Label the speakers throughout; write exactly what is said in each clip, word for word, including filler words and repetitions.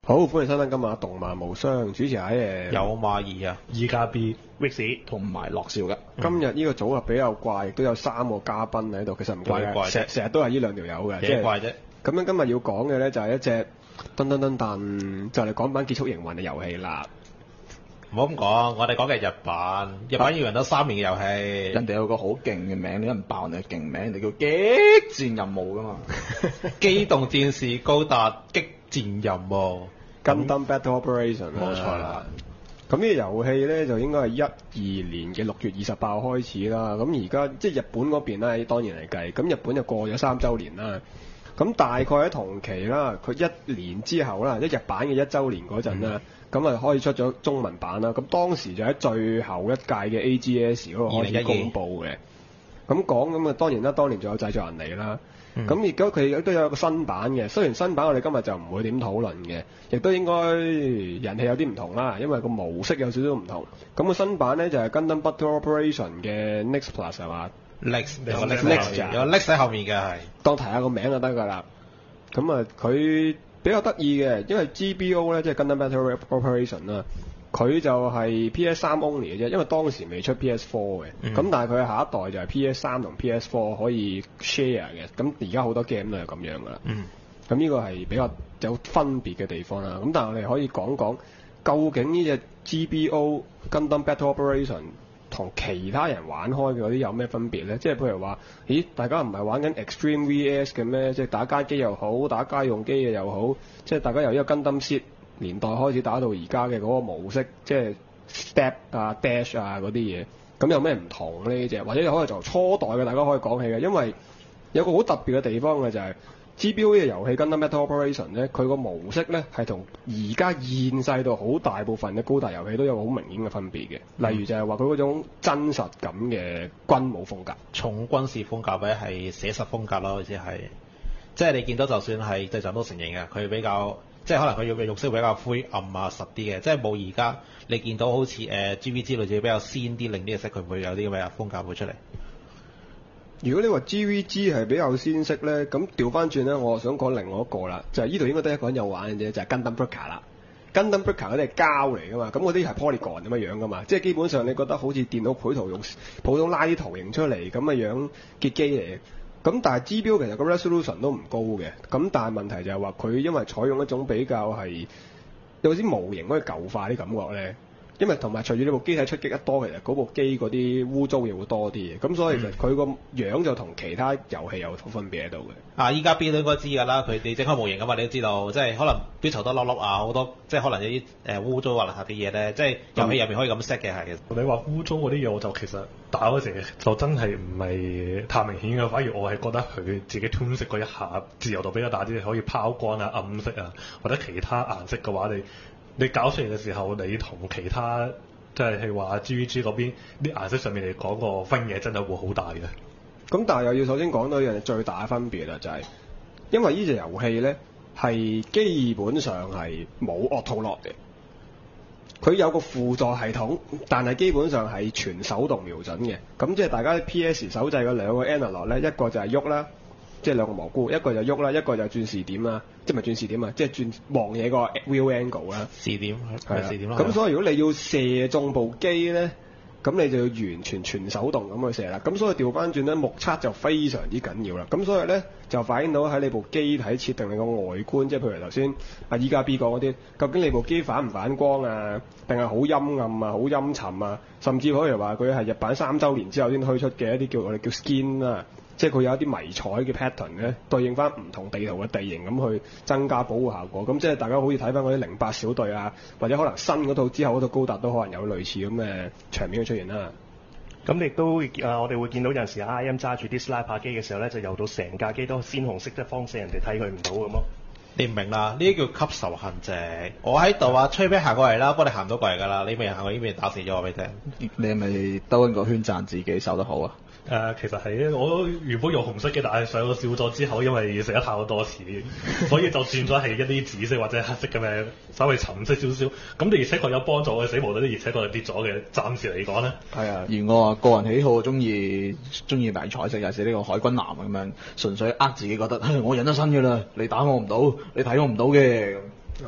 Speaker 1: 好，歡迎收聽今日動漫無雙，主持喺誒
Speaker 2: 有馬兒啊，
Speaker 3: 二加 B、Wix 同埋樂少嘅。
Speaker 1: 今日呢個組合比較怪，亦都有三個嘉賓喺度，其實唔怪嘅，成成日都係呢兩條友嘅，即係
Speaker 2: 怪啫。
Speaker 1: 咁樣今日要講嘅咧就係一隻噔噔噔噔就嚟港版結束營運嘅遊戲啦。
Speaker 2: 唔好咁講，我哋講嘅係日版，日版要人得三年嘅遊戲。
Speaker 3: 人哋有個好勁嘅名，你一唔爆人哋勁名，人哋叫激戰任務噶嘛。
Speaker 2: 機動戰士高達激戰任務
Speaker 1: Gundam Battle Operation
Speaker 2: 冇錯啦。
Speaker 1: 咁呢個遊戲咧就應該係一二年嘅六月二十八號開始啦。咁而家即係日本嗰邊咧，當然嚟計，咁日本就過咗三週年啦。咁大概喺同期啦，佢一年之後啦，即係日版嘅一週年嗰陣啦，咁啊開始出咗中文版啦。咁當時就喺最後一屆嘅 A G S 嗰度開始公佈嘅。咁講咁啊，當然啦，當年仲有製作人嚟啦。咁而家佢亦都有一個新版嘅，雖然新版我哋今日就唔會點討論嘅，亦都應該人氣有啲唔同啦，因為個模式有少少唔同。咁個新版咧就係 Gundam Battle Operation 嘅 Next Plus 係嘛
Speaker 2: ？Next 有
Speaker 1: Next
Speaker 2: 有 Next 喺後面嘅係，
Speaker 1: 當提下個名就得㗎啦。咁啊，佢比較得意嘅，因為 G B O 咧即係 Gundam Battle Operation 啦。佢就係 P S 三 only 嘅啫，因為當時未出 P S four 嘅，咁、嗯、但係佢下一代就係 P S 三同 P S four 可以 share 嘅，咁而家好多 game 都係咁樣噶啦。咁呢、嗯、個係比較有分別嘅地方啦。咁但係我哋可以講講，究竟呢隻 G B O Gundam Battle Operation 同其他人玩開嘅嗰啲有咩分別咧？即係譬如話，咦，大家唔係玩緊 Extreme V S 嘅咩？即係打街機又好，打家用機嘅又好，即係大家由呢個 Gundam Seed年代開始打到而家嘅嗰個模式，即係 step 啊、dash 啊嗰啲嘢，咁有咩唔同呢？隻或者可以從初代嘅大家可以講起嘅，因為有個好特別嘅地方嘅就係、是、G B O 呢個遊戲 Gundam Battle Operation 咧，佢個模式咧係同而家現世到好大部分嘅高達遊戲都有好明顯嘅分別嘅，例如就係話佢嗰種真實感嘅軍武風格，
Speaker 2: 重軍事風格或者係寫實風格咯，好似係，即係你見到就算係製作都承認嘅，佢比較。即係可能佢要嘅肉色比較灰暗啊實啲嘅，即係冇而家你見到好似誒、呃、G V G 類似比較鮮啲、另啲嘅色，佢唔會有啲咁嘅風格會出嚟。
Speaker 1: 如果你話 G V G 係比較鮮色咧，咁調翻轉咧，我想講另外一個啦，就係呢度應該得一個人有玩嘅啫，就係、是、Gundam Breaker 啦。Gundam Breaker 嗰啲係膠嚟噶嘛，咁嗰啲係 Polygon 咁嘅樣噶嘛，即係基本上你覺得好似電腦繪圖用普通拉啲圖形出嚟咁嘅樣結機嚟。咁但係 G B O 其實個 resolution 都唔高嘅，咁但係問題就係話佢因為採用一種比較係有啲模型可以舊化啲感覺咧，因為同埋隨住呢部機體出擊得多，其實嗰部機嗰啲污糟嘢會多啲嘅，咁所以其實佢個樣就同其他遊戲有好分別喺度嘅。
Speaker 2: 啊，依家 B 都應該知㗎啦，佢哋整開模型㗎嘛，你都知道，即係可能啲頭多粒粒啊，好多即係可能有啲誒污糟啊、邋遢啲嘢咧，即係遊戲入面可以咁 set 嘅係。
Speaker 3: 你話污糟嗰啲嘢，我就其實打嗰時就真係唔係太明顯嘅，反而我係覺得佢自己吞食嗰一下自由度比較大啲，可以拋光啊、暗色啊或者其他顏色嘅話，你你搞出嚟嘅時候，你同其他即係係話 G V G 嗰邊啲顏色上面嚟講個分野真係會好大嘅。
Speaker 1: 咁但係又要首先講到一樣最大嘅分別啦，就係、是、因為呢隻遊戲咧係基本上係冇 auto lock 嘅，佢有個輔助系統，但係基本上係全手動瞄準嘅。咁即係大家 P S 手掣嘅兩個 analog 咧，一個就係喐啦，即係兩個蘑菇，一個就喐啦，一個就轉視點啦，即係唔係轉視點啊，即係轉望嘢個 view angle 啦。
Speaker 2: 視點係視點啦。
Speaker 1: 咁所以如果你要射中部機咧，咁你就要完全全手動咁去射啦，咁所以調翻轉咧，目測就非常之緊要啦。咁所以咧就反映到喺你部機體設定你個外觀，即係譬如頭先阿依家 B 講嗰啲，究竟你部機反唔反光啊，定係好陰暗啊、好陰沉啊，甚至可以話佢係日版三週年之後先推出嘅一啲叫我哋叫 skin 啊。即係佢有一啲迷彩嘅 pattern 咧，對應翻唔同地圖嘅地形咁去增加保護效果。咁即係大家好似睇翻嗰啲零八小隊啊，或者可能新嗰套之後嗰套高達都可能有類似咁嘅場面嘅出現啦。
Speaker 4: 咁亦都誒、呃，我哋會見到有陣時 I M 揸住啲 sniper 機嘅時候咧，就游到成架機都鮮紅色，即係方死人哋睇佢唔到咁咯。
Speaker 2: 你唔明啦？呢啲叫吸仇恨值。我喺度啊，吹啤行過嚟啦，不過你行唔到過嚟㗎啦。你未行過呢邊打死咗我俾你聽。
Speaker 3: 你係咪兜緊個圈讚自己手得好啊？
Speaker 5: 誒、呃，其實係我原本用紅色嘅，但係上咗小咗之後，因為食得太多次，所以就轉咗係一啲紫色或者黑色咁嘅，稍微沉色少少。咁你而且確有幫助嘅，死亡率啲而且確係跌咗嘅。暫時嚟講咧，
Speaker 3: 係啊。而我啊個人喜好中意中意迷彩色，尤其是呢個海軍藍咁樣，純粹呃自己覺得，我隱咗身㗎啦，你打我唔到，你睇我唔到嘅咁。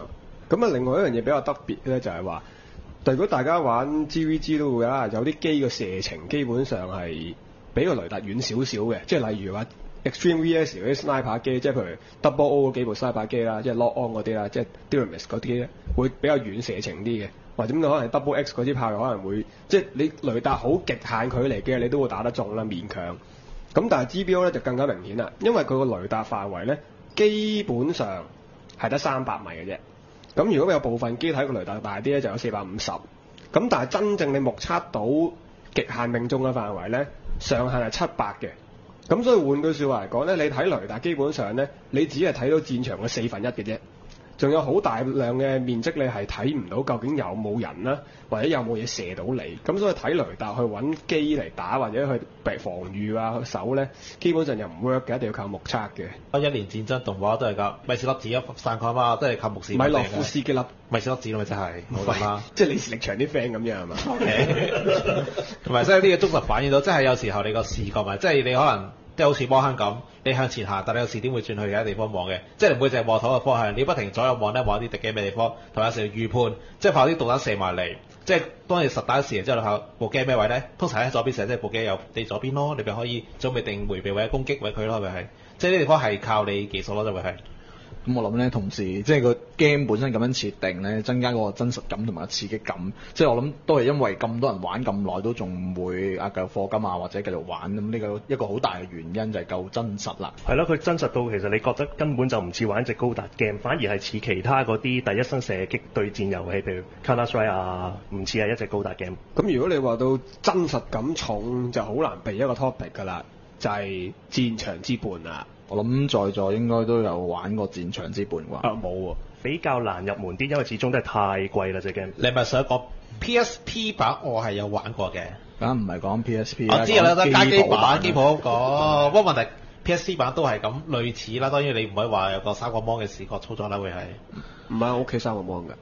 Speaker 1: 咁啊，另外一樣嘢比較特別咧，就係話，如果大家玩 G V G 都會啦，有啲機嘅射程基本上係比個雷達遠少少嘅，即係例如話 Extreme V S 嗰啲 sniper 機，即係譬如 Double O 嗰幾部 sniper 機啦，即係 Lock On 嗰啲啦，即係 Dynamis 嗰啲咧，會比較遠射程啲嘅，或者咁可能係 Double X 嗰啲炮可能會，即係你雷達好極限距離嘅，你都會打得中啦，勉強。咁但係 G B O 咧就更加明顯啦，因為佢個雷達範圍咧基本上係得三百米嘅啫。咁如果有部分機體個雷達大啲咧，就有四百五十。咁但係真正你目測到極限命中嘅範圍咧，上限係七百嘅。咁所以換句説話嚟講咧，你睇雷達基本上咧，你只係睇到戰場嘅四分一嘅啫，仲有好大量嘅面積你係睇唔到究竟有冇人啦，或者有冇嘢射到你。咁所以睇雷達去揾機嚟打或者去防禦啊去守咧，基本上就唔 work 嘅，一定要靠目測嘅。
Speaker 2: 一年戰爭動畫都係㗎，米士粒子一散開嘛，都係靠目視。
Speaker 1: 米洛夫斯基粒
Speaker 2: 米士粒子咯，咪真係冇咁啦。
Speaker 1: 即係你力場啲 friend 咁樣係嘛？
Speaker 2: 同埋即係呢個忠實反映到，即係有時候你個視覺咪，即係你可能即係好似魔坑咁，你向前行，但係你有時點會轉去其他地方望嘅？即係你唔會淨係望頭嘅方向，你不停左右望咧，望啲敵機咩地方，同埋有時預判，即係怕啲導彈射埋嚟。即係當你實打時之後，後部機咩位咧？通常喺左邊射，即係部機有你左邊咯，你咪可以準備定迴避或者攻擊位佢咯，咪係。即係呢地方係靠你技術咯，就會係。
Speaker 6: 咁我諗咧，同時即係個 game 本身咁樣設定咧，增加嗰個真實感同埋刺激感。即係我諗都係因為咁多人玩咁耐都仲唔會啊繼續課金啊或者繼續玩，咁呢個一個好大嘅原因就係夠真實啦。
Speaker 4: 係咯，佢真實到其實你覺得根本就唔似玩一隻高達 game，反而係似其他嗰啲第一身射擊對戰遊戲，譬如 Counter-Strike 啊，唔似係一隻高達 game。
Speaker 1: 咁如果你話到真實感重，就好難避一個 topic 㗎啦，就係、是、戰場之絆啦。
Speaker 6: 我諗在座應該都有玩過戰場之絆啩？
Speaker 1: 啊冇喎，
Speaker 4: 比較難入門啲，因為始終都係太貴啦隻 game。
Speaker 2: 你咪想講 P S P 版我係有玩過嘅，
Speaker 6: 梗唔係講 P S P 啦，
Speaker 2: 我知啦，得街機版、機鋪
Speaker 6: 講。
Speaker 2: 講。不過問題 P S P 版都係咁類似啦，當然你唔可以話有個三個芒嘅視覺操作啦，會係。
Speaker 1: 唔係我屋企三個芒㗎。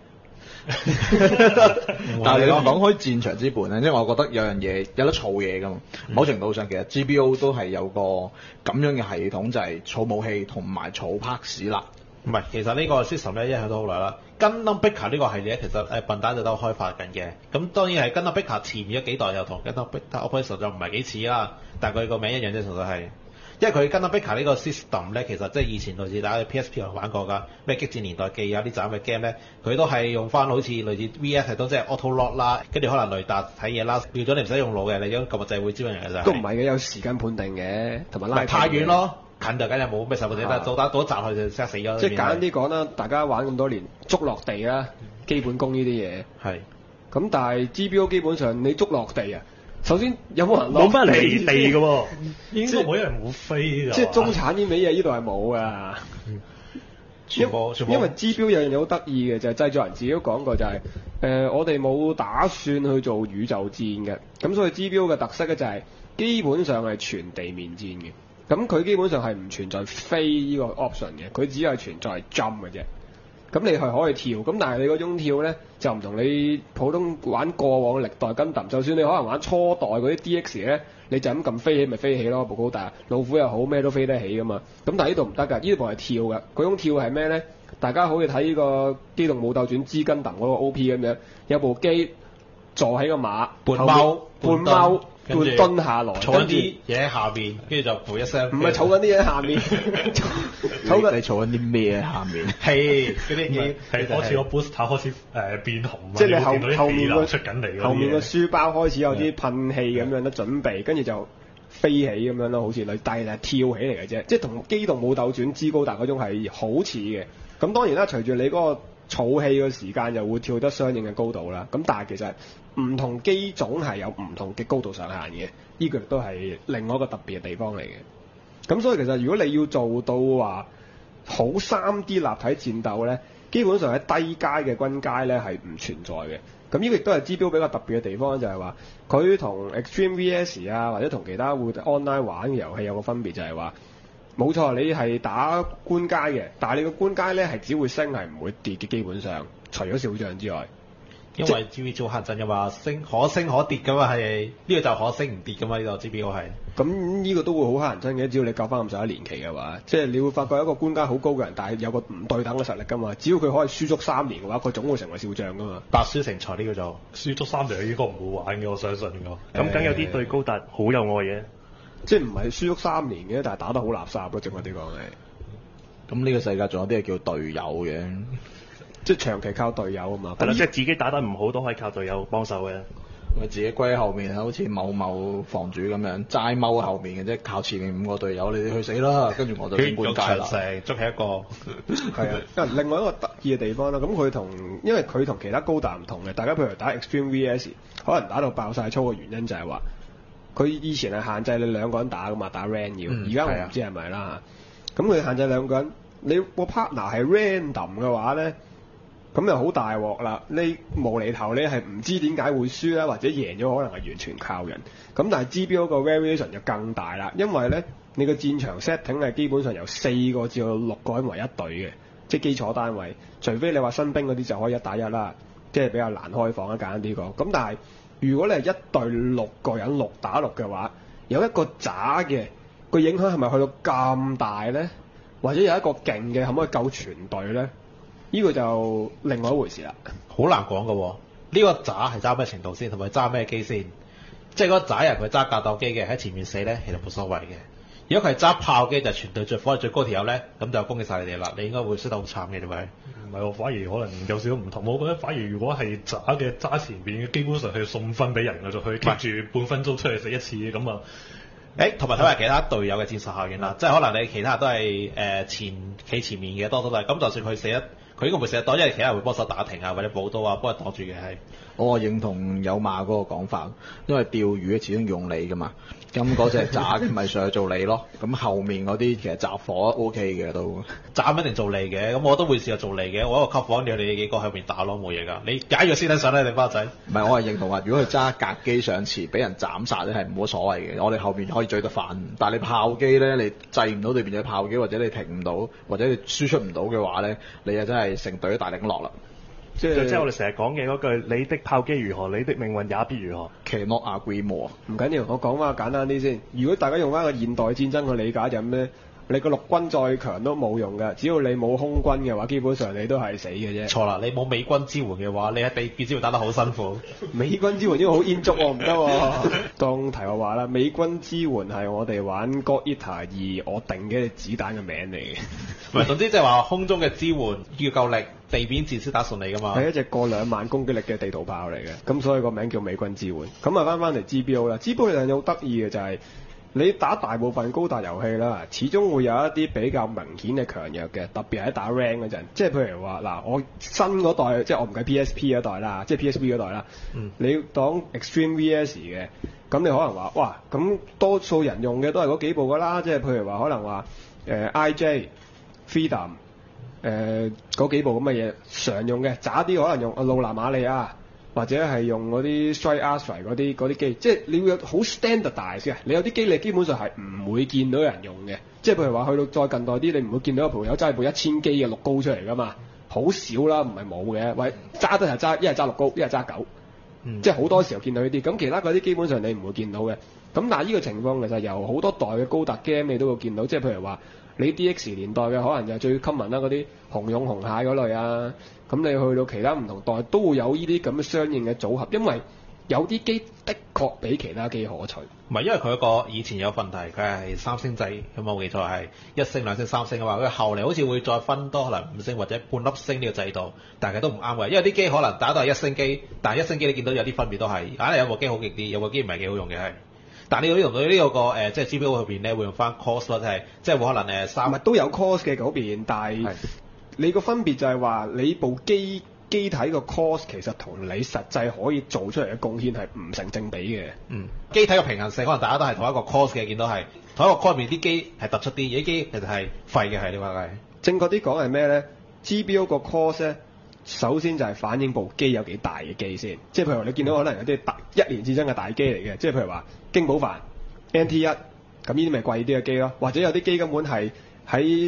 Speaker 6: 但係你講開戰場之絆咧，因為我覺得有樣嘢有得儲嘢㗎嘛。某程度上其實 G B O 都係有個咁樣嘅系統，就係儲武器同埋儲 parts 啦。
Speaker 2: 唔係，其實呢個 system 咧一向都好耐啦。Gundam Breaker 呢個系列其實誒笨蛋就都開發緊嘅。咁當然係 Gundam Breaker 前面嗰幾代又同 Gundam Breaker Operation 就唔係幾似啦，但係佢個名一樣啫，純粹係。因為佢 Gundam Breaker 呢個 system 咧，其實即係以前類似大家 P S P 有玩過㗎，咩激戰年代記啊呢陣嘅 game 咧，佢都係用翻好似類似 V S 系統，即係 auto lock 啦，跟住可能雷達睇嘢啦，變咗你唔使用腦嘅，你將撳個掣會招人嘅咋。
Speaker 1: 都唔係嘅，有時間判定嘅，同埋拉
Speaker 2: 太遠咯。近就梗係冇咩受，或者得到打到一集佢就即係死咗。
Speaker 1: 即係簡單啲講啦，大家玩咁多年，捉落地啦，基本功呢啲嘢。
Speaker 2: 係。
Speaker 1: 咁但係 G B O 基本上你捉落地啊，首先有冇人落？
Speaker 4: 冇乜離地嘅喎，
Speaker 5: 應該冇人冇飛㗎。
Speaker 1: 即係中產呢味嘢，呢度係冇㗎。
Speaker 2: 全部全部。
Speaker 1: 因為 G B O 有樣嘢好得意嘅，就係、是、製作人自己都講過、就是，就係誒我哋冇打算去做宇宙戰嘅，咁所以 G B O 嘅特色咧就係、是、基本上係全地面戰嘅。咁佢基本上係唔存在飛呢個 option 嘅，佢只係存在 jump 嘅啫。咁你係可以跳，咁但係你嗰種跳咧就唔同你普通玩過往歷代Gundam，就算你可能玩初代嗰啲 D X 咧，你就咁撳飛起咪飛起咯，部高達老虎又好咩都飛得起噶嘛。咁但係呢度唔得㗎，呢部係跳㗎。嗰種跳係咩咧？大家好似睇呢個《機動武鬥傳之 Gundam》嗰個 O P 咁樣，有部機坐喺個馬，
Speaker 2: 半踎
Speaker 1: 半踎。半蹲下來，
Speaker 2: 儲緊啲嘢喺下面，跟住就噗一聲。
Speaker 1: 唔係儲緊啲嘢喺下面，
Speaker 6: 儲緊你儲緊啲咩喺下面？
Speaker 2: 係嗰啲嘢
Speaker 5: 係開始個 booster 開始誒變紅，
Speaker 1: 即係你後後面個
Speaker 5: 出緊嚟，
Speaker 1: 後面個書包開始有啲噴氣咁樣咧準備，跟住就飛起咁樣咯，好似你但係跳起嚟嘅啫，即係同機動武鬥傳之高達嗰種係好似嘅。咁當然啦，隨住你嗰個儲氣嘅時間就會跳得相應嘅高度啦。咁但係其實唔同機種係有唔同嘅高度上限嘅，呢個亦都係另外一個特別嘅地方嚟嘅。咁所以其實如果你要做到話好三 D 立體戰鬥咧，基本上喺低階嘅軍階咧係唔存在嘅。咁呢個亦都係 G B O 比較特別嘅地方，就係話佢同 Extreme V S 啊或者同其他會 online 玩嘅遊戲有個分別，就係話冇錯你係打官階嘅，但係你個官階咧係只會升係唔會跌嘅，基本上除咗小將之外。
Speaker 2: 因為 G B 做限陣嘅話，升可升可跌噶嘛，係呢、這個就可升唔跌噶嘛，呢、這個 G B O 係。
Speaker 1: 咁呢個都會好乞人憎嘅，只要你夠翻咁上下年期嘅話，即係你會發覺一個官階好高嘅人，但係有個唔對等嘅實力噶嘛。只要佢可以輸足三年嘅話，佢總會成為少將噶嘛。
Speaker 2: 白輸成才呢個做，
Speaker 5: 輸足三年應該唔會玩嘅，我相信㗎。
Speaker 4: 咁梗有啲對高達好有愛嘅，
Speaker 1: 即係唔係輸足三年嘅，但係打得好垃圾咯，正話啲講係。
Speaker 6: 咁呢個世界仲有啲係叫隊友嘅，
Speaker 1: 即係長期靠隊友啊嘛。
Speaker 4: 係啦，即係自己打得唔好都可以靠隊友幫手嘅。
Speaker 6: 咪自己歸喺後面，好似某某房主咁樣，齋踎後面嘅啫，靠前面五個隊友，你哋去死啦！跟住我就升官階啦。
Speaker 2: 成捉起一個，
Speaker 1: 係啊，因為另外一個得意嘅地方啦，咁佢同因為佢同其他高達唔同嘅，大家譬如打 Extreme V S，可能打到爆晒粗嘅原因就係話，佢以前係限制你兩個人打噶嘛，打 Ran 要，而家、嗯、我唔知係咪啦。咁佢限制兩個人，你個 partner 係 random 嘅話咧。咁就好大鑊啦！你無厘頭，你係唔知點解會輸啦，或者贏咗可能係完全靠人。咁但係 G B O 個 variation 就更大啦，因為咧你個戰場 setting 係基本上由四個至到六個人為一隊嘅，即係基礎單位。除非你話新兵嗰啲就可以一打一啦，即係比較難開放一簡單啲講。咁但係如果你係一隊六個人六打六嘅話，有一個渣嘅個影響係咪去到咁大咧？或者有一個勁嘅可唔可以救全隊咧？呢個就另外一回事啦，
Speaker 2: 好難講嘅喎。呢、這個渣係揸咩程度先，同埋揸咩機先？即係嗰個渣人佢揸格鬥機嘅喺前面死咧，其實冇所謂嘅。如果佢係揸炮機，就係、全隊最火力最高條友咧，咁就恭喜晒你哋啦！你應該會輸得好慘嘅，點解？
Speaker 5: 唔係喎，反而可能有少少唔同。我覺得反而如果係渣嘅揸前邊嘅，基本上係送分俾人嘅，就去 keep 住半分鐘出嚟食一次咁啊。
Speaker 2: 誒，同埋睇埋其他隊友嘅戰術效應啦，即係可能你其他人都係誒、呃、前企前面嘅，多數都係咁。就算佢死得，佢應該唔會死得多，因為其他人會幫手打停啊，或者補刀啊，幫佢擋住嘅係。
Speaker 6: 我認同有馬嗰個講法，因為釣魚始終用你噶嘛，咁嗰隻渣嘅咪上去做你咯。咁後面嗰啲其實雜火 O K 嘅都。
Speaker 2: 渣一定做你嘅，咁我都會試下做你嘅。我一個級房，你哋幾個喺邊打咯，冇嘢㗎。你解藥先得上咧，你包仔。
Speaker 6: 唔係，我係認同話，如果佢揸格機上前俾人斬殺咧，係冇乜所謂嘅。我哋後面可以追得翻。但係你炮機咧，你制唔到對面嘅炮機，或者你停唔到，或者你輸出唔到嘅話咧，你就真係成隊都大領落啦。
Speaker 4: 即係即係我哋成日講嘅嗰句，你的炮機如何，你的命運也必如何。
Speaker 6: Cannot agree more。
Speaker 1: 唔緊要，我講翻簡單啲先。如果大家用翻個現代戰爭去理解就係咩？你個陸軍再強都冇用㗎，只要你冇空軍嘅話，基本上你都係死嘅啫。
Speaker 2: 錯啦，你冇美軍支援嘅話，你喺地面只會打得好辛苦。
Speaker 1: 美軍支援呢個好煙燭喎，唔得喎。當題我話啦，美軍支援係我哋玩 God Eater 二我定嘅子彈嘅名嚟嘅。
Speaker 2: 唔係，總之即係話空中嘅支援要夠力，地面戰先打順利㗎嘛。
Speaker 1: 係一隻過兩萬攻擊力嘅地圖炮嚟嘅，咁所以個名叫美軍支援。咁啊翻翻嚟 G B O 啦 ，G B O 有樣嘢好得意嘅就係、是。你打大部分高達遊戲啦，始終會有一啲比較明顯嘅強弱嘅，特別係打 rank 嗰陣，即係譬如話嗱，我新嗰代即係我唔計 P S P 嗰代啦，即係 P S V 嗰代啦，嗯、你當 Extreme V S 嘅，咁你可能話哇，咁多數人用嘅都係嗰幾部噶啦，即係譬如話可能話誒、呃、I J Freedom 誒嗰幾部咁嘅嘢常用嘅，渣啲可能用露娜瑪利亞。或者係用嗰啲 Strike Astray 嗰啲嗰啲機，即係你會有好 standardize 嘅。你有啲機你基本上係唔會見到人用嘅，即係譬如話去到再近代啲，你唔會見到有朋友揸部一千機嘅六高出嚟㗎嘛，好少啦，唔係冇嘅。喂，揸得係揸，一係揸六高，一係揸九，嗯、即係好多時候見到呢啲。咁其他嗰啲基本上你唔會見到嘅。咁但係呢個情況其實由好多代嘅高達 game 你都會見到，即係譬如話你 D X 年代嘅可能就係最 common 啦，嗰啲紅蛹紅蟹嗰類啊。咁你去到其他唔同代都會有呢啲咁嘅相應嘅組合，因為有啲機的確比其他機可取。
Speaker 2: 唔係，因為佢一個以前有問題，佢係三星制，咁冇記錯係一星、兩星、三星嘅話，佢後嚟好似會再分多可能五星或者半粒星呢個制度，但係都唔啱嘅，因為啲機可能打到係一星機，但係一星機你見到有啲分別都係，硬係有部機好勁啲，有部機唔係幾好用嘅係。但係你要用到呢、這個個誒、呃，即係 G B O 入邊咧會用翻 cost 咯，即係即係會可能誒三
Speaker 1: 唔係都有 cost 嘅嗰邊，但係你個分別就係話你部機機體個 cost 其實同你實際可以做出嚟嘅貢獻係唔成正比嘅。
Speaker 2: 嗯，機體嘅平衡性可能大家都係同一個 cost 嘅，見到係同一個 cost 入面啲機係突出啲，有啲機其實係廢嘅係你話係。
Speaker 1: 正確啲講係咩咧 ？G B O 個 cost 咧，首先就係反映部機有幾大嘅機先，即係譬如話你見到可能有啲大一年戰爭嘅大機嚟嘅，即係譬如話京寶凡 N T 一，咁呢啲咪貴啲嘅機咯，或者有啲機根本係喺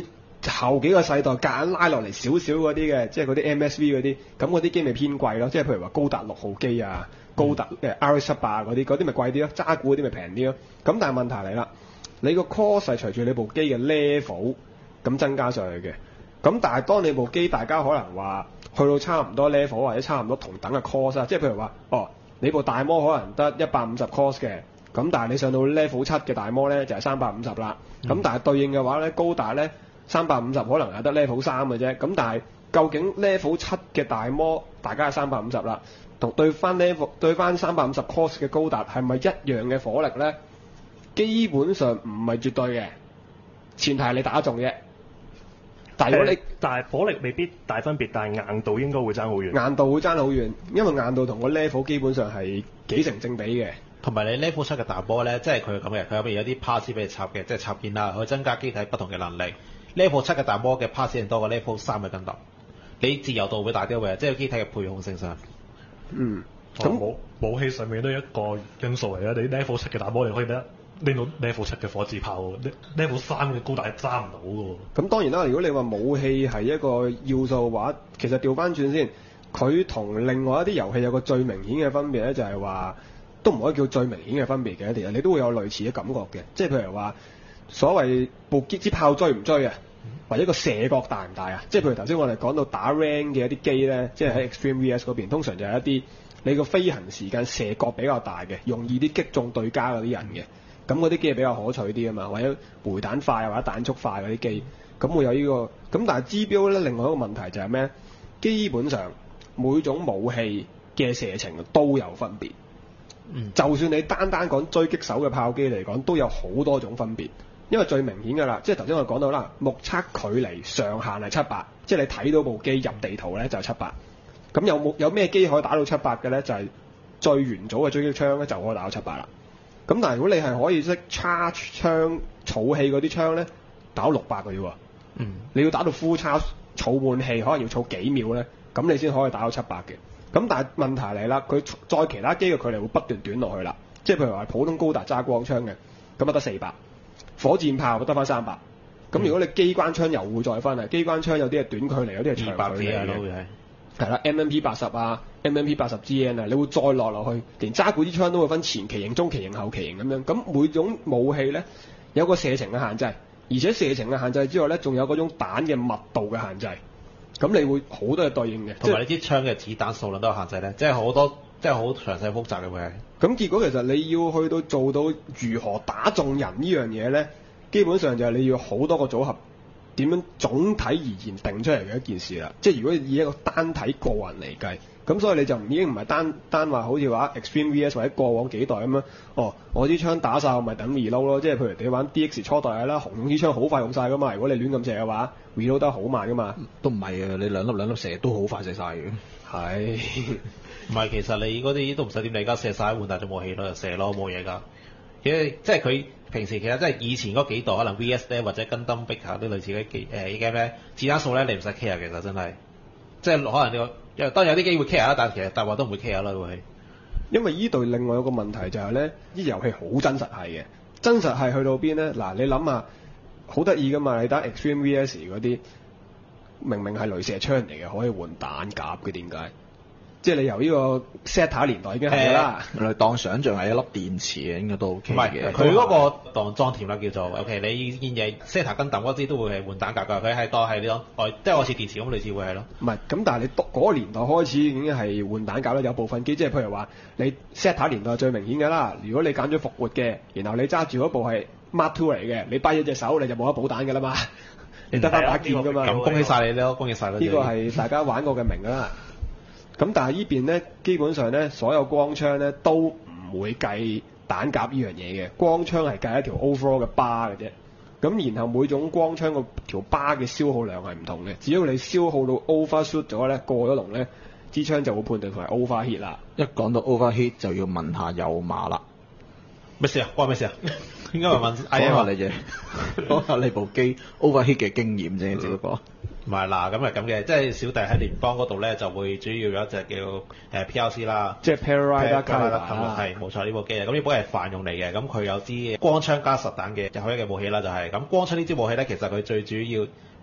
Speaker 1: 後幾個世代夾硬拉落嚟少少嗰啲嘅，即係嗰啲 M S V 嗰啲，咁嗰啲機咪偏貴咯。即係譬如話高達六號機啊、高達誒 R X 七八嗰啲，嗰啲咪貴啲咯。渣古嗰啲咪平啲咯。咁但係問題嚟啦，你個 cost 係隨住你部機嘅 level 咁增加上去嘅。咁但係當你部機大家可能話去到差唔多 level 或者差唔多同等嘅 cost 啊，即係譬如話，哦，你部大魔可能得一百五十 cost 嘅，咁但係你上到 level 七嘅大魔咧就係三百五十啦。咁、嗯、但係對應嘅話咧，高達咧三百五十可能係得 level 三嘅啫。咁但係究竟 level 七嘅大魔大家係三百五十啦，同對翻 level 對翻三百五十 cost 嘅高達係咪一樣嘅火力咧？基本上唔係絕對嘅，前提係你打得中啫。但係如果你、呃、
Speaker 4: 但係火力未必大分別，但係硬度應該會爭好遠。
Speaker 1: 硬度會爭好遠，因為硬度同個 level 基本上係幾成正比嘅。
Speaker 2: 同埋你 level 七嘅大波咧，即係佢咁嘅，佢入邊有啲 parts 俾你插嘅，即係插件啦，去增加機體不同嘅能力。level 七嘅大波嘅 parts 係多過 level 三嘅跟斗，你自由度會大啲嘅，即係機體嘅配控性上。
Speaker 1: 嗯，
Speaker 5: 咁、哦、武武器上面都係一個因素嚟嘅。你 level 七嘅大波你可以得拎到 level 七嘅火箭炮，level 三嘅高達係揸唔到嘅喎。
Speaker 1: 咁當然啦，如果你話武器係一個要素嘅話，其實調翻轉先，佢同另外一啲遊戲有個最明顯嘅分別咧，就係話都唔可以叫最明顯嘅分別嘅，其實你都會有類似嘅感覺嘅，即係譬如話所謂部機支炮追唔追啊，或者個射角大唔大啊？即係譬如頭先我哋講到打 rank 嘅一啲機咧，即係喺 Extreme V S 嗰邊，通常就係一啲你個飛行時間射角比較大嘅，容易啲擊中對家嗰啲人嘅。咁嗰啲機係比較可取啲啊嘛，或者回彈快或者彈速快嗰啲機，咁會有呢、這個。咁但係 G B O 咧，另外一個問題就係咩？基本上每種武器嘅射程都有分別。嗯，就算你單單講狙擊手嘅炮機嚟講，都有好多種分別。因為最明顯㗎啦，即係頭先我哋講到啦，目測距離上限係七百，即係你睇到部機入地圖咧就係七百。咁有冇有咩機可以打到七百嘅咧？就係、是、最元祖嘅狙擊槍咧就可以打到七百啦。咁但係如果你係可以識 charge 槍、儲氣嗰啲槍咧，打到六百嘅啫喎。嗯。你要打到 full charge 儲滿氣，可能要儲幾秒咧，咁你先可以打到七百嘅。咁但係問題嚟啦，佢再其他機嘅距離會不斷短落去啦。即係譬如話普通高達揸光槍嘅，咁啊得四百。火箭炮得翻三百。咁如果你機關槍又會再分啊，機關槍有啲係短距離，有啲係長距離嘅。係啦 ，M M P 八十啊 ，M M P 八十 G N 啊，你會再落落去，連揸古支槍都會分前期型、中期型、後期型咁樣。咁每種武器咧有個射程嘅限制，而且射程嘅限制之外咧，仲有嗰種彈嘅密度嘅限制。咁你會好多嘢對應嘅，
Speaker 2: 同埋你啲槍嘅子彈數量都有限制咧，即係好多，即係好詳細複雜嘅會係。
Speaker 1: 咁結果其實你要去到做到如何打中人呢樣嘢咧，基本上就係你要好多個組合。點樣總體而言定出嚟嘅一件事啦，即係如果以一個單體個人嚟計，咁所以你就已經唔係單單話好似話 Extreme V S 或者過往幾代咁樣，哦，我啲槍打晒咪等 reload 咯，即係譬如你玩 D X 初代啦，紅勇啲槍好快用晒噶嘛，如果你亂咁射嘅話 reload 得好慢噶嘛，
Speaker 6: 都唔係啊，你兩粒兩粒射都好快射晒嘅，
Speaker 1: 係，
Speaker 2: 唔係其實你嗰啲都唔使點，你而家射晒換大咗武器咯，就射咯冇嘢㗎，其實即係佢。平時其實即係以前嗰幾代可能 V S 咧或者跟登逼下啲類似嘅機誒依家咧子彈數咧你唔使 care 其實真係，即係可能你個當然有啲機會 care 啦，但係其實大話都唔會 care 啦會。
Speaker 1: 因為依度另外有個問題就係咧，啲遊戲好真實係嘅，真實係去到邊咧？嗱，你諗下，好得意噶嘛！你打 Extreme V S 嗰啲，明明係雷射槍嚟嘅，可以換彈夾嘅，點解？即係你由呢個 Zeta 年代已經係啦，
Speaker 6: 你當想像係一粒電池嘅，應該都 OK 嘅。
Speaker 2: 唔係，佢嗰個當裝填啦叫做 OK。你見嘢 Zeta 跟揼嗰啲都會係換彈夾㗎，佢係當係呢種，即係好似電池咁類似會係咯。
Speaker 1: 唔係，咁但係你嗰個年代開始已經係換彈夾啦，有部分機即係譬如話你 Zeta 年代最明顯㗎啦。如果你揀咗復活嘅，然後你揸住嗰部係 Mark Two 嚟嘅，你跛咗隻手你就冇得補彈㗎啦嘛，你得翻把劍㗎嘛。
Speaker 2: 咁恭喜晒你咯，恭喜晒啦！
Speaker 1: 呢個係大家玩過嘅明㗎啦。咁但係呢邊咧，基本上咧，所有光槍咧都唔會計彈夾呢樣嘢嘅，光槍係計一條 overall 嘅 bar 嘅啫。咁然後每種光槍個條 bar 嘅消耗量係唔同嘅，只要你消耗到 overshoot 咗咧，過咗龍咧，支槍就會判斷佢係 overheat 啦。
Speaker 6: 一講到 overheat 就要問下有馬啦。
Speaker 2: 咩事啊？關咩事啊？應該係問
Speaker 6: 講下你啫，講下你部機 overheat 嘅經驗啫，只不過。
Speaker 2: 唔係嗱，咁係咁嘅，即係小弟喺聯邦嗰度咧，就會主要有一隻叫誒、呃、P L C 啦，
Speaker 1: 即係 Pararider
Speaker 2: Caliber，係冇錯呢部機啊。咁呢部係泛用嚟嘅，咁佢有支光槍加實彈嘅入去嘅武器啦，就係、是、咁光槍呢支武器咧，其實佢最主要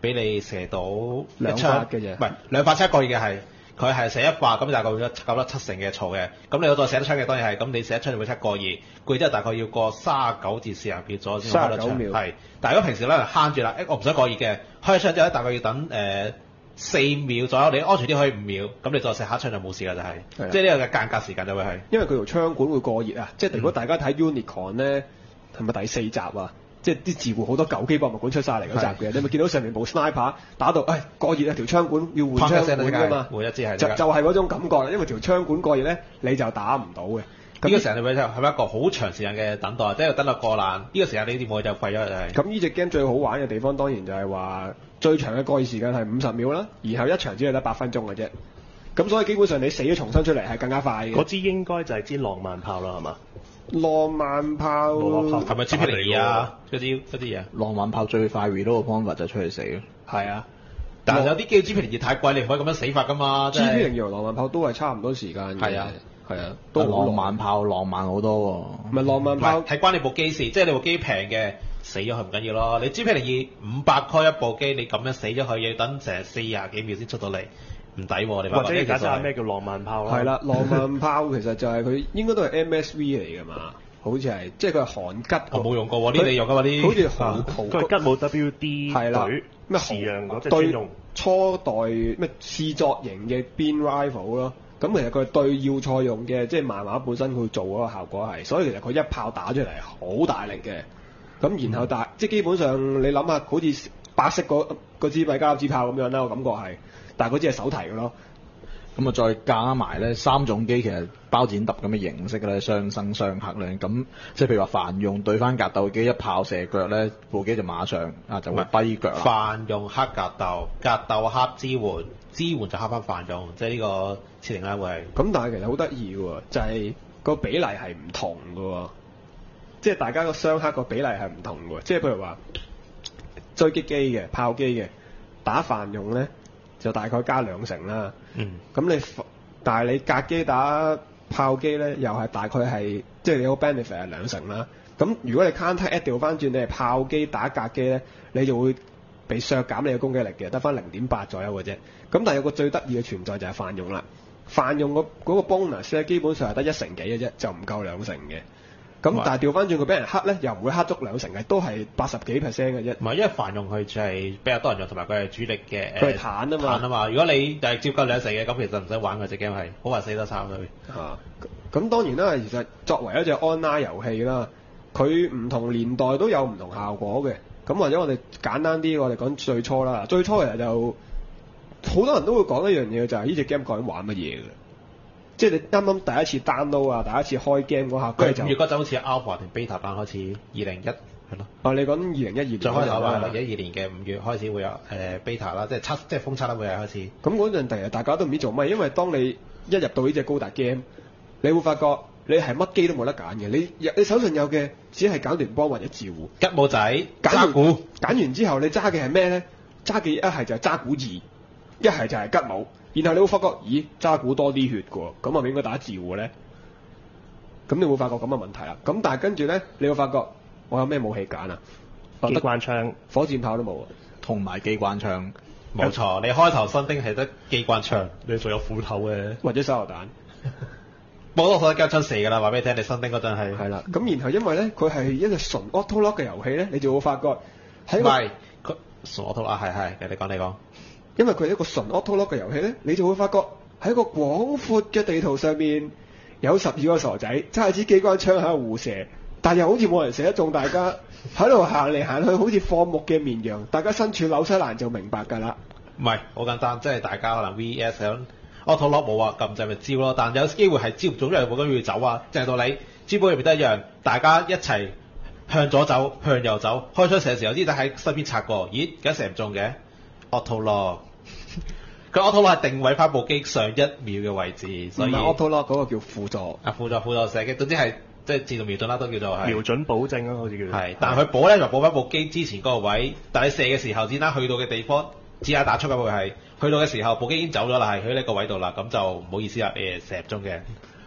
Speaker 2: 俾你射到
Speaker 1: 兩
Speaker 2: 一槍
Speaker 1: 發嘅啫
Speaker 2: 唔係兩發七個嘅係。佢係射一發，咁大概會夠得七成嘅槽嘅。咁你有再射得槍嘅當然係，咁你射一槍就會七個二。攰之後大概要過三十九至四十秒左右先開得槍。
Speaker 1: 三十九秒
Speaker 2: 係，但係如果平時咧慳住啦，誒我唔想過熱嘅，開咗槍之後咧大概要等誒四、呃、秒左右，你安全啲可以五秒，咁你再射下槍就冇事啦，就係、
Speaker 1: 係啊
Speaker 2: 即係呢個嘅間隔時間就會係。
Speaker 1: 因為佢條槍管會過熱啊，即係如果大家睇 Unicorn 咧，係咪第四集啊？即係啲自護好多舊機博物館出晒嚟嗰集嘅，你咪見到上面部 sniper 打到，誒過熱啊條槍管要換槍管㗎嘛，
Speaker 2: 換一支係
Speaker 1: 就就係嗰種感覺啦，因為條槍管過熱咧，你就打唔到嘅。
Speaker 2: 呢個時間你會係咪一個好長時間嘅等待，即係等到過爛，呢、這個時間你啲武器就廢咗就係、是。
Speaker 1: 咁呢隻 game 最好玩嘅地方當然就係話最長嘅過熱時間係五十秒啦，然後一場只係得八分鐘嘅啫。咁所以基本上你死咗重新出嚟係更加快嘅。
Speaker 4: 嗰支應該就係支浪漫炮啦，係嘛？
Speaker 1: 浪漫炮
Speaker 5: 浪漫炮
Speaker 2: 係咪 G P 零二啊？嗰啲嗰啲嘢。
Speaker 6: 浪漫炮最快 reload 嘅方法就出去死咯。
Speaker 1: 係啊，
Speaker 2: 但係有啲機 G P 零二太貴，你唔可以咁樣死法㗎嘛。
Speaker 1: G P 零二同浪漫炮都係差唔多時間嘅。
Speaker 2: 係啊，
Speaker 1: 係啊，
Speaker 6: 都
Speaker 1: 都好
Speaker 6: 浪漫炮浪漫好多喎。
Speaker 1: 唔係浪漫
Speaker 2: 唔
Speaker 1: 炮
Speaker 2: 係係關你部機事，即係你部機平嘅死咗佢唔緊要咯。你 G P 零二五百 call 一部機，你咁樣死咗佢，要等成四廿幾秒先出到嚟，唔抵喎。你話
Speaker 4: 或者你解釋下
Speaker 2: 咩？
Speaker 4: 咩叫浪漫炮啦？
Speaker 1: 係啦，浪漫炮其實就係佢應該都係 M S V 嚟㗎嘛，好似係，即係佢係韓吉。
Speaker 2: 我冇用過喎，呢啲你用㗎嘛啲。
Speaker 1: 好似韓韓
Speaker 4: 佢係吉姆 W D
Speaker 1: 係啦
Speaker 4: 隊
Speaker 1: 咩
Speaker 4: 時讓嗰隻
Speaker 1: 對
Speaker 4: 專用。
Speaker 1: 初代咩試作型嘅 Beam Rifle 咯，咁其實佢係對要塞用嘅，即係漫畫本身佢做嗰個效果係，所以其實佢一炮打出嚟好大力嘅，咁然後但、嗯、即係基本上你諗下，好似白色嗰嗰支米加粒子炮咁樣啦，我感覺係，但係嗰支係手提嘅咯。
Speaker 6: 咁啊，再加埋咧三種機其實包剪揼咁嘅形式咧，雙生雙克咧，咁即係譬如話泛用對翻格鬥機一炮射腳咧，部機就馬上啊就會跛腳啦。
Speaker 2: 泛用黑格鬥，格鬥黑支援，支援就黑翻泛用，即係呢個設定啦會係。
Speaker 1: 咁但係其實好得意喎，就係、是、個比例係唔同嘅喎，即係大家個雙克個比例係唔同嘅喎，即係譬如話追擊機嘅炮機嘅打泛用咧，就大概加兩成啦。
Speaker 2: 嗯。
Speaker 1: 咁你，但係你格機打炮機咧，又係大概係，即係你個 benefit 係兩成啦。咁如果你 counter add 調翻轉，你係炮機打格機咧，你就會被削減你嘅攻擊力嘅，得翻零點八左右嘅啫。咁但係有個最得意嘅存在就係泛用啦。泛用嗰嗰個 bonus 咧，基本上係得一成幾嘅啫，就唔夠兩成嘅。咁但係調翻轉佢俾人黑咧，又唔會黑足兩成嘅，都係八十幾 percent 嘅啫。
Speaker 2: 唔係，因為泛用佢就係比較多人用，同埋佢係主力嘅。
Speaker 1: 佢係坦啊嘛。
Speaker 2: 坦啊嘛。如果你就係接夠兩成嘅，咁其實唔使玩佢隻 game 係好快死得差佢。
Speaker 1: 嚇。咁當然啦，其實作為一隻 online 遊戲啦，佢唔同年代都有唔同效果嘅。咁或者我哋簡單啲，我哋講最初啦。最初其實就好多人都會講一樣嘢，就係呢隻 game 究竟玩乜嘢嘅。即係你啱啱第一次 download 啊，第一次開 game 嗰下，
Speaker 2: 佢
Speaker 1: 就
Speaker 2: 五月嗰陣好似 alpha 定 beta 版開始，二零一係咯。
Speaker 1: 啊，你講二零一二年
Speaker 2: 最開頭啦，
Speaker 1: 啦
Speaker 2: 二零一二年嘅五月開始會有誒、呃、beta 啦，即係測即係封測啦，會係開始。
Speaker 1: 咁嗰陣第日大家都唔知做乜，因為當你一入到呢隻高達 game，你會發覺你係乜機都冇得揀嘅，你你手上有嘅只係揀聯邦或者自護。
Speaker 2: 吉姆仔、
Speaker 1: 揀
Speaker 2: 渣古，
Speaker 1: 揀完之後你揸嘅係咩咧？揸嘅一係就係渣古二，一係就係吉姆。然後你會發覺，咦，渣古多啲血嘅喎，咁係咪應該打自護咧？咁你會發覺咁嘅問題啦。咁但係跟住咧，你會發覺我有咩武器揀啊？
Speaker 4: 機關槍、
Speaker 1: 火箭炮都冇啊，
Speaker 6: 同埋機關槍。
Speaker 2: 冇錯，你開頭新丁係得機關槍，
Speaker 5: 你仲有斧頭嘅，
Speaker 1: 或者手榴彈。
Speaker 2: 冇多數都交槍射㗎啦，話俾你聽，你新丁嗰陣係。
Speaker 1: 係啦，咁然後因為咧，佢係一個純 auto lock 嘅遊戲咧，你就會發覺喺個
Speaker 2: 唔係佢純 auto 啊，係係，你講你講。
Speaker 1: 因為佢係一個純 auto lock 嘅遊戲咧，你就會發覺喺個廣闊嘅地圖上面有十二個傻仔揸支機關槍喺度互射，但又好似冇人射得中，大家喺度行嚟行去，好似放牧嘅綿羊。大家身處紐西蘭就明白㗎啦。
Speaker 2: 唔係好簡單，即係大家可能 V S 響 auto lock 冇啊，撳掣咪招咯。但有機會係招唔中，因為冇咁要走啊。正道理，招寶入面都一樣，大家一齊向左走，向右走，開槍射嘅時候，啲仔喺身邊擦過，咦，而家射唔中嘅？auto lock，佢 auto lock 係定位翻部機上一秒嘅位置，所以
Speaker 1: auto lock 嗰個叫輔助。
Speaker 2: 啊輔助輔助射擊，總之係即係自動瞄準啦，都叫做係。
Speaker 4: 瞄準保證啊，好似叫做。
Speaker 2: 係，但係佢補咧就補翻部機之前嗰個位，但係射嘅時候先啦，去到嘅地方，只係打出嘅會係，去到嘅時候部機已經走咗啦，係喺呢個位度啦，咁就唔好意思啦，誒射唔中嘅。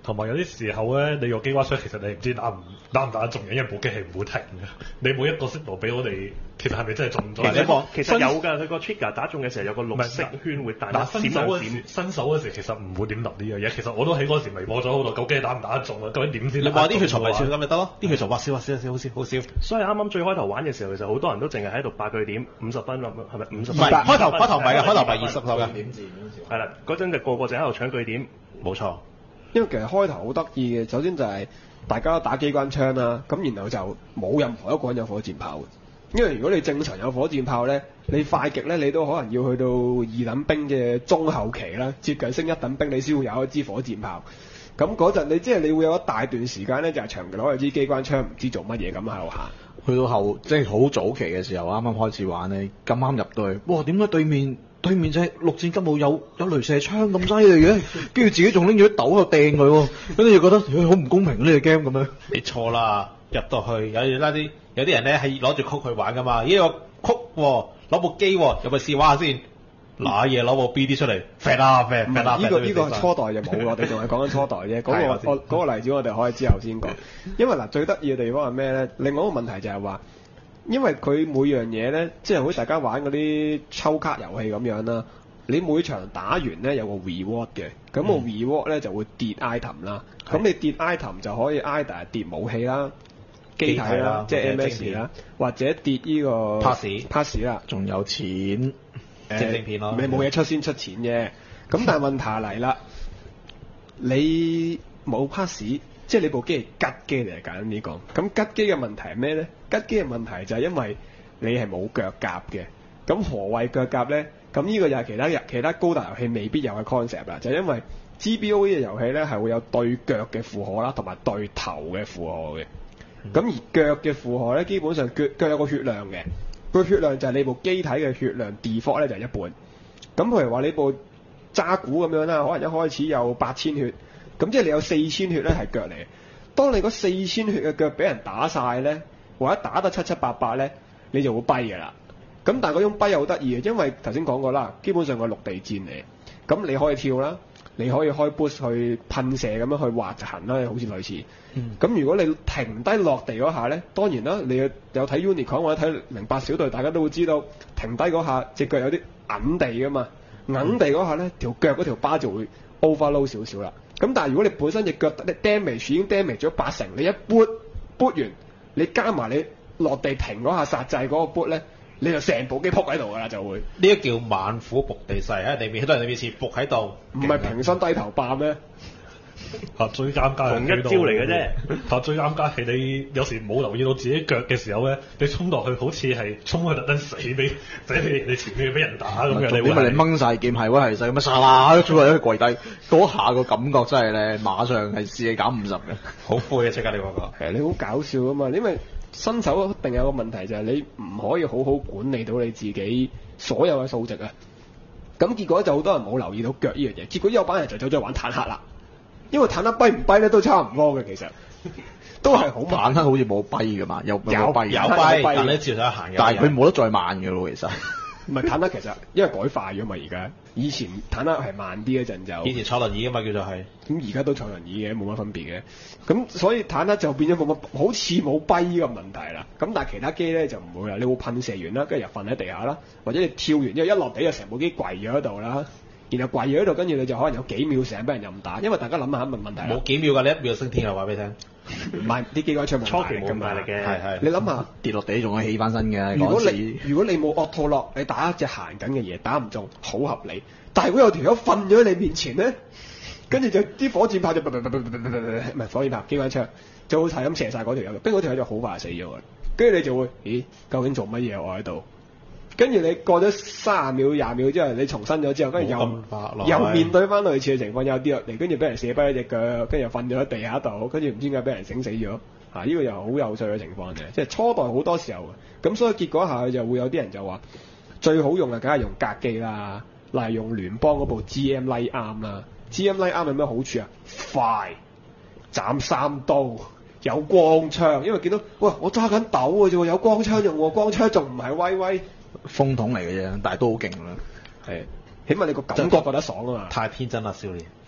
Speaker 5: 同埋有啲時候咧，你用機關槍其實你唔知打唔打唔打得中嘅，因為部機係唔會停嘅。你每一個色度俾我哋，其實係咪真係中咗？
Speaker 2: 其實
Speaker 4: 其實有㗎，佢個 trigger 打中嘅時候有個綠色圈會彈
Speaker 5: 嗱，
Speaker 4: 閃
Speaker 5: 新手
Speaker 4: 兩閃
Speaker 5: 嗰時，。新手嗰時其實唔會點諗呢樣嘢。其實我都喺嗰時微博咗好多，究竟打唔打得中啊？究竟點先？
Speaker 2: 你話啲血蟲咪少咁咪得咯？啲血蟲話少話少少好少好少。
Speaker 4: 所以啱啱最開頭玩嘅時候，其實好多人都淨係喺度八據點五十分咁，係咪五十
Speaker 2: 唔
Speaker 4: 分？
Speaker 2: 係開頭開頭唔係嘅，開頭唔係二十頭嘅。
Speaker 6: 點字
Speaker 4: 係啦，嗰陣就個個就喺度搶據點。
Speaker 2: 冇錯。
Speaker 1: 因為其實開頭好得意嘅，首先就係大家都打機關槍啦，咁然後就冇任何一個人有火箭炮嘅。因為如果你正常有火箭炮咧，你快極咧，你都可能要去到二等兵嘅中後期啦，接近升一等兵，你先會有一支火箭炮。咁嗰陣你即係你會有一大段時間咧，就係、是、長期攞住支機關槍，唔知做乜嘢咁喺度行。
Speaker 6: 去到後即係好早期嘅時候，啱啱開始玩咧，咁啱入到去，哇！點解對面對面隻陸戰金武有有雷射槍咁犀利嘅？跟住自己仲拎住啲豆喺度掟佢喎，跟住就覺得好唔公平呢個 game 咁樣。
Speaker 2: 你錯啦，入到去有拉啲有啲人咧係攞住曲去玩噶嘛，呢個曲喎攞部機喎，入去試玩下先，揦嘢攞部 B D 出嚟，飛啦飛
Speaker 1: 唔
Speaker 2: 飛啦
Speaker 1: 係呢個呢個初代就冇，我哋仲係講緊初代啫。嗰、
Speaker 2: 係
Speaker 1: 個我嗰、個例子我哋可以之後先講。因為嗱最得意嘅地方係咩咧？另外一個問題就係話，因為佢每樣嘢咧，即係好似大家玩嗰啲抽卡遊戲咁樣啦。你每場打完咧有個 reward 嘅，咁、個 reward 咧就會跌 item 啦。咁、你跌 item 就可以 either 跌武器啦、機體啦
Speaker 2: 機體啦，
Speaker 1: 即係
Speaker 2: 或者
Speaker 1: M
Speaker 2: 晶
Speaker 1: S
Speaker 2: 片
Speaker 1: 啦，或者跌呢個
Speaker 2: pass
Speaker 1: pass 啦。
Speaker 6: 仲有錢，
Speaker 1: 誒
Speaker 2: 正正片咯
Speaker 1: 你冇嘢出先出錢啫。咁但係問題嚟啦，你冇 pass，即係你部機係吉機嚟，簡單啲講。咁吉機嘅問題係咩咧？吉機嘅問題就係因為你係冇腳甲嘅。咁何謂腳甲咧？咁呢個又係其他其他高達遊戲未必有嘅 concept 啦，就係因為 G B O 呢個遊戲咧係會有對腳嘅負荷啦，同埋對頭嘅負荷嘅。咁、而腳嘅負荷咧，基本上腳腳有個血量嘅，個血量就係你部機體嘅血量 default 咧就係一半。咁譬如話你部渣古咁樣啦，可能一開始有八千血，咁即係你有四千血咧係腳嚟。當你嗰四千血嘅腳俾人打晒咧，或者打得七七八八咧，你就會跛㗎啦。咁但係嗰種跛又好得意嘅，因為頭先講過啦，基本上個陸地戰嚟，咁你可以跳啦，你可以開 boost 去噴射咁樣去滑行啦，好似類似。咁、嗯、如果你停低落地嗰下咧，當然啦，你有睇 Unicorn 或者睇零八小隊，大家都會知道停低嗰下隻腳有啲揞地㗎嘛，揞地嗰下咧條腳嗰條巴就會 overload 少少啦。咁但係如果你本身隻腳你 damage 已經 damage 咗八成，你一 boot boot 完，你加埋你落地停嗰下剎掣嗰個 boot 咧。你就成部機撲喺度㗎啦，就會
Speaker 2: 呢個叫猛虎伏地勢喺地面，都係你面前伏喺度，
Speaker 1: 唔係平身低頭霸咩？
Speaker 5: 嚇最尷尬係
Speaker 4: 同一招嚟嘅啫。
Speaker 5: 嚇最尷尬係你有時冇留意到自己腳嘅時候咧，你衝落去好似係衝去特登死俾死俾你前面俾人打咁樣。
Speaker 6: 重點係你掹晒劍係威係勢咁樣，沙啦衝落去跪低，嗰下個感覺真係咧，馬上係試你減五十嘅。
Speaker 2: 好灰啊！即刻你嗰個
Speaker 1: 係你好搞笑啊嘛，因為新手一定有個問題就係你唔可以好好管理到你自己所有嘅數值啊。咁結果就好多人冇留意到腳呢樣嘢，結果有班人就走咗去玩坦克啦。因為坦克跛唔跛咧都差唔多嘅，其實都係好慢。
Speaker 6: 坦克好似冇跛噶嘛，有有
Speaker 1: 有
Speaker 6: 跛
Speaker 2: 有
Speaker 1: 跛
Speaker 2: 跛，
Speaker 1: 跛
Speaker 2: 但你照上行嘅。
Speaker 6: 但係佢冇得再慢嘅咯，其實。
Speaker 1: 唔係坦克其實因為改快咗嘛，而家以前坦克係慢啲嗰陣就。
Speaker 2: 以前坐輪椅㗎嘛，叫做係。
Speaker 1: 咁而家都坐輪椅嘅，冇乜分別嘅。咁所以坦克就變咗冇乜，好似冇跛呢個問題啦。咁但係其他機咧就唔會啦，你會噴射完啦，跟住又瞓喺地下啦，或者你跳完之後一落地就成部機跪咗喺度啦。然後跪咗喺度，跟住你就可能有幾秒成日俾人任打，因為大家諗下問問題啦。
Speaker 2: 冇幾秒㗎，你一秒升天啊！話俾你聽。
Speaker 1: 唔係啲機關槍冇
Speaker 4: 初期冇咁
Speaker 1: 大力㗎嘛
Speaker 4: 大力嘅，
Speaker 2: 係係。
Speaker 1: 你諗下，
Speaker 6: 跌落地仲可以起翻身嘅。
Speaker 1: 如果
Speaker 6: 嗰陣
Speaker 1: 你
Speaker 6: 時
Speaker 1: 如果你冇 auto lock，你打一隻行緊嘅嘢打唔中，好合理。但係如果有條友瞓咗喺你面前咧，跟住就啲火箭炮就唔係火箭炮，機關槍就好係咁射晒嗰條友，跟住嗰條友就好快死咗㗎。跟住你就會，咦？究竟做乜嘢我喺度？跟住你過咗三十秒、廿秒之後，你重新咗之後，跟住又又面對翻類似嘅情況，有跌落嚟，跟住俾人射跛一隻腳，跟住又瞓咗喺地下度，跟住唔知點解俾人整死咗。嚇、啊！呢、這個又好有趣嘅情況嘅，即係初代好多時候嘅。咁所以結果下就會有啲人就話最好用嘅梗係用格機啦，例如用聯邦嗰部 G M Light Arm 啦。G M Light Arm 有咩好處啊？快，斬三刀。有光槍，因為見到喂我揸緊豆嘅啫喎，有光槍用喎，光槍仲唔係威威
Speaker 6: 風筒嚟嘅啫，但係都好勁啦。
Speaker 1: 係，起碼你個感覺覺得爽啊嘛。
Speaker 2: 太天真啦，少年。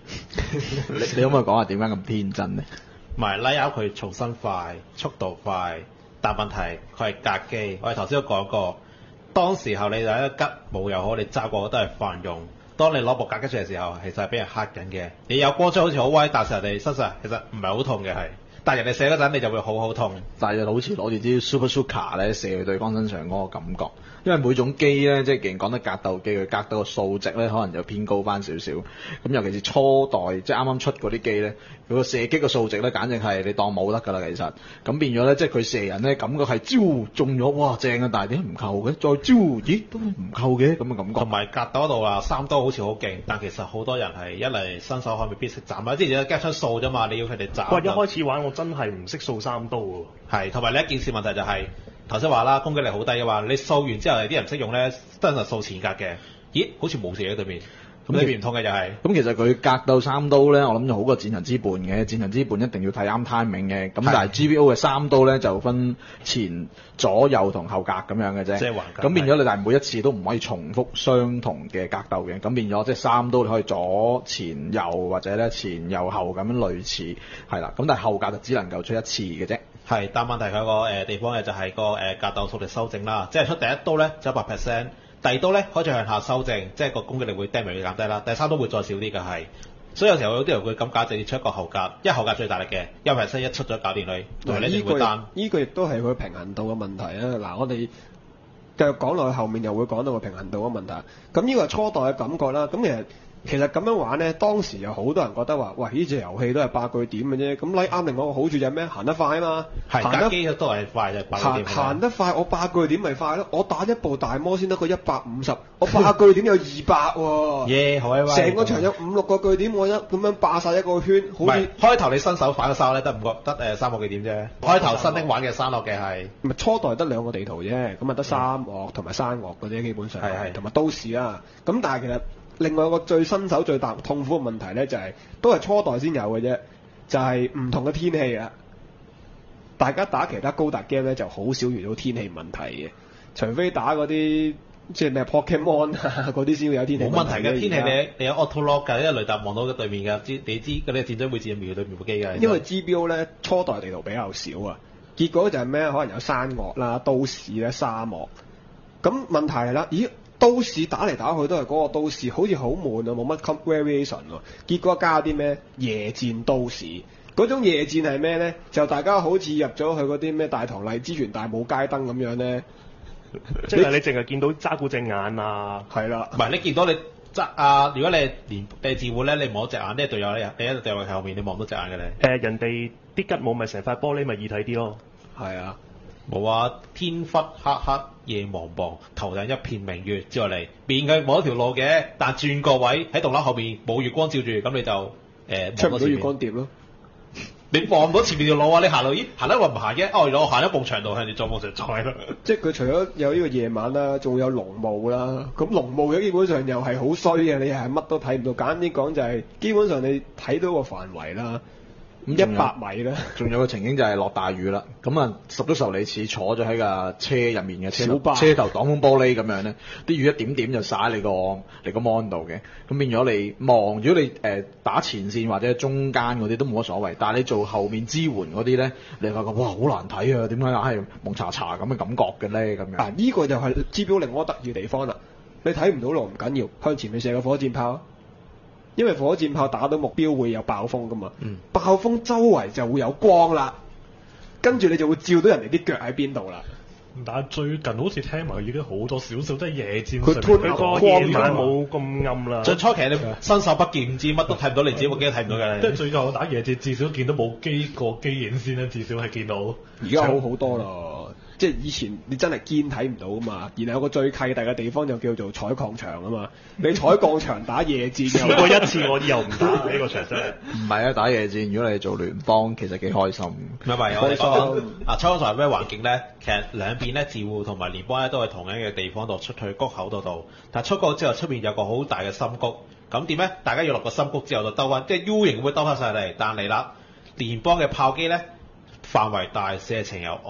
Speaker 6: 你你可唔可以講下點解咁天真咧？
Speaker 2: 唔係拉歐佢重新快，速度快，但問題佢係格機。我哋頭先都講過，當時候你第一吉冇又好，你揸過都係泛用。當你攞部格機出嚟嘅時候，其實係俾人黑緊嘅。你有光槍好似好威，但係人哋身上其實唔係好痛嘅係。但係人哋射嗰陣，你就會好好痛。
Speaker 6: 但係就好似攞住啲 Super Suka 咧射去對方身上嗰個感覺，因為每種機咧，即係既然講得格鬥機，佢格鬥個數值咧，可能就偏高翻少少。咁尤其是初代，即係啱啱出嗰啲機咧，佢個射擊嘅數值咧，簡直係你當冇得㗎啦。其實咁變咗咧，即係佢射人咧，感覺係招中咗，哇正啊！但係點解唔扣嘅？再招，咦都唔扣嘅咁嘅感覺。
Speaker 2: 同埋格鬥嗰度啊，三刀好似好勁，但其實好多人係一嚟新手可未必識斬啊，之前加出數啫嘛，你要佢哋斬。
Speaker 4: 喂，一開始玩我真係唔識掃三刀喎。
Speaker 2: 係，同埋呢一件事問題就係頭先話啦，攻擊力好低嘅話，你掃完之後啲人唔識用咧，真係掃前格嘅。咦？好似冇事喺對面。咁呢邊唔通嘅就係、是。
Speaker 6: 咁其實佢格鬥三刀咧，我諗就好過戰神之絆嘅。戰神之絆一定要睇啱 timing 嘅。咁但係 G B O 嘅三刀咧就分前左右同後格咁樣嘅啫。
Speaker 2: 即係橫格。
Speaker 6: 咁變咗你但係每一次都唔可以重複相同嘅格鬥嘅。咁變咗即係三刀你可以左前右或者咧前右後咁樣類似係啦。咁但係後格就只能夠出一次嘅啫。
Speaker 2: 係，但問題佢個誒地方嘅就係個誒格鬥速力修正啦，即係出第一刀咧就一百 percent，第二刀咧可以向下修正，即係個攻擊力會 damage 會減低啦，第三刀會再少啲嘅係，所以有時候有啲人會咁假直接出一個後格，因為後格最大力嘅，一百 percent 一出咗搞掂佢，同埋呢啲會單。
Speaker 1: 呢個亦都係佢平衡度嘅問題啊！嗱，我哋繼續講落去後面又會講到個平衡度嘅問題。咁呢個係初代嘅感覺啦。咁其實其實咁樣玩咧，當時有好多人覺得話，喂，呢隻遊戲都係八句點嘅啫。咁 like 啱另外一個好處就係咩？行得快啊嘛，
Speaker 2: 係格機都係快嘅，
Speaker 1: 行行得快，我八句點咪快咯。我打一部大魔先得個一百五十，我八句點有二百喎。
Speaker 2: 耶，好威威！
Speaker 1: 成個場有五六個據點，我一咁樣霸晒一個圈，好似
Speaker 2: 開頭你新手反個哨咧，得五個得誒三個據點啫。開頭新丁玩嘅山岳嘅係，
Speaker 1: 唔係初代得兩個地圖啫，咁啊得沙漠同埋山岳嗰啲基本上，
Speaker 2: 係係
Speaker 1: 同埋都市啦。咁但係其實另外一個最新手最大痛苦嘅問題咧，就係、是、都係初代先有嘅啫，就係、是、唔同嘅天氣啊！大家打其他高達 game 咧，就好少遇到天氣問題嘅，除非打嗰啲即係咩 Pokemon 啊嗰啲先會有天氣問題。
Speaker 2: 冇問題嘅天氣你你有 auto lock 㗎，因為雷達望到對面㗎，知你知嗰啲戰爭會戰瞄對面部機㗎。
Speaker 1: 因為 G B O 咧初代地圖比較少啊，結果就係咩？可能有山岳啦、都市咧、沙漠。咁問題係啦，咦？都市打嚟打去都係嗰個都市，好似好悶啊，冇乜 variation 喎。結果加啲咩夜戰都市，嗰種夜戰係咩咧？就大家好似入咗去嗰啲咩大堂荔枝園大帽街燈咁樣咧，
Speaker 4: 即係你淨係見到揸古隻眼啊，
Speaker 1: 係啦，
Speaker 2: 唔係你見到你揸啊！如果你係連你自護咧，你望到隻眼，呢隊友你你一隊友喺後面，你望到隻眼嘅你。
Speaker 4: 誒、呃，人哋啲吉姆咪成塊玻璃咪易睇啲咯。
Speaker 1: 係啊。
Speaker 2: 冇啊！天忽黑黑，夜茫茫，頭頂一片明月照落嚟，面佢冇一條路嘅，但轉個位喺棟樓後面冇月光照住，咁你就誒、呃、
Speaker 1: 出唔到月光碟咯。
Speaker 2: 你望唔到前面條路啊！你行路咦行得話唔行嘅，哦原來我行一埲牆度向住再望上再啦。
Speaker 1: 即係佢除咗有呢個夜晚啦，仲有濃霧啦。咁濃霧嘅基本上又係好衰嘅，你係乜都睇唔到。簡單啲講就係、是，基本上你睇到個範圍啦。咁一百米咧，
Speaker 6: 仲有個情景就係落大雨啦，咁啊十足十你似坐咗喺架車入面嘅車
Speaker 1: 小巴
Speaker 6: 車頭擋風玻璃咁樣咧，啲雨一點點就灑喺你個你個 mon 度嘅，咁變咗你望，如果你誒、呃、打前線或者中間嗰啲都冇乜所謂，但係你做後面支援嗰啲咧，你發覺哇好難睇啊，點解硬係蒙查查咁嘅感覺嘅咧咁樣？
Speaker 1: 啊，呢、這個就係 G B O 令我得意嘅地方啦，你睇唔到路唔緊要，向前面射個火箭炮。因為火箭炮打到目標會有爆風噶嘛，嗯、爆風周圍就會有光啦，跟住你就會照到人哋啲腳喺邊度啦。
Speaker 5: 但係最近好似聽聞已經好多少少都係夜戰，
Speaker 1: 佢吞
Speaker 4: 佢個夜晚冇咁暗啦。
Speaker 2: 最初期你伸手不見，唔知乜都睇唔到，你自己部機都睇唔到嘅。
Speaker 5: 即係最後打夜戰，至少見到冇機個機影先啦，至少係見到。
Speaker 1: 而家好好多啦。即係以前你真係堅睇唔到啊嘛，然後有個最契弟嘅地方就叫做採礦場啊嘛。你採礦場打夜戰，
Speaker 4: 試過一次我以後唔打呢個場真係。
Speaker 6: 唔係啊，打夜戰如果你做聯邦，其實幾開心。
Speaker 2: 唔係唔係，我哋講啊，採礦場係咩環境咧？其實兩邊咧，自護同埋聯邦咧都係同樣嘅地方度出去谷口度度。但係出谷之後，出面有個好大嘅深谷。咁點咧？大家要落個深谷之後就兜翻，即係 U 型會兜翻上嚟。但係啦，聯邦嘅炮機咧範圍大，射程又惡。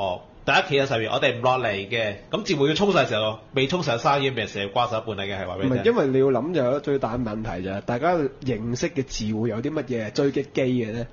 Speaker 2: 大家企喺上面，我哋唔落嚟嘅，咁自會要衝上嘅時候，未衝上山已經俾人射瓜手一半嚟嘅，係話俾你聽。
Speaker 1: 唔係，因為你要諗就有最大嘅問題就係大家認識嘅字會有啲乜嘢追擊機嘅咧？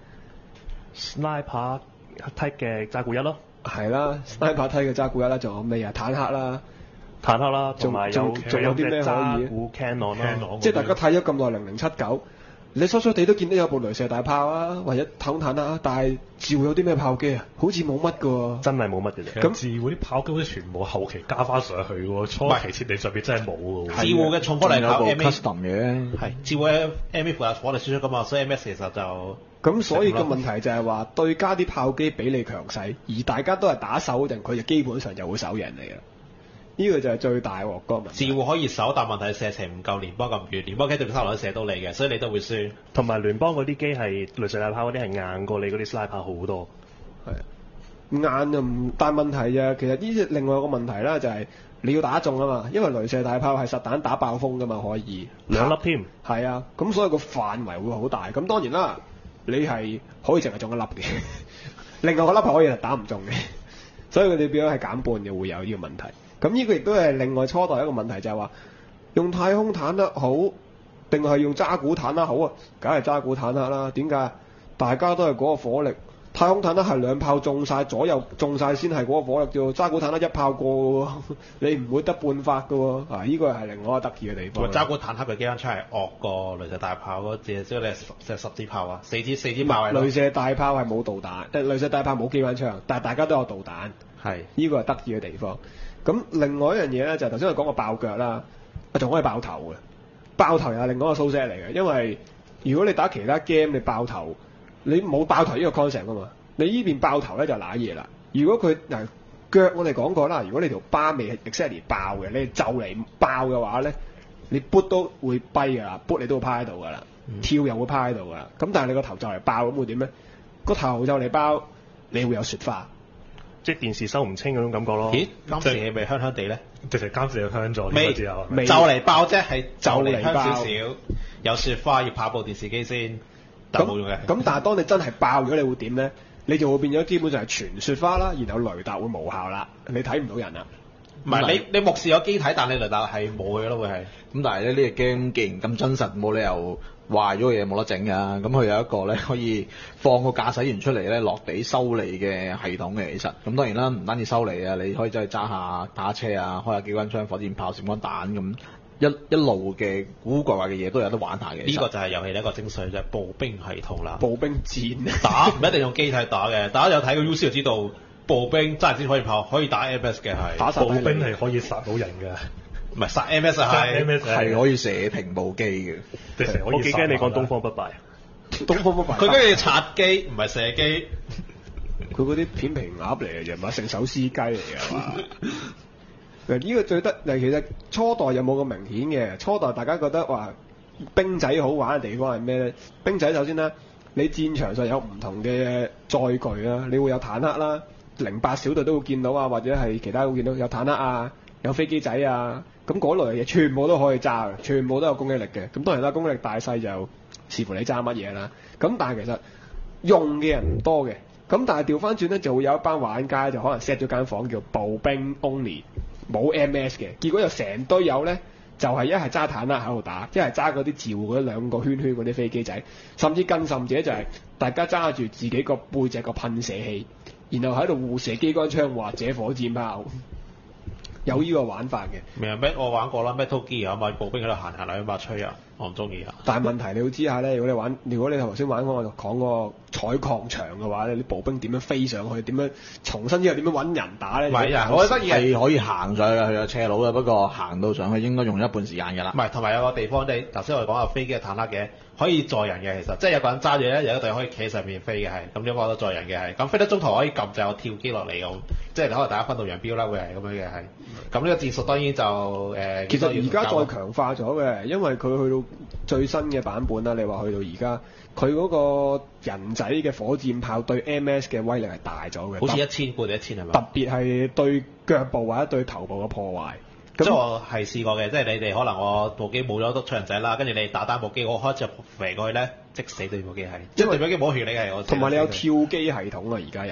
Speaker 4: Sniper type 嘅揸古一咯，
Speaker 1: 係啦，Sniper type 嘅揸古一啦，仲有咩啊？坦克啦，
Speaker 4: 坦克啦，同埋有
Speaker 1: 仲仲有啲咩可以
Speaker 4: 揸古 Canon 啦，
Speaker 1: 即係大家睇咗咁耐零零七九。你疏疏地都見到有部雷射大炮啊，或者太空坦克啊，但係自會有啲咩炮機啊？好似冇乜㗎喎。
Speaker 4: 真係冇乜嘅啫。
Speaker 5: 咁自會啲炮機好似全部後期加翻上去喎，初期設定上邊真係冇㗎喎。
Speaker 2: 自會嘅重火力靠 M A
Speaker 6: custom 嘅，
Speaker 2: 係自會 M A 負責火力輸出㗎嘛，所以 M S 其實就
Speaker 1: 咁，所以個問題就係話對家啲炮機比你強勢，而大家都係打手定佢就基本上就會手贏你啦。呢個就係最大鑊個問題。
Speaker 2: 自會可以守，但問題射程唔夠聯邦咁遠，聯邦機對佢三落都射到你嘅，所以你都會輸。
Speaker 4: 同埋聯邦嗰啲機係雷射大炮嗰啲係硬過你嗰啲 sniper 好多。
Speaker 1: 係硬就唔，但問題啊，其實呢啲另外一個問題啦，就係你要打中啊嘛，因為雷射大炮係實彈打爆風噶嘛，可以
Speaker 4: 兩粒添。
Speaker 1: 係啊，咁所以個範圍會好大。咁當然啦，你係可以淨係中一粒嘅，另外個粒係可以係打唔中嘅，所以佢哋變咗係減半嘅會有呢個問題。咁呢個亦都係另外初代一個問題，就係話用太空坦克好，定係用渣古坦克好啊？梗係渣古坦克啦。點解？大家都係嗰個火力，太空坦克係兩炮中晒，左右中晒先係嗰個火力啫喎。渣古坦克一炮過喎，你唔會得半發㗎喎。啊，呢個係另外一個得意嘅地方。
Speaker 2: 渣古坦克嘅機關槍係惡過雷射大炮嗰隻，即係你係十支炮啊，四支四支炮係。
Speaker 1: 雷射大炮係冇導彈，誒雷射大炮冇機關槍，但係大家都有導彈。
Speaker 2: 係，
Speaker 1: 呢個係得意嘅地方。咁另外一樣嘢咧，就係頭先我講過爆腳啦，仲可以爆頭嘅。爆頭又係另外一個 subset嚟嘅，因為如果你打其他 game 你爆頭，你冇爆頭呢個 concept 噶嘛，你呢邊爆頭咧就揦嘢啦。如果佢嗱腳我哋講過啦，如果你條巴未係 exactly 爆嘅，你就嚟爆嘅話咧，你 boot 都會跛㗎啦 boot 你都會趴喺度㗎啦，嗯、跳又會趴喺度㗎啦。咁但係你個頭就嚟爆咁會點咧？個頭就嚟爆，你會有雪花。
Speaker 4: 即係電視收唔清嗰種感覺咯。
Speaker 2: 咦？監視器咪香香地咧？
Speaker 5: 直情監視器香咗，
Speaker 2: 未
Speaker 5: 之後
Speaker 2: 就嚟爆啫，係就嚟
Speaker 1: 嚟
Speaker 2: 香少
Speaker 1: 爆
Speaker 2: 少，有雪花要跑部電視機先，但冇用嘅。
Speaker 1: 咁但係當你真係爆咗，你會點咧？你就會變咗基本上係全雪花啦，然後雷達會無效啦，你睇唔到人啦。
Speaker 2: 唔係你你目視有機體，但你雷達係冇嘅咯，會係。
Speaker 6: 咁但係咧呢個 game 既然咁真實，冇理由壞咗嘅嘢冇得整㗎。咁佢有一個咧可以放個駕駛員出嚟咧落地修理嘅系統嘅，其實咁當然啦，唔單止修理啊，你可以走去揸下打下車啊，開下機關槍、火箭炮、閃光彈咁一一路嘅古古怪怪嘅嘢都有得玩下嘅。
Speaker 2: 呢個就係遊戲一個精髓，就係步兵系統啦。
Speaker 1: 步兵戰
Speaker 2: 打唔一定用機體打嘅，大家有睇過 U C 就知道步兵真係先可以跑，可以打 M S 嘅係。
Speaker 5: 步兵係可以殺到人嘅。
Speaker 2: 唔係殺 M S 係
Speaker 6: 係可以射平步機嘅，
Speaker 4: 我幾驚你講東方不敗。
Speaker 1: 東方不敗
Speaker 2: 佢跟住拆機，唔係射機。
Speaker 1: 佢嗰啲片皮鴨嚟嘅啫嘛，成手撕雞嚟嘅嘛。嗱呢個最得嗱，其實初代有冇咁明顯嘅？初代大家覺得話兵仔好玩嘅地方係咩咧？兵仔首先咧，你戰場上有唔同嘅載具啦，你會有坦克啦，零八小隊都會見到啊，或者係其他會見到有坦克啊，有飛機仔啊。咁嗰類嘅嘢全部都可以揸嘅，全部都有攻擊力嘅。咁當然啦，攻擊力大細就視乎你揸乜嘢啦。咁但係其實用嘅人唔多嘅。咁但係調翻轉咧，就會有一班玩家就可能 set 咗間房叫步兵 only， 冇 M S 嘅。結果就成堆友咧，就係一係揸坦克喺度打，一係揸嗰啲召嗰兩個圈圈嗰啲飛機仔，甚至更甚者就係大家揸住自己個背脊個噴射器，然後喺度互射機關槍或者火箭炮。有呢個玩法嘅，
Speaker 2: 明咩？我玩過啦，Metal Gear 啊嘛，步兵喺度行行兩把吹啊，我唔中意啊。
Speaker 1: 但係問題你要知下咧，如果你玩，如果你頭先玩嗰個講個採礦場嘅話咧，啲步兵點樣飛上去，點樣重新之後點樣揾人打咧？
Speaker 2: 唔係啊，我覺得
Speaker 6: 係可以行上去嘅，佢有斜路嘅，不過行到上去應該用一半時間㗎啦。
Speaker 2: 唔係，同埋有個地方你頭先我哋講有飛機嘅坦克嘅，可以載人嘅，其實即係有個人揸住咧，有一隊可以企喺上面飛嘅係，咁點講都載人嘅係，咁飛得中途可以撳就有跳機落嚟咁，即係可能大家分道揚鑣啦，會係咁樣嘅係。咁呢個戰術當然就誒，呃、
Speaker 1: 其實而家再強化咗嘅，因為佢去到最新嘅版本啦，你話去到而家，佢嗰個人仔嘅火箭炮對 M S 嘅威力係大咗嘅，
Speaker 2: 好似一千半定一千係咪？
Speaker 1: 特別係對腳部或者對頭部嘅破壞。
Speaker 2: 即係我係試過嘅，即係你哋可能我部機冇咗都出人仔啦，跟住你打單部機，我開隻飛過去咧，即死對部機係，即係對部機冇血你係我。
Speaker 1: 同埋你有跳機系統啊，而家有。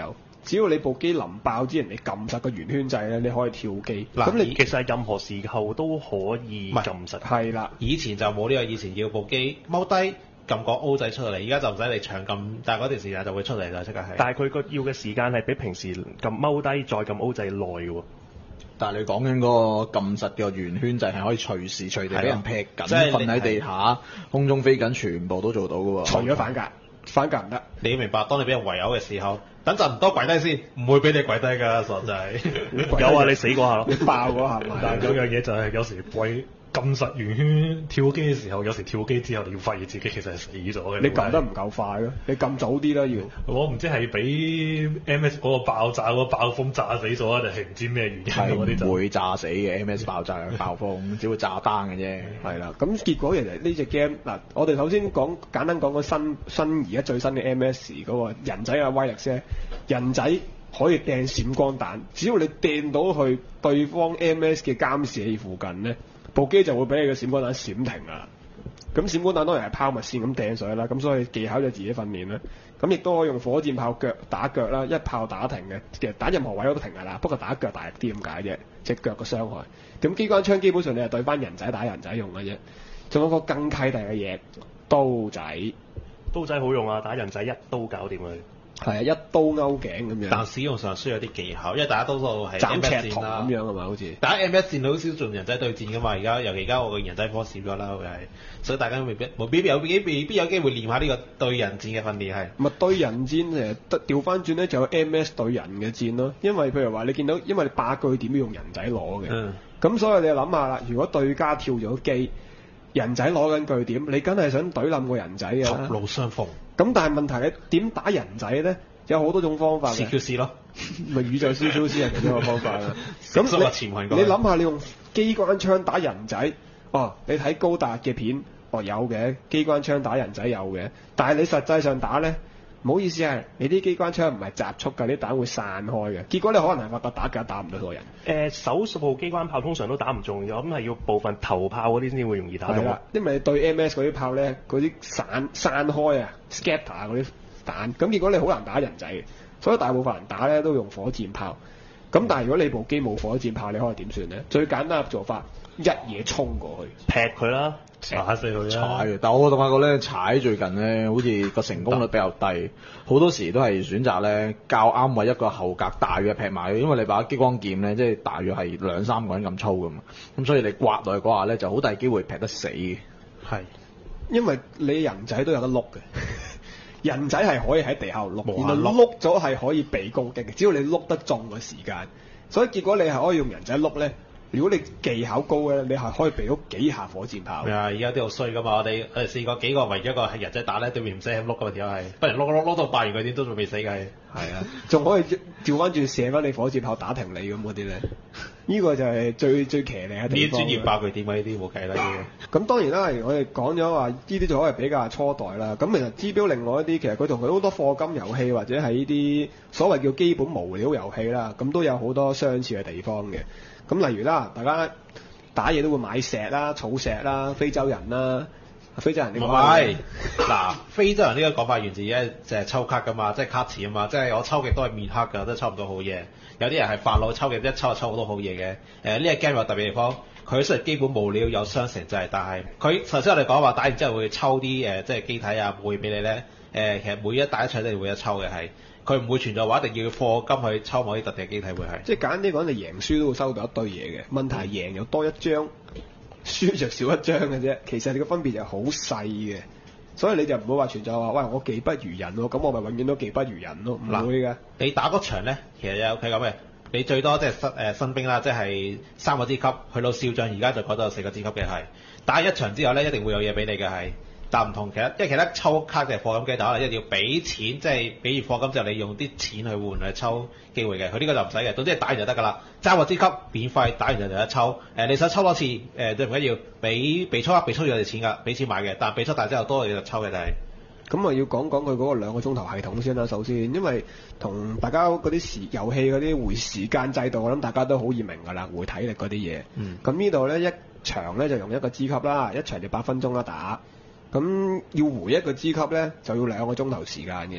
Speaker 1: 只要你部機臨爆之前你撳實個圓圈掣咧，你可以跳機。
Speaker 2: 嗱
Speaker 1: 咁你
Speaker 4: 其實係任何時候都可以撳實。
Speaker 1: 係啦，
Speaker 2: 以前就冇呢個，以前要部機踎低撳個 O 掣出嚟，而家就唔使你長撳，但係嗰段時間就會出嚟啦，即係。
Speaker 4: 但係佢個要嘅時間係比平時撳踎低再撳 O 掣耐嘅喎。
Speaker 6: 但係你講緊嗰個撳實嘅圓圈掣係可以隨時隨地俾人劈緊，
Speaker 2: 即係你
Speaker 6: 瞓喺地下、空中飛緊，全部都做到嘅喎。
Speaker 1: 除咗反格，反格唔得。
Speaker 2: 你要明白，當你俾人圍毆嘅時候，等陣唔多跪低先，唔會俾你跪低㗎，實際。
Speaker 4: 有啊，你死嗰下咯
Speaker 1: 你。爆嗰下咪。
Speaker 5: 但係有樣嘢就係有時跪撳實圓圈跳機嘅時候，有時跳機之後你要發現自己其實係死咗嘅。
Speaker 1: 你撳得唔夠快咯，你撳早啲啦要。
Speaker 5: 我唔知係俾 M S 嗰個爆炸嗰個爆風炸死咗啊，定係唔知咩原因
Speaker 6: 係
Speaker 5: 嗰啲就
Speaker 6: 唔會炸死嘅 M S 爆炸爆風，只會炸單嘅啫。
Speaker 1: 係啦，咁結果其實呢隻 game 嗱，我哋首先講簡單講個新新而家最新嘅 M S 嗰個人仔嘅威力先，人仔可以掟閃光彈，只要你掟到去對方 M S 嘅監視器附近咧，部機就會俾你嘅閃光彈閃停啦。咁閃光彈當然係拋物線咁掟上去啦，咁所以技巧就自己訓練啦。咁亦都可以用火箭炮腳打腳啦，一炮打停嘅，其實打任何位都停㗎啦。不過打腳大力啲咁解啫，隻腳嘅傷害。咁機關槍基本上你係對翻人仔打人仔用嘅啫。仲有個更契弟嘅嘢，刀仔。
Speaker 4: 刀仔好用啊，打人仔一刀搞掂佢。
Speaker 1: 係啊，一刀勾頸咁樣。
Speaker 2: 但使用上需要有啲技巧，因為大家多數係
Speaker 1: 斬
Speaker 2: M S
Speaker 1: 赤銅
Speaker 2: 戰啦
Speaker 1: 咁樣係咪？好似
Speaker 2: 打 M S 戰好少做人仔對戰噶嘛，而家尤其而家我個人仔科少咗啦，佢係，所以大家未必冇必有未必有機會練下呢個對人戰嘅訓練係。
Speaker 1: 咪對人戰誒，得調翻轉咧就有 M S 對人嘅戰咯。因為譬如話你見到，因為你霸據點要用人仔攞嘅，咁、
Speaker 2: 嗯、
Speaker 1: 所以你就諗下啦，如果對家跳咗機，人仔攞緊據點，你梗係想懟冧個人仔嘅啦。
Speaker 2: 狹路相逢。
Speaker 1: 咁但係問題你點打人仔咧？有好多種方法嘅。
Speaker 2: C Q C 咯，
Speaker 1: 咪宇宙 C Q C 係其中一個方法啦。咁
Speaker 2: 所以話潛行過
Speaker 1: 你諗下，你用機關槍打人仔，哦，你睇高達嘅片，哦有嘅，機關槍打人仔有嘅，但係你實際上打咧，唔好意思啊，你啲機關槍唔係集束㗎，啲彈會散開嘅，結果你可能係發覺打架打唔到個人。
Speaker 4: 誒、呃、手術部機關炮通常都打唔中，咁係要部分頭炮嗰啲先會容易打中。
Speaker 1: 係啦，因為你對 M S 嗰啲炮咧，嗰啲散散開啊 ，scatter 嗰啲彈，咁結果你好難打人仔嘅，所以大部分人打咧都用火箭炮。咁但係如果你部機冇火箭炮，你可以點算咧？最簡單嘅做法，一嘢衝過去，
Speaker 4: 劈佢啦，
Speaker 5: 打死佢啦！
Speaker 6: 踩，但我發覺咧踩最近咧，好似個成功率比較低，好多時都係選擇咧較啱位一個後格大約劈埋，因為你把激光劍咧，即係大約係兩三個人咁粗噶嘛，咁所以你刮落去嗰下咧就好大機會劈得死嘅。
Speaker 2: 係，
Speaker 1: 因為你人仔都有得碌嘅。人仔係可以喺地下度碌，
Speaker 2: 無限
Speaker 1: 然後碌咗係可以被攻擊嘅，只要你碌得中個時間。所以結果你係可以用人仔碌咧。如果你技巧高咧，你係可以避到幾下火箭炮。
Speaker 2: 係啊，而家啲好衰噶嘛！我哋我哋試過幾個圍咗一個係人仔打咧，對面唔使咁碌噶嘛條係，不然碌碌碌到爆完佢點都仲未死嘅係。
Speaker 1: 係啊，仲可以調翻轉射翻你火箭炮打停你咁嗰啲咧。呢個就係最最騎呢嘅地方。
Speaker 2: 呢啲專業爆佢點啊？呢啲冇計啦呢啲。
Speaker 1: 咁當然啦，我哋講咗話呢啲就可以比較初代啦。咁其實指標另外一啲，其實佢同佢好多課金遊戲或者係呢啲所謂叫基本無料遊戲啦，咁都有好多相似嘅地方嘅。咁例如啦，大家打嘢都會買石啦、草石啦、非洲人啦、非洲人呢個。
Speaker 2: 唔係，嗱，非洲人呢個講法源自咧就係抽卡噶嘛，即係卡池啊嘛，即係我抽極都係面黑㗎，都抽唔到好嘢。有啲人係煩惱抽極一抽就抽好多好嘢嘅。誒呢個 game 有特別地方，佢雖然基本無料有雙城制，但係佢頭先我哋講話打完之後會抽啲誒即係機體啊會俾你咧。誒其實每一打一場都係會有抽嘅係。佢唔會存在話一定要課金去抽某啲特定嘅機體會係，
Speaker 1: 即係簡單啲講，你贏輸都會收到一堆嘢嘅。問題係贏又多一張，輸就少一張嘅啫。其實你個分別就好細嘅，所以你就唔會話存在話，喂我技不如人喎，咁我咪永遠都技不如人咯，唔會嘅。
Speaker 2: 你打嗰場咧，其實有佢咁嘅，你最多即係新誒新兵啦，即係三個支級，去到少將而家就改到四個支級嘅係。打一場之後咧，一定會有嘢俾你嘅係。但唔同其他，因為其他抽卡嘅課金機打可能一定要俾錢，即係俾完課金之後你用啲錢去換去抽機會嘅。佢呢個就唔使嘅，總之係打完就得㗎啦。揸個支級免費，打完就有得抽。誒、呃，你想抽多次誒都唔緊要，俾被抽啊，被抽要有錢㗎，俾錢買嘅。但係被抽大之後多你就抽嘅就係、是。
Speaker 1: 咁啊要講講佢嗰個兩個鐘頭系統先啦。首先，因為同大家嗰啲時遊戲嗰啲回時間制度，我諗大家都好易明㗎啦，回體力嗰啲嘢。嗯。咁呢度咧一場咧就用一個支級啦，一場就八分鐘啦打。咁要回一個支級咧，就要兩個鐘頭時間嘅。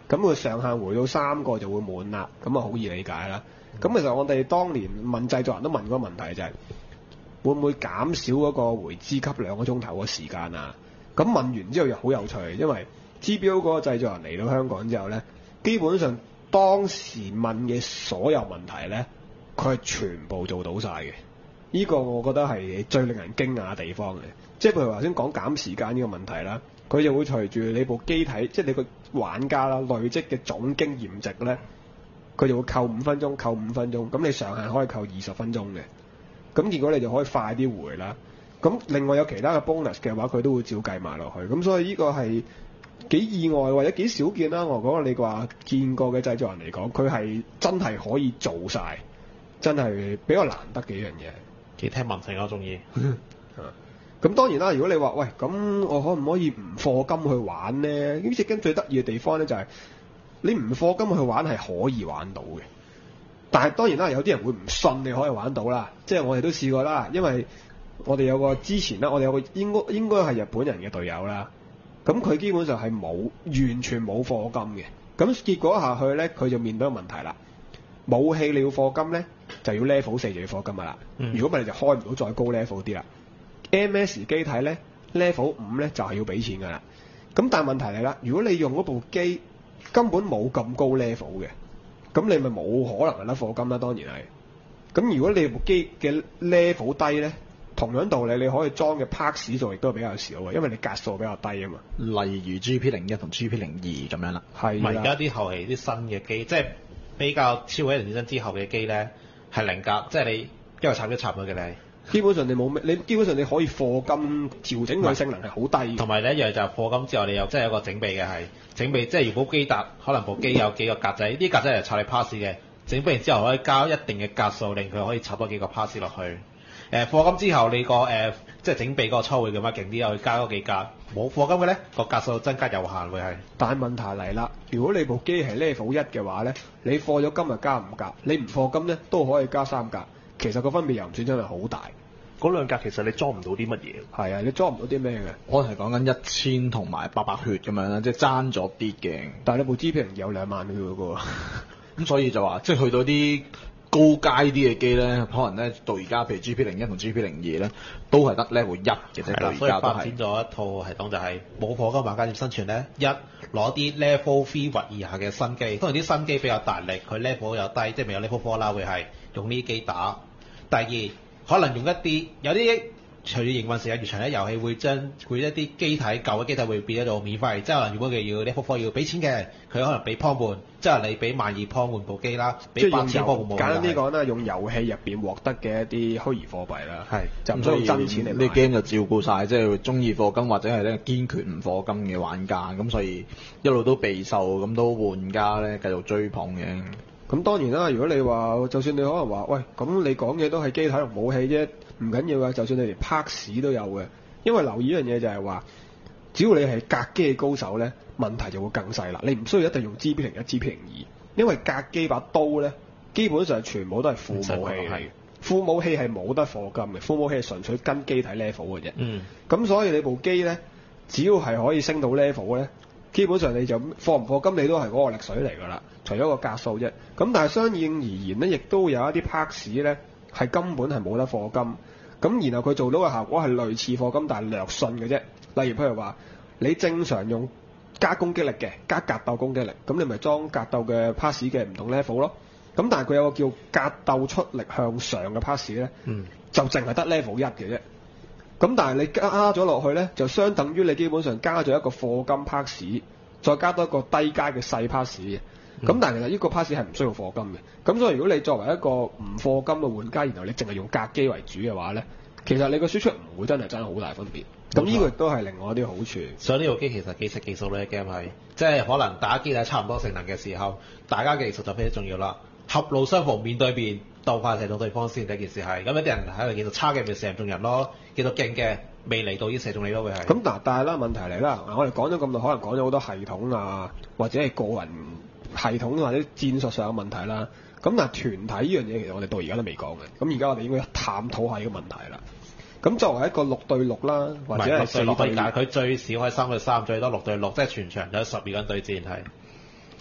Speaker 1: 咁佢上限回到三個就會滿啦，咁啊好易理解啦。咁其實我哋當年問製作人都問過個問題就係、是、會唔會減少嗰個回資級兩個鐘頭嘅時間啊？咁問完之後又好有趣，因為 G B O 嗰個製作人嚟到香港之後咧，基本上當時問嘅所有問題咧，佢係全部做到晒嘅。呢、這個我覺得係最令人驚訝嘅地方嘅。即係譬如頭先講減時間呢個問題啦，佢就會隨住你部機體，即係你個玩家啦累積嘅總經驗值咧，佢就會扣五分鐘，扣五分鐘，咁你上限可以扣二十分鐘嘅。咁結果你就可以快啲回啦。咁另外有其他嘅 bonus 嘅話，佢都會照計埋落去。咁所以呢個係幾意外或者幾少見啦。我講你話見過嘅製作人嚟講，佢係真係可以做晒，真係比較難得嘅一樣嘢。
Speaker 2: 幾聽民情我中意。
Speaker 1: 咁當然啦，如果你話喂，咁我可唔可以唔課金去玩呢？呢隻 game 最得意嘅地方咧就係、是、你唔課金去玩係可以玩到嘅。但係當然啦，有啲人會唔信你可以玩到啦。即係我哋都試過啦，因為我哋有個之前啦，我哋有個應該應該係日本人嘅隊友啦。咁佢基本上係冇完全冇課金嘅。咁結果下去咧，佢就面對一個問題啦。武器你要課金咧，就要 level 四就要課金噶啦。如果唔係你就開唔到再高 level 啲啦。M S 機體咧 level 五咧就係、是、要俾錢噶啦。咁但係問題嚟啦，如果你用嗰部機根本冇咁高 level 嘅，咁你咪冇可能係得課金啦。當然係。咁如果你部機嘅 level 低咧，同樣道理你可以裝嘅 parts 數亦都比較少嘅，因為你格數比較低啊嘛。
Speaker 6: 例如 G P 零一同 G P 零二咁樣啦。
Speaker 1: 係啦。
Speaker 2: 而家啲後期啲新嘅機，即係比較超過一年之後嘅機咧，係零格，即係你一路插一插佢嘅你。
Speaker 1: 基本上你冇咩，你基本上你可以課金調整佢性能係好低。
Speaker 2: 同埋咧一樣就係課金之後，你有即係有個整備嘅係整備，即係如果機搭可能部機有幾個格仔，啲格仔係插你 pass 嘅，整備完之後可以交一定嘅格數，令佢可以插多幾個 pass 落去。誒、呃、課金之後你個誒、呃、即係整備嗰個抽會咁樣勁啲，又去加多幾格。冇課金嘅咧，個格數增加有限會係。但係問題嚟啦，如果你部機係 level 一嘅話咧，你課咗金就加五格，你唔課金咧都可以加三格。其實個分別又唔算真係好大，
Speaker 4: 嗰兩格其實你裝唔到啲乜嘢。
Speaker 1: 係啊，你裝唔到啲咩嘅？
Speaker 6: 可能係講緊一千同埋八百血咁樣啦，即係爭咗啲嘅。
Speaker 1: 但係你部 G P 零有兩萬嘅喎，咁、
Speaker 6: 嗯、所以就話即係去到啲高階啲嘅機咧，可能咧到而家譬如 G P 零一同 G P 零二咧，都係得 level 一嘅啫。到而
Speaker 2: 所以
Speaker 6: 家都係
Speaker 2: 發展咗一套系統就係冇課金玩家點生存咧？一攞啲 level three 或以下嘅新機，當然啲新機比較大力，佢 level 又低，即係未有 level four 啦，會係用呢啲機打。第二，可能用一啲有啲隨住營運時間越長咧，遊戲會將會一啲機體舊嘅機體會變咗做免費，即係可能如果佢要 level four 要俾錢嘅，佢可能俾 pound 換，即係你俾萬二 pound 換部機啦，俾八千 pound 換部機。簡單啲講啦，用遊戲入邊獲得嘅一啲虛擬貨幣啦，係就唔需要真錢嚟買。
Speaker 6: 呢 game 就照顧晒，即係中意課金或者係咧堅決唔課金嘅玩家，咁所以一路都備受咁多玩家咧繼續追捧嘅。
Speaker 1: 咁當然啦，如果你話，就算你可能話，喂，咁你講嘅都係機體同武器啫，唔緊要㗎。就算你連 parts 都有嘅，因為留意一樣嘢就係話，只要你係格機嘅高手咧，問題就會更細啦。你唔需要一定用 G P 零一、G P 零二，因為格機把刀咧，基本上全部都係副武器嚟嘅。副武器係冇得課金嘅，副武器係純粹跟機體 level 嘅啫。嗯。咁所以你部機咧，只要係可以升到 level 咧，基本上你就課唔課金你都係嗰個力水嚟㗎啦。除咗個格數啫，咁但係相應而言咧，亦都有一啲 parts 咧係根本係冇得課金，咁然後佢做到嘅效果係類似課金，但係略遜嘅啫。例如譬如話，你正常用加攻擊力嘅，加格鬥攻擊力，咁你咪裝格鬥嘅 parts 嘅唔同 level 咯。咁但係佢有個叫格鬥出力向上嘅 parts 咧，嗯、就淨係得 level 一嘅啫。咁但係你加咗落去咧，就相等於你基本上加咗一個課金 parts，再加多一個低階嘅細 parts 嘅。咁、嗯、但係其實呢個 pass 係唔需要課金嘅，咁所以如果你作為一個唔課金嘅玩家，然後你淨係用格機為主嘅話咧，其實你個輸出唔會真係真係好大分別。咁呢個亦都係另外一啲好處。所以呢部機其實幾識技術咧 game 係，即係可能打機體差唔多性能嘅時候，大家嘅技術就非常重要啦。狹路相逢面對面，鬥快射中對方先，第一件事係。咁有啲人喺度技術差嘅咪射唔中人咯，技術勁嘅未嚟到已經射中你咯，會係。咁嗱，但係啦問題嚟啦，我哋講咗咁耐，可能講咗好多系統啊，或者係個人系統或者戰術上嘅問題啦，咁但係團體呢樣嘢其實我哋到而家都未講嘅，咁而家我哋應該探討下呢個問題啦。咁作為一個六對六啦，或者係四對六，佢最少係三對三，最多六對六，即係全場有十二個人對戰係。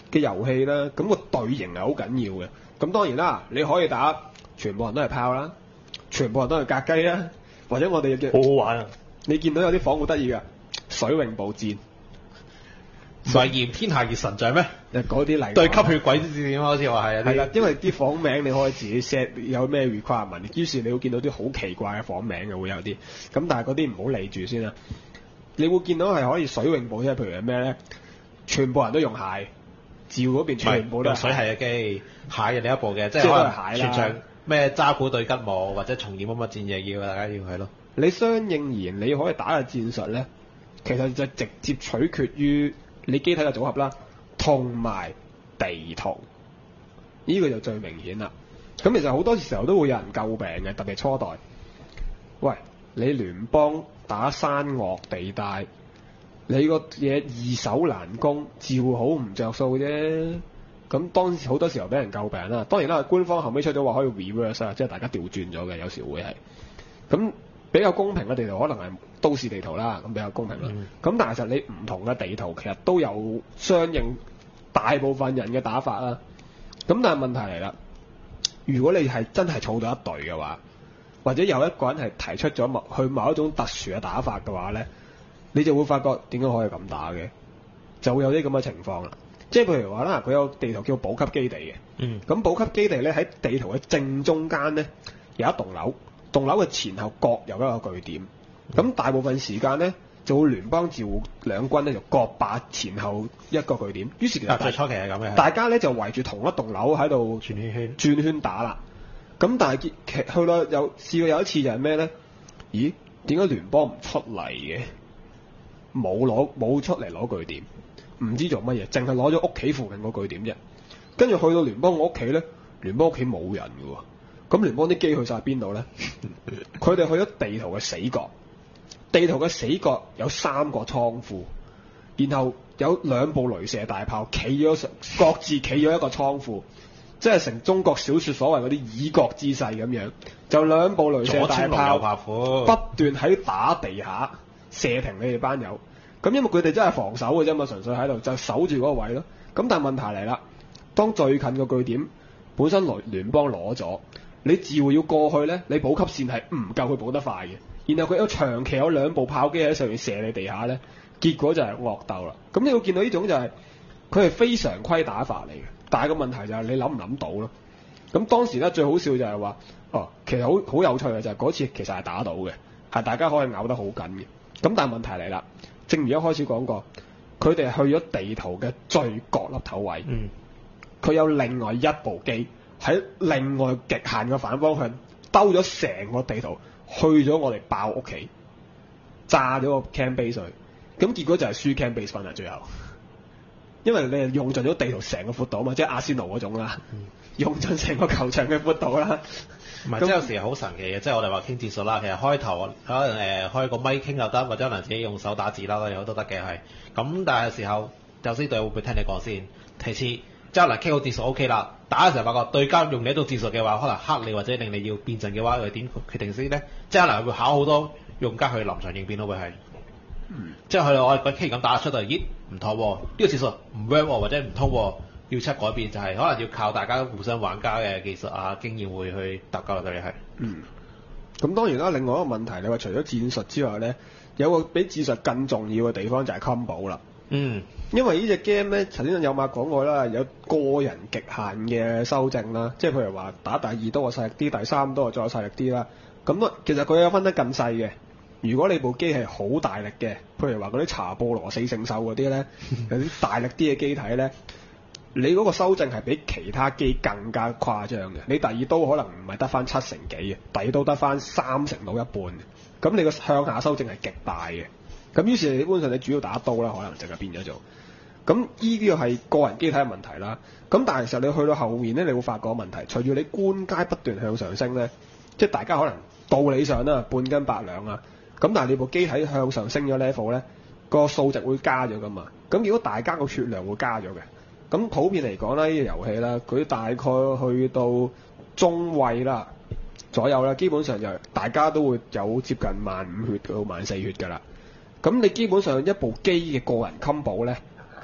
Speaker 1: 嘅遊戲啦，咁、個隊形係好緊要嘅。咁當然啦，你可以打全部人都係炮啦，全部人都係格雞啦，或者我哋嘅
Speaker 4: 好好玩啊！
Speaker 1: 你見到有啲房好得意㗎，水泳步戰，
Speaker 2: 唔係嫌天下熱神像咩？
Speaker 1: 誒嗰啲嚟
Speaker 2: 對吸血鬼戰啊，好似話係
Speaker 1: 係啦，因為啲房名你可以自己 set 有咩 requirement，於是你會見到啲好奇怪嘅房名嘅會有啲，咁但係嗰啲唔好理住先啦。你會見到係可以水泳步，即係譬如係咩咧？全部人都用蟹，照嗰邊全部都係
Speaker 2: 用水係嘅機，蟹係另一部嘅，即係
Speaker 1: 即係都
Speaker 2: 可能
Speaker 1: 係蟹啦
Speaker 2: 全場咩渣古對吉姆或者重演乜乜戰役要大家要係咯。
Speaker 1: 你相應而言，你可以打嘅戰術咧，其實就直接取決於你機體嘅組合啦，同埋地圖，呢、這個就最明顯啦。咁其實好多時候都會有人詬病嘅，特別初代。喂，你聯邦打山岳地帶，你個嘢易守難攻，照好唔着數啫。咁當時好多時候俾人詬病啦。當然啦，官方後尾出咗話可以 reverse 啊，即係大家調轉咗嘅，有時會係咁。比較公平嘅地圖可能係都市地圖啦，咁比較公平啦。咁、嗯、但係其實你唔同嘅地圖其實都有相應大部分人嘅打法啦。咁但係問題嚟啦，如果你係真係儲到一隊嘅話，或者有一個人係提出咗某去某一種特殊嘅打法嘅話咧，你就會發覺點解可以咁打嘅，就會有啲咁嘅情況啦。即係譬如話啦，佢有地圖叫補給基地嘅。嗯。咁補給基地咧喺地圖嘅正中間咧有一棟樓。棟樓嘅前後各有一個據點，咁、嗯、大部分時間咧就會聯邦自護兩軍咧就各把前後一個據點，於是其實
Speaker 2: 最初期係咁嘅，
Speaker 1: 大家咧就圍住同一棟樓喺度轉圈圈轉圈打啦。咁但係其去到有試過有一次就係咩咧？咦？點解聯邦唔出嚟嘅？冇攞冇出嚟攞據點，唔知做乜嘢，淨係攞咗屋企附近個據點啫。跟住去到聯邦我屋企咧，聯邦屋企冇人嘅喎。咁聯邦啲機去晒邊度咧？佢哋去咗地圖嘅死角，地圖嘅死角有三個倉庫，然後有兩部雷射大炮企咗，各自企咗一個倉庫，即係成中國小説所謂嗰啲以國之勢咁樣，就兩部雷射大炮不斷喺打地下射停你哋班友。咁因為佢哋真係防守嘅啫嘛，純粹喺度就守住嗰個位咯。咁但係問題嚟啦，當最近個據點本身聯聯邦攞咗。你自護要過去咧，你補給線係唔夠佢補得快嘅，然後佢有長期有兩部炮機喺上面射你地下咧，結果就係惡鬥啦。咁你會見到呢種就係佢係非常規打法嚟嘅，但係個問題就係你諗唔諗到咯。咁當時咧最好笑就係話，哦，其實好好有趣嘅就係嗰次其實係打到嘅，係大家可以咬得好緊嘅。咁但係問題嚟啦，正如一開始講過，佢哋去咗地圖嘅最角落頭位，佢、嗯、有另外一部機。喺另外極限嘅反方向兜咗成個地圖，去咗我哋爆屋企，炸咗個 camp base 去，咁結果就係輸 camp base 分啦最後，因為你係用盡咗地圖成個闊度啊嘛，即係阿仙奴嗰種啦，嗯、用盡成個球場嘅闊度啦。
Speaker 2: 唔係，即係有時好神奇嘅，即係我哋話傾戰術啦，其實開頭可能誒開個咪傾又得，或者可能自己用手打字啦，有都得嘅係。咁但係時候有啲隊會唔會聽你講先？其次。即係嗱，傾好戰術 O K 啦，打嘅時候發覺對家用你一種戰術嘅話，可能黑你或者令你要變陣嘅話，佢點決定先咧？即係可能會考好多用家去臨場應變咯，會係。嗯。即係佢哋我哋傾咁打出嚟，咦唔妥喎，呢、這個戰術唔 work 喎，或者唔通喎，要出改變就係、是、可能要靠大家互相玩家嘅技術啊經驗會去搭救對你係。
Speaker 1: 嗯。咁當然啦，另外一個問題，你話除咗戰術之外咧，有個比戰術更重要嘅地方就係 combo 啦。嗯，因為呢隻 game 咧，頭先有馬講過啦，有個人極限嘅修正啦，即係譬如話打第二多個勢力啲，第三多個再勢力啲啦。咁其實佢有分得更細嘅。如果你部機係好大力嘅，譬如話嗰啲查布羅四聖獸嗰啲咧，有啲大力啲嘅機體咧，你嗰個修正係比其他機更加誇張嘅。你第二刀可能唔係得翻七成幾嘅，第二刀得翻三成到一半嘅。咁你個向下修正係極大嘅。咁於是基本上你主要打刀啦，可能就係變咗做。咁呢啲係個人機體嘅問題啦。咁但係其實你去到後面咧，你會發覺個問題，隨住你官階不斷向上升咧，即係大家可能道理上啦半斤八兩啊。咁但係你部機體向上升咗 level 咧，個數值會加咗噶嘛。咁如果大家個血量會加咗嘅，咁普遍嚟講啦，呢個遊戲啦，佢大概去到中位啦左右啦，基本上就大家都會有接近萬五血到萬四血㗎啦。咁你基本上一部機嘅個人 combo 咧，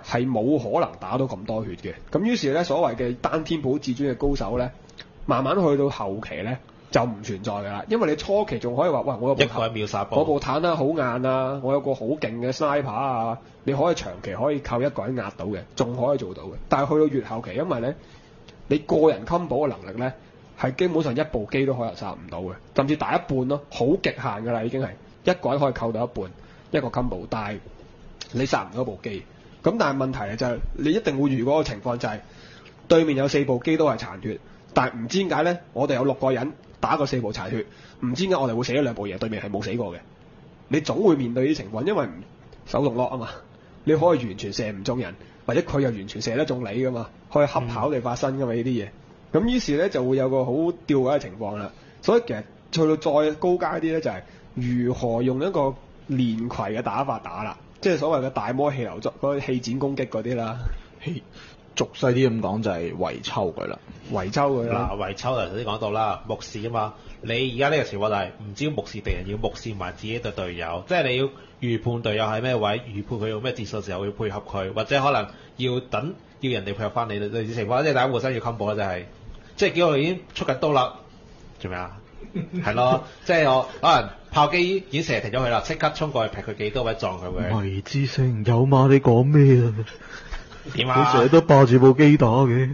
Speaker 1: 係冇可能打到咁多血嘅。咁於是咧，所謂嘅單天保至尊嘅高手咧，慢慢去到後期咧就唔存在㗎啦。因為你初期仲可以話，喂，我有部
Speaker 2: 一個秒殺波，
Speaker 1: 我部坦啦好硬啊，我有個好勁嘅 sniper 啊，你可以長期可以靠一個人壓到嘅，仲可以做到嘅。但係去到越後期，因為咧你個人 combo 嘅能力咧係基本上一部機都可能殺唔到嘅，甚至打一半咯，好極限㗎啦已經係一個人可以扣到一半一個 combo，但係你殺唔到部機。咁但係問題就係、是、你一定會遇嗰個情況就係、是、對面有四部機都係殘血，但係唔知點解咧，我哋有六個人打過四部殘血，唔知點解我哋會死咗兩部嘢，對面係冇死過嘅。你總會面對呢啲情況，因為唔手動 lock 啊嘛，你可以完全射唔中人，或者佢又完全射得中你㗎嘛，可以恰跑地發生㗎嘛呢啲嘢。咁、嗯、於是咧就會有個好吊詭嘅情況啦。所以其實去到再高階啲咧，就係、是、如何用一個連攜嘅打法打啦。即係所謂嘅大魔氣流作嗰啲氣剪攻擊嗰啲啦，
Speaker 6: 俗細啲咁講就係圍抽佢啦，
Speaker 1: 圍抽佢啦。
Speaker 2: 嗱，圍抽就頭先講到啦，目視啊嘛。你而家呢個情況就係唔只要目視敵人，要目視埋自己對隊友，即係你要預判隊友喺咩位，預判佢用咩戰術時候要配合佢，或者可能要等要人哋配合翻你類似情況，即係大家互相要 combo 啦，就係即係叫我哋已經出緊刀啦，做咩啊？係咯，即係我可能炮機已經射停咗佢啦，即刻衝過去劈佢幾刀或者撞佢會。
Speaker 4: 迷之聲有嘛？你講咩啊？
Speaker 2: 點啊？
Speaker 4: 你成日都霸住部機打嘅。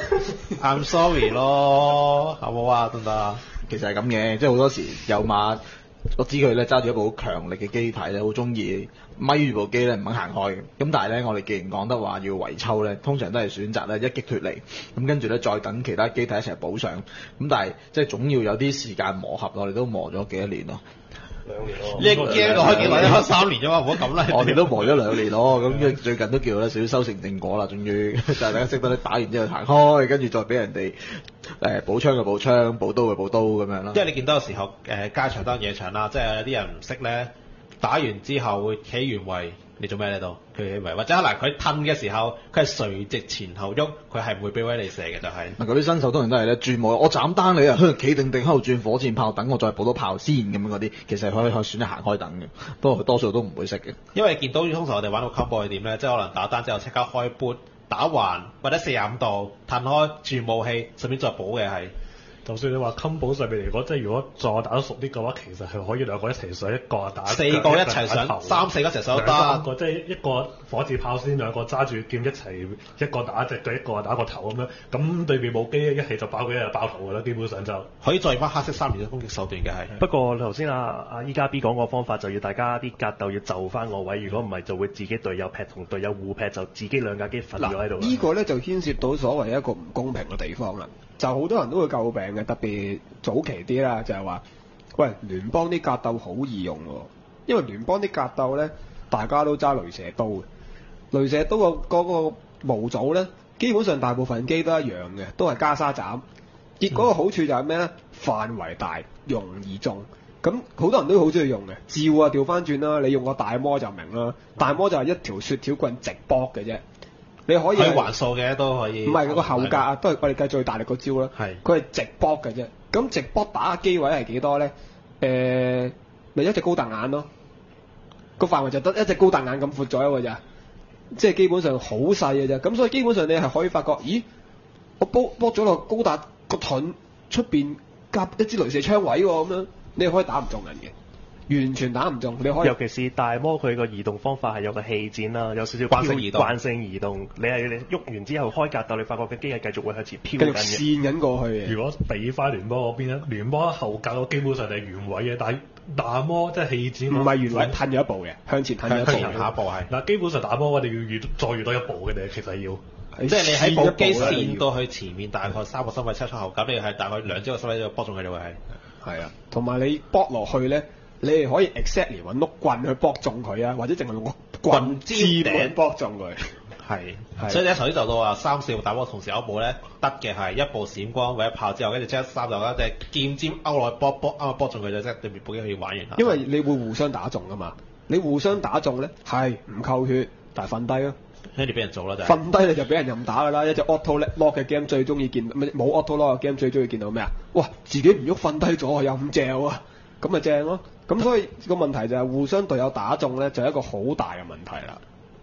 Speaker 2: I'm sorry 咯，好冇啊？得唔得啊？
Speaker 6: 其實係咁嘅，即係好多時有馬，我知佢咧揸住一部好強力嘅機體咧，好中意咪住部機咧唔肯行開嘅。咁但係咧，我哋既然講得話要圍抽咧，通常都係選擇咧一擊脫離，咁跟住咧再等其他機體一齊補上。咁但係即係總要有啲時間磨合，我哋都磨咗幾多年咯。
Speaker 4: 兩年咯。
Speaker 2: 呢個 game 開幾耐？開三年啫嘛，唔好咁啦。
Speaker 6: 我哋都磨咗兩年咯，咁最近都叫咧少少收成正果啦，終於就係大家識得咧打完之後行開，跟住再俾人哋誒補槍嘅補槍，補刀嘅補刀咁樣咯。
Speaker 2: 因為你見到有時候誒、呃、街場當野場啦，即係有啲人唔識咧，打完之後會企原位，你做咩喺度？佢企位，或者可能佢褪嘅時候，佢係垂直前後喐，佢係唔會俾位你射嘅，就係、是。
Speaker 6: 嗱，嗰啲新手通常都係咧轉模，我斬單你啊，企定定喺度轉火箭炮，等我再補到炮先咁樣嗰啲，其實可以可以選擇行開等嘅，不過多數都唔會識嘅。
Speaker 2: 因為見到通常我哋玩到 combo 係點咧，即係可能打單之後即刻開撥打橫或者四十五度褪開轉武器，順便再補嘅係。
Speaker 5: 就算你話 combo 上面嚟講，即係如果再打得熟啲嘅話，其實係可以兩個一齊上，一個打
Speaker 2: 四個一齊上，三四個一齊上都得。
Speaker 5: 三個即係一個火箭炮先，兩個揸住劍一齊，一個打隻腳，一個打個頭咁樣。咁對面冇機一氣就爆佢一日爆頭㗎啦，基本上就
Speaker 2: 可以再翻黑色三連嘅攻擊手段嘅係。
Speaker 4: 不過頭先阿阿依家 B 講個方法就要大家啲格鬥要就翻個位，如果唔係就會自己隊友劈同隊友互劈，就自己兩架機瞓咗喺度。
Speaker 1: 呢個咧就牽涉到所謂一個唔公平嘅地方啦。就好多人都會詬病嘅，特別早期啲啦，就係話，喂，聯邦啲格鬥好易用喎，因為聯邦啲格鬥咧，大家都揸雷射刀嘅，雷射刀個嗰個模組咧，基本上大部分機都一樣嘅，都係加沙斬。結果個好處就係咩咧？範圍大，容易中。咁好多人都好中意用嘅，照啊調翻轉啦，你用個大魔就明啦，大魔就係一條雪條棍直搏嘅啫。你可以
Speaker 2: 可以還數嘅都可以，
Speaker 1: 唔係嗰個後格啊，都係我哋計最大力個招啦。係佢係直搏嘅啫。咁直搏打嘅機位係幾多咧？誒、呃，咪一隻高達眼咯，個範圍就得一隻高達眼咁闊左右嘅咋，即係基本上好細嘅啫。咁所以基本上你係可以發覺，咦，我搏搏咗落高達個盾出邊夾一支雷射槍位喎，咁樣你可以打唔中人嘅。完全打唔中，你可以。
Speaker 4: 尤其是大魔佢個移動方法係有個氣墊啦，有少少
Speaker 2: 慣性移動。
Speaker 4: 慣性移動，你係你喐完之後開格鬥，你發覺嘅機係繼續會向前飄緊嘅。
Speaker 1: 繼續線緊過去嘅。
Speaker 5: 如果比翻聯邦嗰邊咧，聯邦後格我基本上係原位嘅，但係大魔即係氣墊。
Speaker 1: 唔係原位，褪咗一步嘅，向前褪咗一步。
Speaker 2: 向前下一步係。
Speaker 5: 嗱，基本上打魔我哋要越再越多一步嘅，你其實要。
Speaker 2: 即係你喺部機線到去前面大概三個身位七出後，咁你係大概兩隻個身位就搏中佢就會係。
Speaker 1: 係啊，同埋你搏落去咧。你哋可以 exactly 揾碌棍去搏中佢啊，或者淨係用個棍尖頂搏中佢。係，
Speaker 2: 所以你一頭先就到話三四部大魔同時有一部咧，得嘅係一部閃光或者炮之後，跟住即刻三就一隻劍尖勾落去搏搏啱啱搏中佢就即係對面部機可以玩完啦。
Speaker 1: 因為你會互相打中㗎嘛，你互相打中咧係唔扣血，但係瞓低咯。
Speaker 2: 跟住俾人做啦就係。
Speaker 1: 瞓低你就俾人任打㗎啦，一隻 auto lock 嘅 game 最中意見，冇 auto lock 嘅 game 最中意見到咩啊？哇！自己唔喐瞓低咗又咁正啊，咁咪正咯。咁所以個問題就係互相隊友打中咧，就係一個好大嘅問題啦。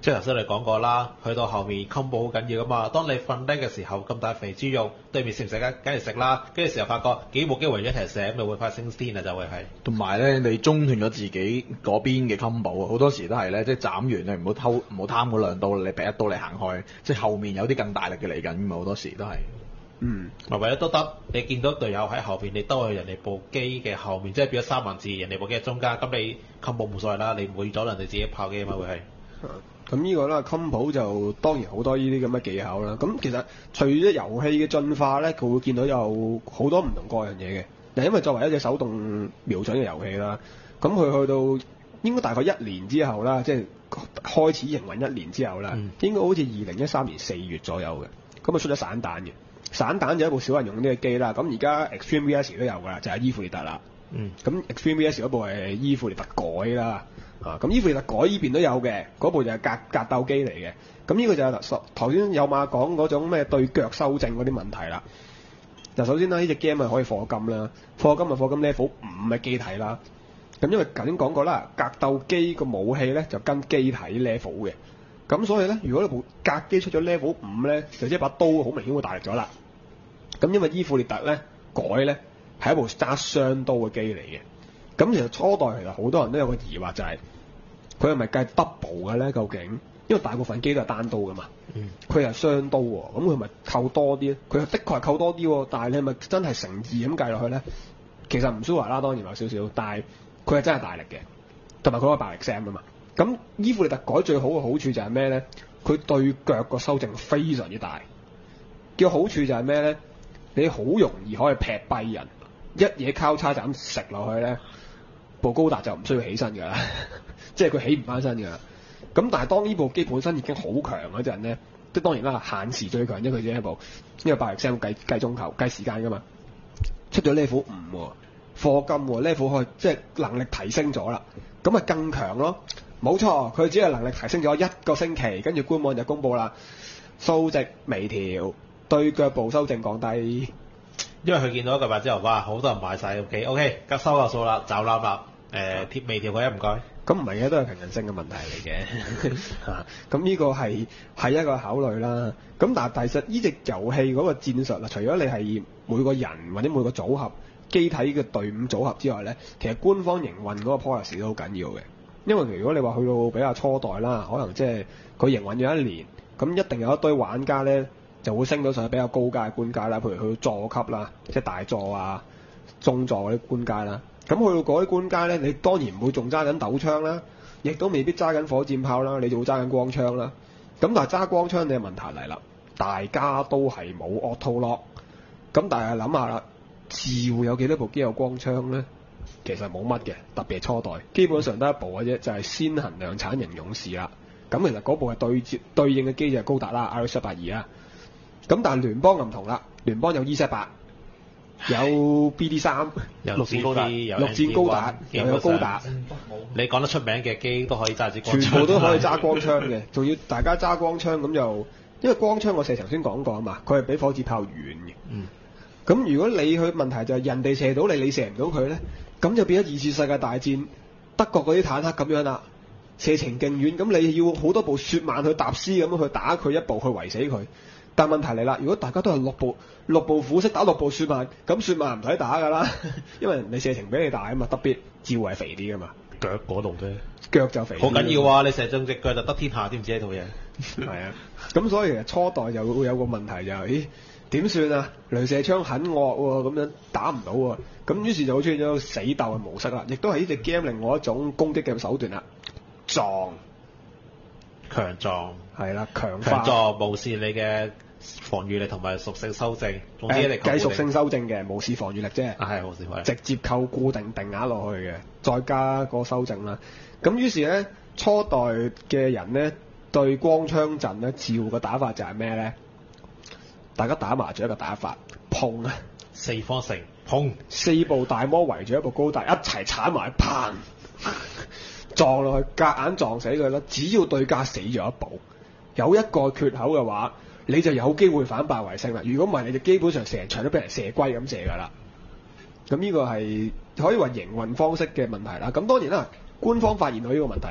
Speaker 2: 即係頭先你講過啦，去到後面 combo 好緊要噶嘛。當你瞓低嘅時候，咁大肥豬肉對面食唔食啊？梗係食啦。跟住時候發覺幾部機圍咗一齊食，咁咪會發升天啊，就會係。
Speaker 6: 同埋咧，你中斷咗自己嗰邊嘅 combo，好多時都係咧，即係斬完你唔好偷唔好貪嗰兩刀，你俾一刀你行開，即係後面有啲更大力嘅嚟緊嘛，好多時都係。
Speaker 1: 嗯，
Speaker 2: 或者都得，你見到隊友喺後邊，你兜去人哋部機嘅後面，即係變咗三文治，人哋部機喺中間，咁你 combo 冇所謂啦，你唔會阻人哋自己炮機啊嘛，會係。
Speaker 1: 咁呢個啦 combo 就當然好多呢啲咁嘅技巧啦。咁其實除咗遊戲嘅進化咧，佢會見到有好多唔同各樣嘢嘅。嗱，因為作為一隻手動瞄準嘅遊戲啦，咁佢去到應該大概一年之後啦，即係開始營運一年之後啦，嗯、應該好似二零一三年四月左右嘅，咁啊出咗散彈嘅。散彈就係一部少人用啲嘅機啦，咁而家 Extreme V S 都有㗎啦，就係、是、伊芙列特啦。嗯。咁 Extreme V S 嗰部係伊芙列特改啦，啊，咁伊芙列特改依邊都有嘅，嗰部就係格格鬥機嚟嘅。咁呢個就係頭先有馬講嗰種咩對腳修正嗰啲問題啦。嗱，首先啦，呢隻 game 係可以課金啦，課金咪課金 level 五嘅機體啦。咁因為頭先講過啦，格鬥機個武器咧就跟機體 level 嘅。咁所以咧，如果你部格機出咗 level 五咧，就即係把刀好明顯會大力咗啦。咁因為伊芙列特咧改咧係一部揸雙刀嘅機嚟嘅。咁其實初代其實好多人都有個疑惑就係佢係咪計 double 嘅咧？究竟因為大部分機都係單刀噶嘛，佢係雙刀喎，咁佢咪扣多啲咧？佢的確係扣多啲喎，但係你係咪真係乘二咁計落去咧？其實唔 sure 啦，當然有少少，但係佢係真係大力嘅，同埋佢個暴力 Sam 啊嘛。咁伊芙列特改最好嘅好處就係咩咧？佢對腳個修正非常之大。嘅好處就係咩咧？你好容易可以劈跛人，一嘢交叉就咁食落去咧，部高達就唔需要起身㗎啦，即係佢起唔翻身㗎。咁但係當呢部機本身已經好強嗰陣咧，即係當然啦，限時最強，因為佢只係一部因為暴力 Sam 計計鐘頭計時間㗎嘛。出咗 level 五喎，課金喎 level 可以即係能力提升咗啦，咁咪更強咯。冇錯，佢只係能力提升咗一個星期，跟住官網就公佈啦，數值微調，對腳部修正降低。
Speaker 2: 因為佢見到一個禮拜之後，哇，好多人買晒機 ，OK，急收個數啦，走啦啦，誒貼微調佢一唔該。咁
Speaker 1: 唔係嘅，都係平衡性嘅問題嚟嘅嚇。咁呢個係係一個考慮啦。咁但係其實呢隻遊戲嗰個戰術啦，除咗你係每個人或者每個組合機體嘅隊伍組合之外咧，其實官方營運嗰個 policy 都好緊要嘅。因為如果你話去到比較初代啦，可能即係佢營運咗一年，咁一定有一堆玩家咧就會升到上去比較高階嘅官階啦，譬如去到座級啦，即係大座啊、中座嗰啲官階啦。咁去到嗰啲官階咧，你當然唔會仲揸緊斗槍啦，亦都未必揸緊火箭炮啦，你就會揸緊光槍啦。咁但係揸光槍你嘅問題嚟啦，大家都係冇 auto lock。咁但係諗下啦，自會有幾多部機有光槍咧？其實冇乜嘅，特別係初代，基本上得一部嘅啫，就係、是、先行量產型勇士啦。咁其實嗰部係對接對應嘅機就係高達啦 ，R X 一八二啦。咁但係聯邦就唔同啦，聯邦有 E 七八，有 B D 三，
Speaker 2: 有
Speaker 4: 陸戰高達，
Speaker 1: 陸戰高達，又有高達。
Speaker 2: 你講得出名嘅機都可以揸支光槍，
Speaker 1: 全部都可以揸光槍嘅，仲要大家揸光槍咁就，因為光槍我射頭先講過啊嘛，佢係比火箭炮遠嘅。嗯。咁如果你去問題就係人哋射到你，你射唔到佢咧，咁就變咗二次世界大戰德國嗰啲坦克咁樣啦，射程勁遠，咁你要好多部雪曼去搭師咁去打佢一步去圍死佢。但問題嚟啦，如果大家都係六部六部虎式打六部雪曼，咁雪曼唔使打㗎啦，因為人哋射程比你大啊嘛，特別照係肥啲㗎嘛，
Speaker 5: 腳嗰度啫，
Speaker 1: 腳就肥。
Speaker 2: 好緊要啊！你射中隻腳就得天下，知唔知呢套嘢？
Speaker 1: 係啊，咁所以其實初代就會有個問題就係、是，咦點算啊？雷射槍很惡喎，咁樣打唔到喎，咁於是就會出現咗死鬥嘅模式啦，亦都係呢隻 game 另外一種攻擊嘅手段啦，撞
Speaker 2: 強壯
Speaker 1: 係啦，強
Speaker 2: 強壯無視你嘅防禦力同埋屬性修正，總之嚟
Speaker 1: 計屬性修正嘅，無視防禦力啫。
Speaker 2: 啊係無視防禦力，
Speaker 1: 直接扣固定定額落去嘅，再加個修正啦。咁於是咧，初代嘅人咧對光槍陣咧，照嘅打法就係咩咧？大家打麻雀嘅打法，碰啊，
Speaker 2: 四方城碰，
Speaker 1: 四部大魔圍住一部高達一齊鏟埋，砰撞落去，夾硬撞死佢啦！只要對家死咗一步，有一個缺口嘅話，你就有機會反敗為勝啦。如果唔係，你就基本上成場都俾人射龜咁射㗎啦。咁呢個係可以話營運方式嘅問題啦。咁當然啦，官方發現到呢個問題嘅，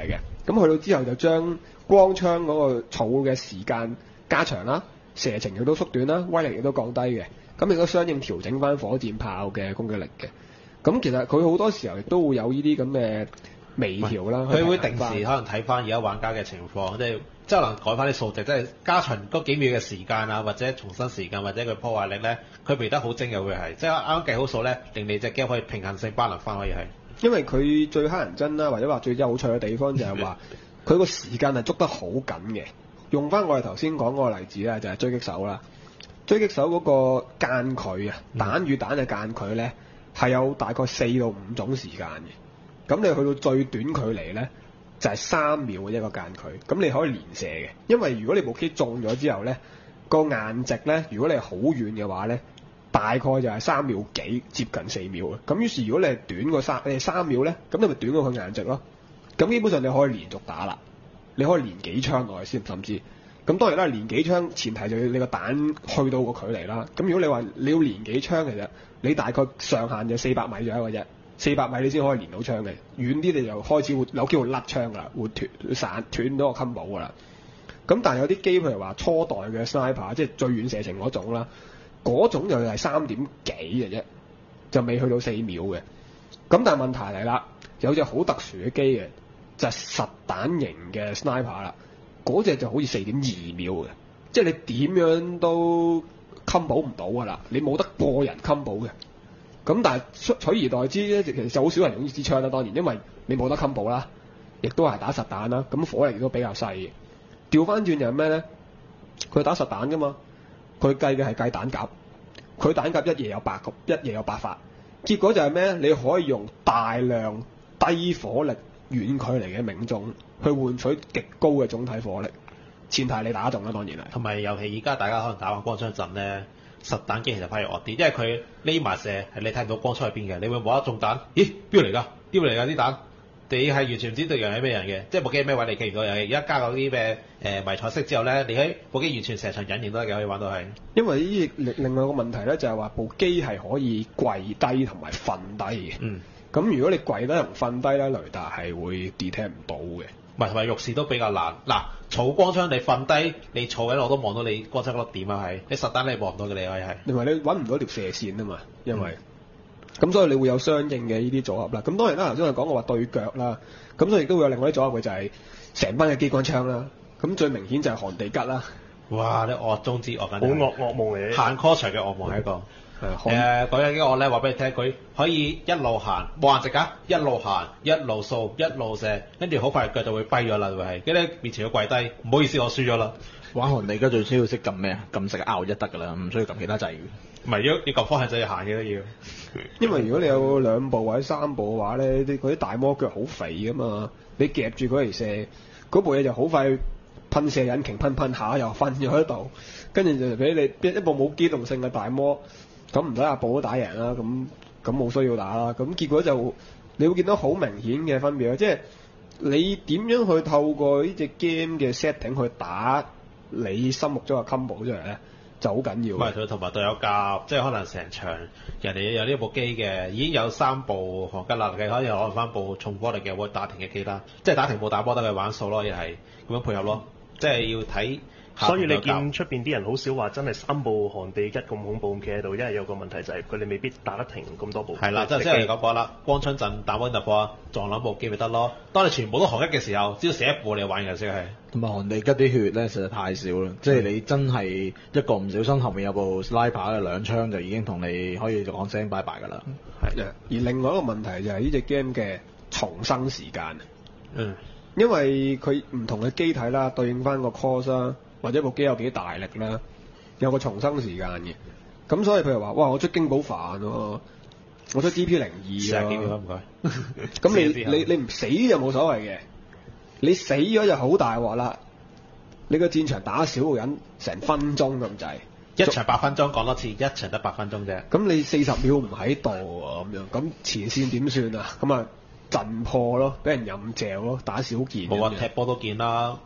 Speaker 1: 咁去到之後就將光槍嗰個儲嘅時間加長啦，射程亦都縮短啦，威力亦都降低嘅。咁亦都相應調整翻火箭炮嘅攻擊力嘅。咁其實佢好多時候亦都會有呢啲咁嘅微調啦。
Speaker 2: 佢會定時可能睇翻而家玩家嘅情況，即係即係可能改翻啲數值，即係加長嗰幾秒嘅時間啊，或者重新時間或者佢破壞力咧，佢微得好精嘅會係，即係啱啱計好數咧，令你隻 game 可以平衡性平衡翻可以係。
Speaker 1: 因為佢最乞人憎啦，或者話最有趣嘅地方就係話，佢個時間係捉得好緊嘅。用翻我哋頭先講嗰個例子啦，就係狙擊手啦。狙擊手嗰個間距啊，彈與彈嘅間距咧，係有大概四到五種時間嘅。咁你去到最短距離咧，就係三秒嘅一個間距。咁你可以連射嘅，因為如果你部機中咗之後咧，個硬值咧，如果你係好遠嘅話咧，大概就係三秒幾，接近四秒嘅。咁於是如果你係短過三，你係三秒咧，咁你咪短過佢硬值咯。咁基本上你可以連續打啦，你可以連幾槍落去先，甚至。咁當然啦，連幾槍前提就要你個彈去到個距離啦。咁如果你話你要連幾槍，其實你大概上限就四百米左右嘅啫，四百米你先可以連到槍嘅。遠啲你就開始會有機會甩槍噶啦，會斷散斷咗個 combo 噶啦。咁但係有啲機譬如話初代嘅 sniper，即係最遠射程嗰種啦，嗰種就係三點幾嘅啫，就未去到四秒嘅。咁但係問題嚟啦，有隻好特殊嘅機嘅，就係實彈型嘅 sniper 啦。嗰隻就好似四點二秒嘅，即係你點樣都 combo 唔到㗎啦，你冇得個人 combo 嘅。咁但係取而代之咧，其實就好少人用呢支槍啦。當然，因為你冇得 combo 啦，亦都係打實彈啦，咁火力亦都比較細嘅。調翻轉就係咩咧？佢打實彈㗎嘛，佢計嘅係計彈夾，佢彈夾一夜有八個，一夜有八發。結果就係咩？你可以用大量低火力遠距離嘅命中去換取極高嘅總體火力，前提你打中啦，當然係。同埋尤其而家大家可能打完光槍陣咧，實彈機其實反而惡啲，因為佢匿埋射係你睇唔到光槍喺邊嘅，你會冇得中彈。咦？邊度嚟㗎？邊度嚟㗎啲彈？你係完全唔知對人係咩人嘅，即係部機咩位你記唔到。尤其而家加嗰啲咩誒迷彩色之後咧，你喺部機完全成場隱形都得嘅，可以玩到係。因為呢另另外一個問題咧，就係話部機係可以跪低同埋瞓低嘅。嗯。咁如果你跪低同瞓低咧，雷達係會 detect 唔到嘅。唔係，同埋浴室都比較難。嗱，儲光槍你瞓低，你儲緊我都望到你光槍嗰粒點啊，係。你實彈你望唔到嘅，你可以係。同埋你揾唔到條射線啊嘛，因為。咁、嗯、所以你會有相應嘅呢啲組合啦。咁當然啦，頭先我講過話對腳啦，咁所以亦都會有另外啲組合嘅就係成班嘅機關槍啦。咁最明顯就係寒地吉啦。哇！你惡中之惡緊。好惡惡夢嚟。行 call 場嘅惡夢係一個。誒，嗰樣嘅我咧話俾你聽，佢可以一路行冇限值㗎，一路行一路掃一路射，跟住好快腳就會跛咗啦，會係。跟住面前要跪低，唔好意思，我輸咗啦。玩寒地吉最需要識撳咩啊？撳食 R 一得㗎啦，唔需要撳其他掣嘅。唔係，要要撳方向掣要行嘅都要。因為如果你有兩部或者三部嘅話咧，啲嗰啲大魔腳好肥㗎嘛，你夾住佢嚟射，嗰部嘢就好快噴射引擎噴噴下又瞓咗喺度，跟住就俾你一部冇機動性嘅大魔。咁唔使阿寶都打贏啦，咁咁冇需要打啦。咁結果就你會見到好明顯嘅分別啦，即係你點樣去透過呢隻 game 嘅 setting 去打你心目中嘅 combo 出嚟咧，就好緊要。唔係佢同埋隊友夾，即係可能成場人哋有呢部機嘅，已經有三部韓吉啦，佢可以攞翻部重火力嘅會打停嘅機啦，即係打停冇打波得去玩數咯，亦係咁樣配合咯，即係要睇。
Speaker 4: 所以你見出邊啲人好少話真係三部寒地吉咁恐怖咁企喺度，因為有個問題就係佢哋未必打得停咁多部。係啦，即係即係講過啦，光槍陣打溫突破撞兩部機咪得咯。當你全部都寒吉嘅時候，只要射一部你玩嘅先係。同埋寒地吉啲血咧實在太少啦，即係你真係一個唔小心後面有部 sniper 嘅兩槍就已經同你可以講聲拜拜㗎啦。係。而另外一個問題就係呢隻 game 嘅重生時間。嗯。因為佢唔同嘅機體啦，對應翻個 cost 啦。或者部機有幾大力啦，有個重生時間嘅，咁所以譬如話，哇！我出京寶範喎，我出 G P 零二喎，唔該。咁你你你唔死就冇所謂嘅，你死咗就好大鑊啦。你個戰場打少個人成分鐘咁滯，一場八分鐘講多次，一場得八分鐘啫。咁你四十秒唔喺度喎，咁樣咁前線點算啊？咁啊陣破咯，俾人任嚼咯，打少件。冇話踢波都見啦。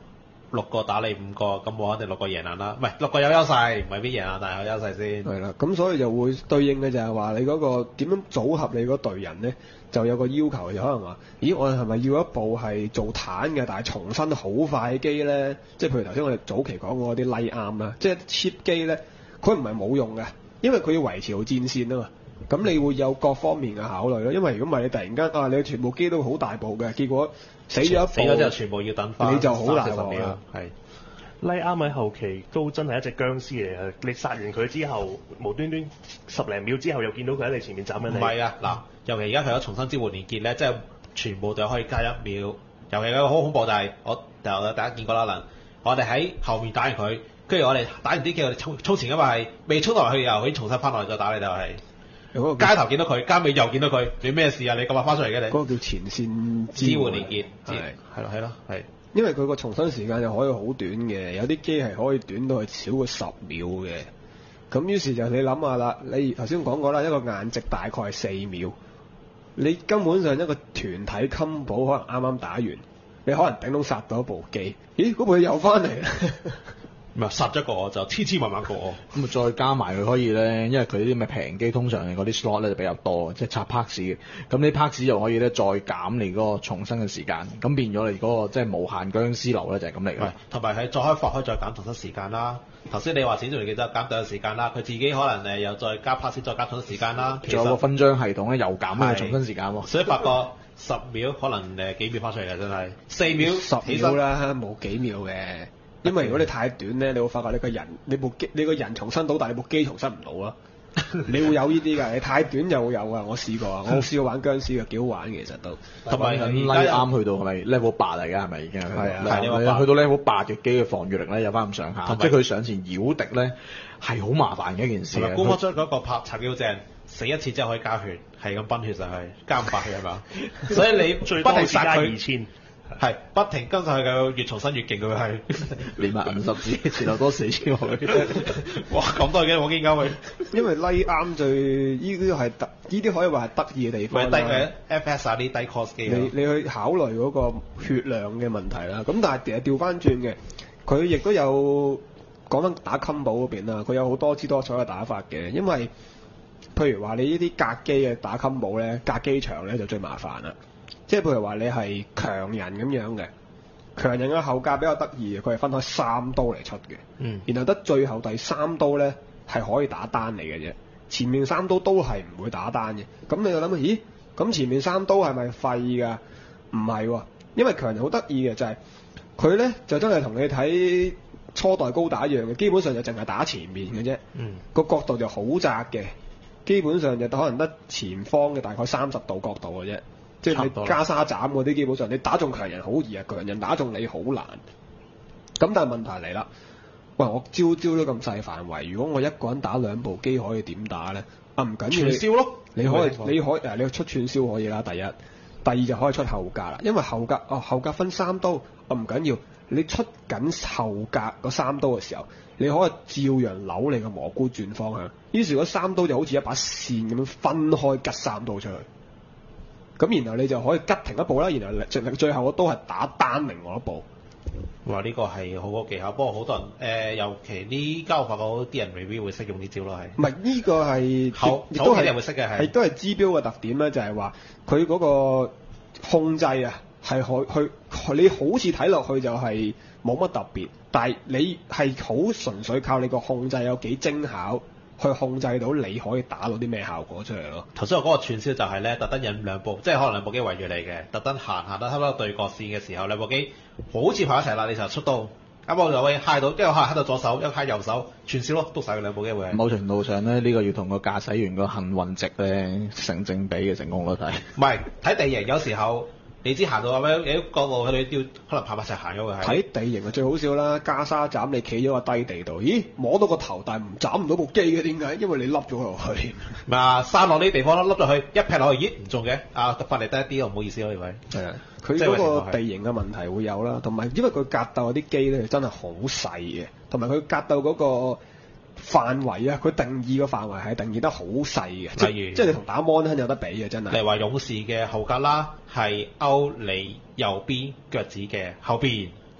Speaker 2: 六個打你五個，咁我肯定六個贏硬啦。唔係六個有優勢，唔係必贏硬，但係有優勢先。
Speaker 1: 係啦，咁所以就會對應嘅就係話你嗰個點樣組合你嗰隊人咧，就有個要求，就可能話，咦，我哋係咪要一部係做坦嘅，但係重新好快嘅機咧？即係譬如頭先我哋早期講過嗰啲 light arm 啦，即係 cheap 機咧，佢唔係冇用嘅，因為佢要維持到戰線啊嘛。咁你會有各方面嘅考慮咯，因為如果唔係你突然間啊，你全部機都好大部嘅，結果死咗一部，
Speaker 2: 死咗之後全部要等翻，
Speaker 1: 你就好難喎。
Speaker 2: 係。
Speaker 4: 拉啱喺後期都真係一隻僵屍嚟嘅，你殺完佢之後，無端端十零秒之後又見到佢喺你前面斬緊你。
Speaker 2: 唔係啊，嗱，尤其而家佢有重新召喚連結咧，即係全部隊可以加一秒。尤其一個好恐怖就係我就大家見過啦，嗱，我哋喺後面打完佢，跟住我哋打完啲機，我哋衝衝前，因為係未衝落去又可以重新翻落嚟再打你就係。街頭見到佢，街尾又見到佢，你咩事啊？你咁快翻出嚟嘅你？
Speaker 1: 嗰個叫前線
Speaker 2: 支援連結，係係咯係咯係。
Speaker 1: 因為佢個重生時間又可以好短嘅，有啲機係可以短到係少過十秒嘅。咁於是就你諗下啦，你頭先講過啦，一個硬直大概係四秒，你根本上一個團體 combo 可能啱啱打完，你可能頂到殺到一部機，咦嗰部又翻嚟。
Speaker 2: 唔係殺咗個我就千千萬萬個我，
Speaker 6: 咁啊再加埋佢可以咧，因為佢啲咩平機通常嗰啲 slot 咧就比較多，即係插 parts 嘅，咁呢 parts 就可以咧再減你嗰個重生嘅時間，咁變咗你嗰個即係無限僵屍流咧就係咁嚟嘅。
Speaker 2: 同埋係再開發開再減重生時間啦。頭先你話剪咗嚟記得減短時間啦，佢自己可能誒又再加 parts 再加重生時間啦。
Speaker 6: 仲有個分章系統咧又減呢個重生時間喎。
Speaker 2: 所以發覺十秒可能誒幾秒翻出嚟嘅真係，四秒
Speaker 1: 十秒啦，冇幾秒嘅。因為如果你太短咧，你會發覺你個人你部機你個人重新到，但係你部機重新唔到咯。你會有呢啲㗎，你太短就會有啊！我試過啊，我試過玩僵屍嘅，幾好玩其實都。
Speaker 6: 同埋拉啱去到係咪 level 八嚟㗎？係咪已經係？
Speaker 1: 係啊，
Speaker 6: 係去到 level 八嘅機嘅防禦力咧有翻咁上下，即係佢上前繞敵咧係好麻煩嘅一件事嘅。
Speaker 2: 高科將嗰個拍插幾好正，死一次之後可以加血，係咁奔血上去，加五百血係嘛？所以你
Speaker 4: 最多殺佢二千。
Speaker 2: 係不停跟上去嘅，越重新越勁佢係，
Speaker 6: 連埋五十字，前後多四千去。
Speaker 2: 哇！咁多嘅冇見鳩佢，
Speaker 1: 因為 lay 啱最呢啲係得，呢啲可以話係得意嘅地方。
Speaker 2: 低嘅 F S 啊啲低 cost 機。
Speaker 1: 你你去考慮嗰個血量嘅問題啦。咁但係其實調翻轉嘅，佢亦都有講緊打 combo 嗰邊啦。佢有好多姿多彩嘅打法嘅，因為譬如話你呢啲格機嘅打 combo 咧，格機場咧就最麻煩啦。即係譬如話你係強人咁樣嘅，強人嘅後格比較得意嘅，佢係分開三刀嚟出嘅，
Speaker 2: 嗯，然
Speaker 1: 後得最後第三刀咧係可以打單嚟嘅啫，前面三刀都係唔會打單嘅。咁你就諗下，咦？咁前面三刀係咪廢㗎？唔係喎，因為強人好得意嘅就係佢咧就真係同你睇初代高達一樣嘅，基本上就淨係打前面嘅啫，
Speaker 2: 嗯，
Speaker 1: 個角度就好窄嘅，基本上就可能得前方嘅大概三十度角度嘅啫。即係你加沙斬嗰啲，基本上你打中強人好易啊，強人打中你好難。咁但係問題嚟啦，喂，我招招都咁細範圍，如果我一個人打兩部機可以點打咧？啊，唔緊要，
Speaker 2: 串燒咯，
Speaker 1: 你可以你可以誒，你出串燒可以啦。第一，第二就可以出後格啦，因為後格哦後格分三刀，啊唔緊要，你出緊後格嗰三刀嘅時候，你可以照樣扭你個蘑菇轉方向，於是嗰三刀就好似一把線咁樣分開吉三刀出去。咁然後你就可以吉停一步啦，然後最最後都係打單另外一步。
Speaker 2: 哇！呢、這個係好個技巧，不過好多人誒、呃，尤其呢家我發覺啲人未必會識用呢招咯，係。唔係
Speaker 1: 呢個係，亦都係
Speaker 2: 會識嘅，係。
Speaker 1: 係都係指標嘅特點咧，就係話佢嗰個控制啊，係可去你好似睇落去就係冇乜特別，但係你係好純粹靠你個控制有幾精巧。去控制到你可以打到啲咩效果出嚟咯。
Speaker 2: 頭先我嗰個串燒就係咧，特登引兩部，即係可能兩部機圍住你嘅，特登行行得差唔多對角線嘅時候，兩部機好似排一齊啦，你就出到，啱我就會揩到，一個揩喺度左手，一個揩右手，串燒咯，篤晒佢兩部機會。
Speaker 6: 某程度上咧，呢、這個要同個駕駛員個幸運值咧成正比嘅成功率睇。
Speaker 2: 唔係睇地形，有時候。你知行到咁樣，你角度佢哋要可能爬埋一齊行咗佢係。
Speaker 1: 睇地形啊最好笑啦，加沙斬你企咗個低地度，咦摸到個頭，但係唔斬唔到部機嘅，點解？因為你凹咗落去。
Speaker 2: 嗱，山落呢啲地方咯，凹咗去一劈落去，咦唔中嘅，啊發力得一啲，唔好意思咯，呢位。係啊，
Speaker 1: 佢嗰個地形嘅問題會有啦，同埋因為佢格鬥嗰啲機咧真係好細嘅，同埋佢格鬥嗰個範圍啊，佢定義個範圍係定義得好細嘅，例如即係你同打 mon 有得比嘅真係。
Speaker 2: 例如話勇士嘅後格啦，係勾你右邊腳趾嘅後邊，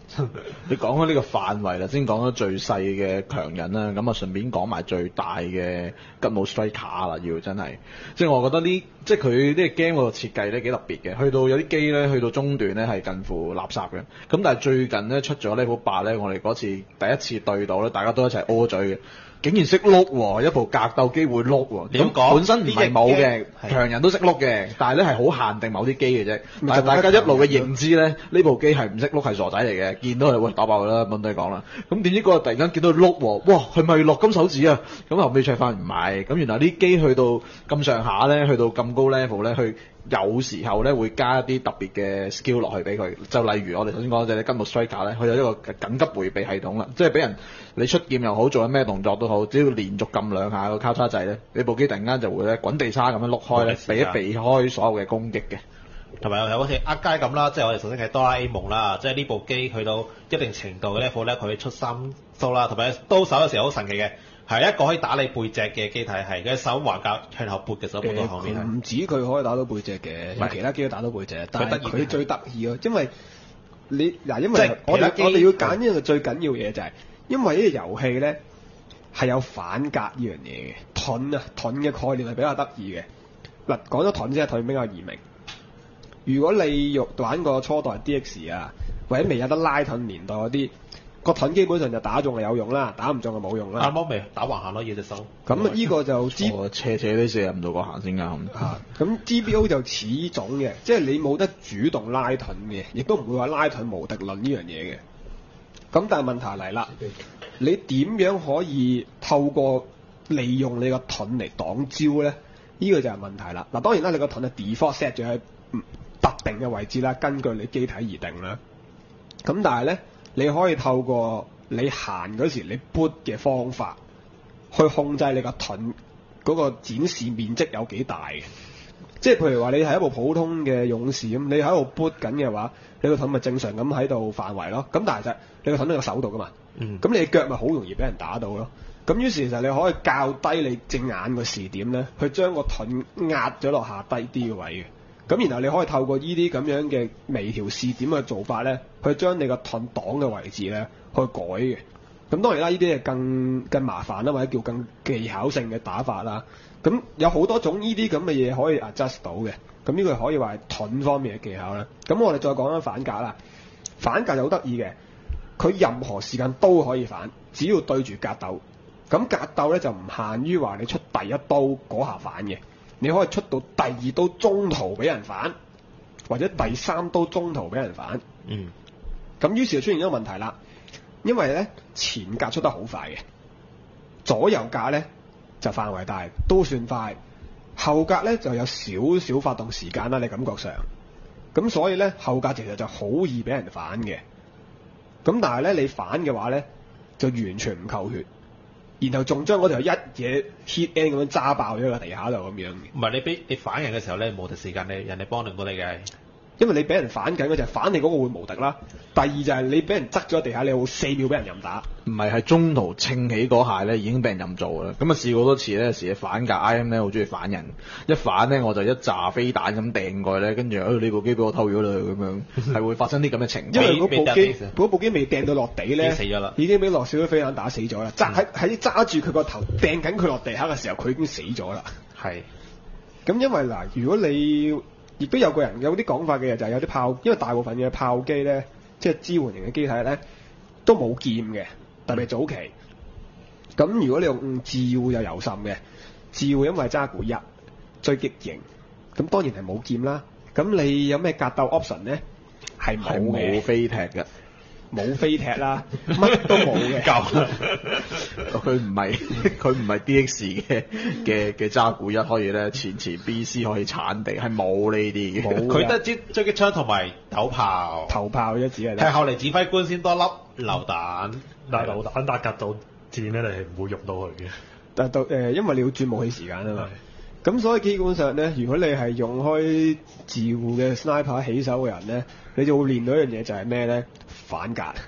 Speaker 6: 你講開呢個範圍啦，先講咗最細嘅強人啦，咁啊順便講埋最大嘅吉姆 Striker 啦，要真係，即係我覺得呢，即係佢呢個 game 個設計咧幾特別嘅，去到有啲機咧，去到中段咧係近乎垃圾嘅，咁但係最近咧出咗 level 八咧，我哋嗰次第一次對到咧，大家都一齊屙嘴嘅。竟然識碌喎，一部格鬥機會碌喎。
Speaker 2: 點講？
Speaker 6: 本身唔係冇嘅，強人都識碌嘅，但係咧係好限定某啲機嘅啫。但係大家一路嘅認知咧，呢部機係唔識碌係傻仔嚟嘅，見到佢喂打爆佢啦，冇得講啦。咁點知嗰日突然間見到佢碌喎，哇！係咪落金手指啊？咁後尾 check 翻唔係，咁原來啲機去到咁上下咧，去到咁高 level 咧，去有時候咧會加一啲特別嘅 skill 落去俾佢。就例如我哋頭先講隻吉姆 Striker 咧，佢有一個緊急迴避系統啦，即係俾人你出劍又好，做緊咩動作都好，只要連續撳兩下個交叉掣咧，你部機突然間就會咧滾地叉咁樣碌開咧，避一避開所有嘅攻擊嘅。
Speaker 2: 同埋又好似呃街咁啦，即係我哋首先係哆啦 A 夢啦，即係呢部機去到一定程度嘅 level 咧，佢會出三刀啦，同埋刀手嘅時候好神奇嘅，係一個可以打你背脊嘅機體，係佢手橫格向後撥嘅手撥到後面。
Speaker 1: 唔止佢可以打到背脊嘅，有其他機都打到背脊，但係佢最得意咯，因為你嗱，因為我哋我哋要揀一個最緊要嘢就係，因為呢個遊戲咧係有反格呢樣嘢嘅，盾啊盾嘅概念係比較得意嘅。嗱，講咗盾先，盾比較易明。如果你用玩過初代 D X 啊，或者未有得拉盾年代嗰啲，個盾基本上就打中係有用啦，打唔中就冇用啦。
Speaker 2: 啱啱未打橫行咯，要隻手。
Speaker 1: 咁啊，呢個就知
Speaker 6: 我斜斜啲射唔到個行先啱。
Speaker 1: 嚇，咁 G B O 就似種嘅，即係你冇得主動拉盾嘅，亦都唔會話拉盾無敵論呢樣嘢嘅。咁但係問題嚟啦，你點樣可以透過利用你個盾嚟擋招咧？呢個就係問題啦。嗱，當然啦，你個盾係 default set 咗喺特定嘅位置啦，根據你機體而定啦。咁但係咧，你可以透過你行嗰時你 boot 嘅方法，去控制你個盾嗰個展示面積有幾大嘅。即係譬如話你係一部普通嘅勇士咁，你喺度 boot 緊嘅話，你個盾咪正常咁喺度範圍咯。咁但係就你個盾喺個手度噶嘛，咁、嗯、你腳咪好容易俾人打到咯。咁於是其實你可以較低你隻眼個視點咧，去將個盾壓咗落下低啲嘅位嘅。咁然後你可以透過呢啲咁樣嘅微調視點嘅做法咧，去將你個盾擋嘅位置咧去改嘅。咁當然啦，呢啲係更更麻煩啦，或者叫更技巧性嘅打法啦。咁有好多種呢啲咁嘅嘢可以 adjust 到嘅。咁呢個可以話係盾方面嘅技巧啦。咁我哋再講緊反格啦。反格就好得意嘅，佢任何時間都可以反，只要對住格鬥。咁格鬥咧就唔限於話你出第一刀嗰下反嘅。你可以出到第二刀中途俾人反，或者第三刀中途俾人反。
Speaker 2: 嗯。咁
Speaker 1: 於是就出現一個問題啦，因為咧前格出得好快嘅，左右格咧就範圍大，都算快。後格咧就有少少發動時間啦，你感覺上。咁所以咧後格其實就好易俾人反嘅。咁但係咧你反嘅話咧就完全唔扣血。然後仲將嗰條一嘢 hit end 咁樣揸爆咗個地下度咁樣。唔係你俾你反人嘅時候咧，無敵時間你人哋幫唔到你嘅，因為你俾人反緊嗰隻反你嗰個會無敵啦。第二就係你俾人側咗地下，你會四秒俾人任打。
Speaker 6: 唔係係中途稱起嗰下咧已經俾人任做啦。咁啊試過好多次咧，時反格 I M 咧好中意反人，一反咧我就一炸飛彈咁掟過去咧，跟住誒你部機俾我偷咗啦咁樣，係會發生啲咁嘅情況。
Speaker 1: 因為嗰部機嗰部機未掟到落地咧，
Speaker 2: 死咗啦，
Speaker 1: 已經俾落少少飛彈打死咗啦。揸喺喺揸住佢個頭掟緊佢落地下嘅時候，佢已經死咗啦。
Speaker 2: 係。
Speaker 1: 咁因為嗱，如果你亦都有個人有啲講法嘅就係有啲炮，因為大部分嘅炮機咧，即係支援型嘅機體咧，都冇劍嘅，特別早期。咁如果你用自護又有甚嘅，自護因為揸古一最激型，咁當然係冇劍啦。咁你有咩格鬥 option 咧？係冇嘅，
Speaker 6: 冇飛踢嘅。
Speaker 1: 冇飛踢啦，乜都冇嘅。
Speaker 6: 夠，佢唔係佢唔係 D X 嘅嘅嘅揸古一可以咧前前 B C 可以鏟地，係冇呢啲嘅。
Speaker 2: 佢得支狙擊槍同埋頭炮，
Speaker 1: 頭炮一支係。
Speaker 2: 係後嚟指揮官先多粒榴彈，
Speaker 5: 但係榴彈打格鬥戰咧，你係唔會用到佢嘅。
Speaker 1: 但係到誒，因為你要轉武器時間啊嘛。咁所以基本上咧，如果你係用開自護嘅 sniper 起手嘅人咧，你就會練到一樣嘢就係咩咧？反格。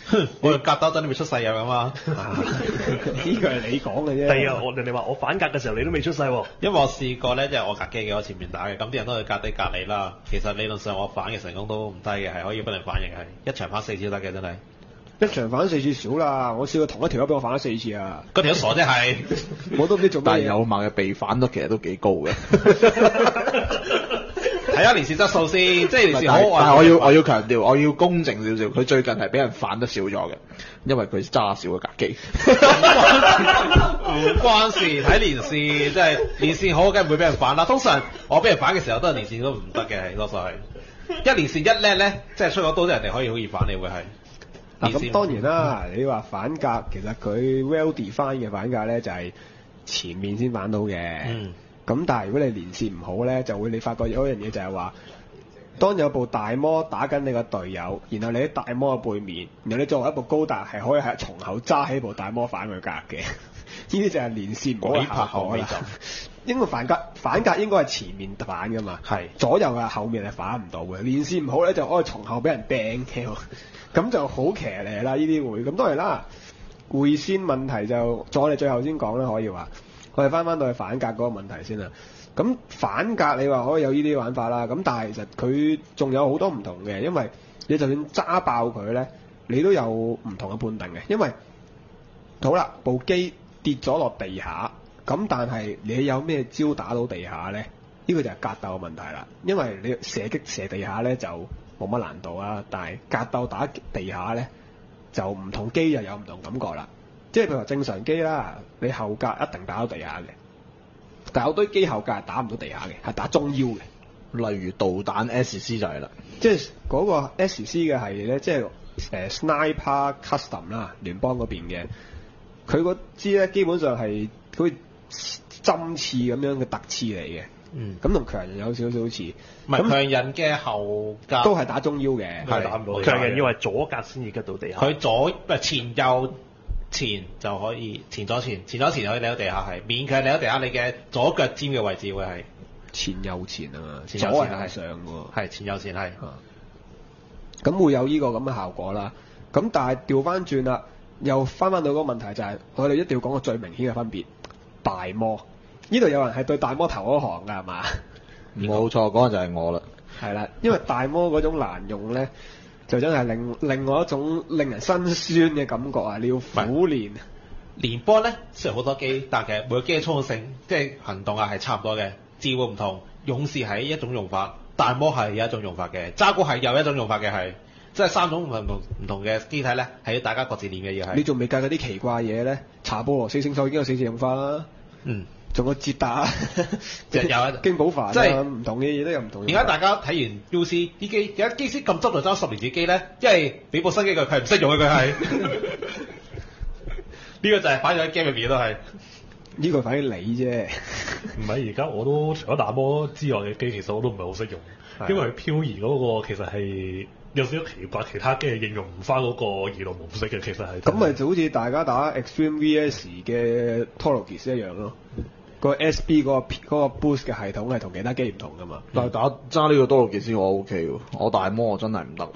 Speaker 2: 我哋格鬥陣你未出世又咁啊！
Speaker 1: 呢個係你講嘅啫。
Speaker 4: 第二我人哋話我反格嘅時候你都未出世喎。
Speaker 2: 因為我試過咧，即係我格機嘅我前面打嘅，咁啲人都係格低隔離啦。其實理論上我反嘅成功都唔低嘅，係可以不能反應係一場反四次都得嘅，真係。
Speaker 1: 一場反四次少啦，我試過同一條友俾我反咗四次啊！
Speaker 2: 嗰條傻啫係，
Speaker 1: 我都唔知做咩。
Speaker 6: 但係有馬嘅被反都其實都幾高嘅。
Speaker 2: 睇下連線質素先，即係連線好。
Speaker 6: 但係我要我要強調，我要公正少少。佢最近係俾人反得少咗嘅，因為佢揸少個格機。
Speaker 2: 唔關事，睇連線，即係連線好，梗係唔會俾人反啦。通常我俾人反嘅時候，都係連線都唔得嘅，多數係一連線一叻咧，即係出個刀，人哋可以好易反你會係。
Speaker 1: 嗱咁、啊、當然啦，你話反格其實佢 well defined 嘅反格咧就係、是、前面先反到嘅。嗯。咁但係如果你連線唔好咧，就會你發覺有一樣嘢就係話，當有部大魔打緊你個隊友，然後你喺大魔嘅背面，然後你作為一部高達係可以喺從後揸起部大魔反佢格嘅，呢啲就係連線唔好嘅效果啦。應該反格反格應該係前面反噶嘛，係左右啊後面係反唔到嘅。連線唔好咧，就可以從後俾人掟嘅，咁就好騎呢啦。呢啲會咁當然啦，回線問題就再我哋最後先講啦，可以話。我哋翻翻到去反格嗰個問題先啦。咁反格你話可以有呢啲玩法啦，咁但係其實佢仲有好多唔同嘅，因為你就算揸爆佢咧，你都有唔同嘅判定嘅。因為好啦，部機跌咗落地下，咁但係你有咩招打到地下咧？呢個就係格鬥嘅問題啦。因為你射擊射地下咧就冇乜難度啊，但係格鬥打地下咧就唔同機又有唔同感覺啦。即係譬如話正常機啦，你後格一定打到地下嘅，但係有堆機後格係打唔到地下嘅，係打中腰嘅。
Speaker 6: 例如導彈 S C 就係啦，
Speaker 1: 即係嗰個 S C 嘅係咧，即係誒、呃、Sniper Custom 啦，聯邦嗰邊嘅，佢嗰支咧基本上係好似針刺咁樣嘅特刺嚟嘅。嗯，咁同強人有少少似，
Speaker 2: 唔係強人嘅後格
Speaker 1: 都係打中腰嘅，
Speaker 4: 係打唔到。強人要係左格先至吉到地下，
Speaker 2: 佢左唔前右。前就可以前左前前左前就可以嚟到地下，係勉強嚟到地下，你嘅左腳尖嘅位置會係
Speaker 1: 前右前啊嘛，
Speaker 2: 前右前
Speaker 1: 係上喎，
Speaker 2: 係前右前係，
Speaker 1: 咁、啊、會有呢個咁嘅效果啦。咁但係調翻轉啦，又翻翻到嗰個問題就係、是，我哋一定要講個最明顯嘅分別，大魔呢度有人係對大魔投咗降㗎係嘛？
Speaker 6: 冇錯，嗰個就係我啦。
Speaker 1: 係啦，因為大魔嗰種難用咧。就真係另另外一種令人辛酸嘅感覺啊！你要苦練
Speaker 2: 連波咧，雖然好多機，但係每個機嘅操控性即係行動啊係差唔多嘅，招會唔同。勇士係一種用法，大魔係有一種用法嘅，渣古係有一種用法嘅，係即係三種唔同唔同嘅機體咧，係要大家各自練嘅嘢係。
Speaker 1: 你仲未計嗰啲奇怪嘢咧？查波羅四聖獸已經有四次用法啦。嗯。仲有捷達，
Speaker 2: 即係有
Speaker 1: 京寶凡，即係唔同嘅嘢都有唔同。
Speaker 2: 而家大家睇完 U C 啲機，而家機師咁執着揸十年自機咧，因為俾部新機佢，佢係唔識用嘅佢係。呢個就係反映喺 game 入邊都係。
Speaker 1: 呢個反映你啫。
Speaker 5: 唔係，而家我都除咗打魔之外嘅機，其實我都唔係好識用，因為漂移嗰個其實係有少少奇怪，其他機係應用唔翻嗰個移動模式嘅，其實係。
Speaker 1: 咁咪就好似大家打 Extreme V S 嘅 Torlogis 一樣咯。個 S B 嗰、嗰個嗰個 boost 嘅系統係同其他機唔同噶嘛？
Speaker 6: 但係打揸呢個多羅傑斯我 O K 喎，我大魔我真係唔得，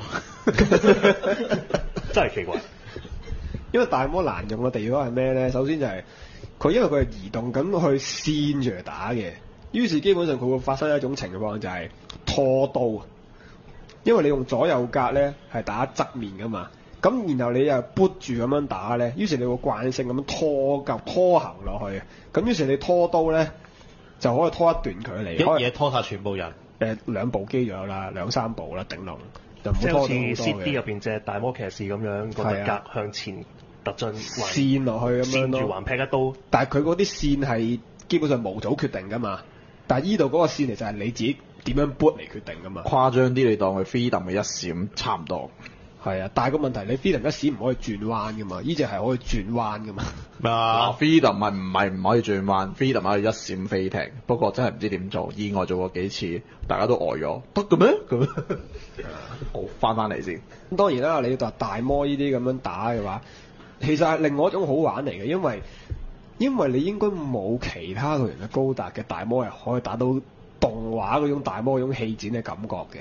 Speaker 4: 真係奇怪。
Speaker 1: 因為大魔難用嘅地方係咩咧？首先就係、是、佢因為佢係移動咁去線住嚟打嘅，於是基本上佢會發生一種情況就係拖刀，因為你用左右格咧係打側面噶嘛。咁然後你又撥住咁樣打咧，於是你會慣性咁樣拖夾拖行落去，咁於是你拖刀咧就可以拖一段距離，
Speaker 2: 一嘢拖晒全部人。誒、
Speaker 1: 呃、兩部機左右啦，兩三部啦頂籠，就唔
Speaker 4: 即係好似
Speaker 1: 好拖到好多嘅。
Speaker 4: C D 入邊隻大魔騎士咁樣個格向前突進，
Speaker 1: 線落去咁樣咯。
Speaker 4: 線住橫劈一刀，
Speaker 1: 但係佢嗰啲線係基本上無組決定㗎嘛，但係依度嗰個線嚟就係你自己點樣撥嚟決定㗎嘛。
Speaker 6: 誇張啲你當佢 freedom 嘅一閃差唔多。
Speaker 1: 係啊，但係個問題你 freedom 一閃唔可以轉彎噶嘛，呢隻係可以轉彎噶嘛。
Speaker 6: 啊 freedom 係唔係唔可以轉彎 freedom 可以一閃飛踢，不過真係唔知點做，意外做過幾次，大家都呆咗，得嘅咩？咁好翻翻嚟先。
Speaker 1: 咁當然啦，你話大魔呢啲咁樣打嘅話，其實係另外一種好玩嚟嘅，因為因為你應該冇其他類型嘅高達嘅大魔係可以打到動畫嗰種大魔嗰種氣展嘅感覺嘅。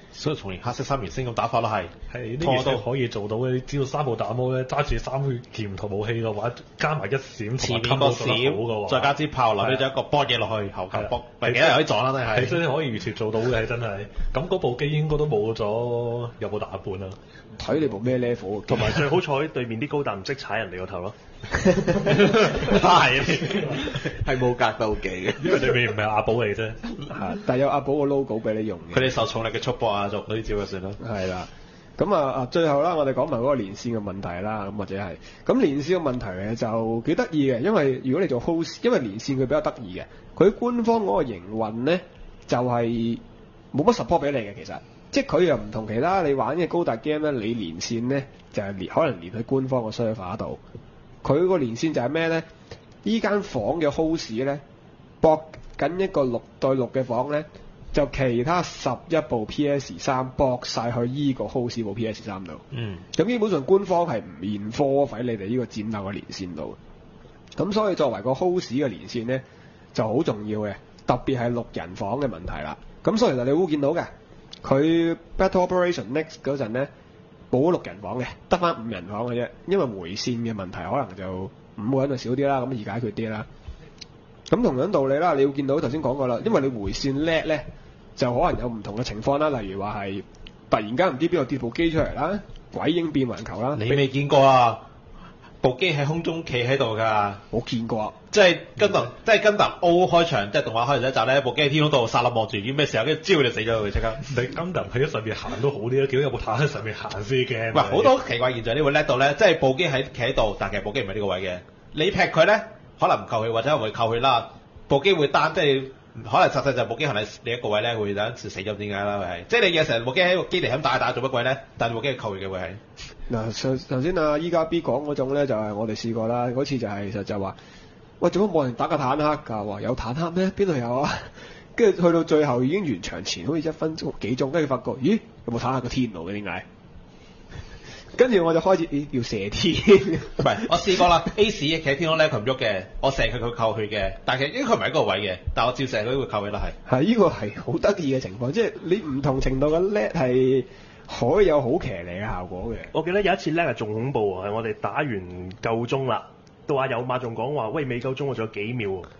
Speaker 2: 所以從連黑色三連星咁打法咯，係
Speaker 5: 係呢件事可以做到嘅。你只要三部打魔咧，揸住三件唔同武器嘅話，加埋一閃，
Speaker 2: 前面個閃，再加支炮，留低咗一個波嘢落去，後球波，咪幾人可以撞啦，真係。
Speaker 5: 係真係可以完全做到嘅，真係。咁嗰部機應該都冇咗有冇打半啦。
Speaker 1: 睇你部咩 level，
Speaker 4: 同埋最好彩對面啲高達唔識踩人哋個頭咯。
Speaker 6: 係係冇格鬥技嘅，
Speaker 5: 因為裏面唔係阿寶嚟啫。
Speaker 1: 係，但係有阿寶個 logo 俾你用嘅。
Speaker 2: 佢哋受重力嘅束縛啊，做嗰啲招就算啦。
Speaker 1: 係啦，咁啊啊，最後啦，我哋講埋嗰個連線嘅問題啦，咁或者係咁連線嘅問題咧就幾得意嘅，因為如果你做 host，因為連線佢比較得意嘅，佢官方嗰個營運咧就係冇乜 support 俾你嘅，其實。即係佢又唔同其他你玩嘅高達 game 咧，你連線咧就係、是、連可能連去官方個 server 度。佢個連線就係咩咧？依間房嘅 host 咧，駁緊一個六對六嘅房咧，就其他十一部 P S 三駁晒去依個 host 部 P S 三度。
Speaker 2: 嗯。
Speaker 1: 咁基本上官方係唔面科喺你哋呢個戰鬥嘅連線度。咁所以作為個 host 嘅連線咧就好重要嘅，特別係六人房嘅問題啦。咁所以其實你會見到嘅。佢 Battle Operation Next 嗰陣咧冇六人房嘅，得翻五人房嘅啫。因為回線嘅問題，可能就五個人就少啲啦，咁易解決啲啦。咁同樣道理啦，你要見到頭先講過啦，因為你回線叻咧，就可能有唔同嘅情況啦。例如話係突然間唔知邊度跌部機出嚟啦，鬼影變環球啦。
Speaker 2: 你未見過啊？部機喺空中企喺度㗎，
Speaker 1: 我見過。
Speaker 2: 即係跟特，即係跟特 O 開場，即係動畫開場一集咧，部機喺天空度殺粒望住，點咩時候跟住招佢就死咗佢即刻。
Speaker 5: 你跟特喺上面行都好啲啊，見到有部坦喺上面行先嘅。
Speaker 2: 喂，好多奇怪現象呢會叻到咧，即係部機喺企喺度，但其實部機唔係呢個位嘅。你劈佢咧，可能唔扣血或者會扣血啦，部機會單即係。可能實際就部機係咪你一個位咧會等死咗點解啦？會係即係你嘅成日部機喺個基地咁打打做乜鬼咧？但係部機係扣血嘅會係
Speaker 1: 嗱，頭先啊依家 B 講嗰種咧就係、是、我哋試過啦，嗰次就係、是、其實就話喂做乜冇人打個坦克㗎？話有坦克咩？邊度有啊？跟住去到最後已經完場前好似一分鐘幾鐘，跟住發覺咦有冇坦克個天路嘅點解？跟住我就開始咦要射天，
Speaker 2: 唔係我試過啦。A 士企喺天空咧佢唔喐嘅，我射佢佢扣血嘅，但係應該佢唔係一個位嘅，但我照射佢都會扣血啦係。係
Speaker 1: 呢、這個係好得意嘅情況，即係你唔同程度嘅叻係可以有好騎呢嘅效果嘅。
Speaker 4: 我記得有一次叻係仲恐怖喎，係我哋打完夠鐘啦，到阿友馬仲講話喂未夠鐘，我仲有幾秒喎。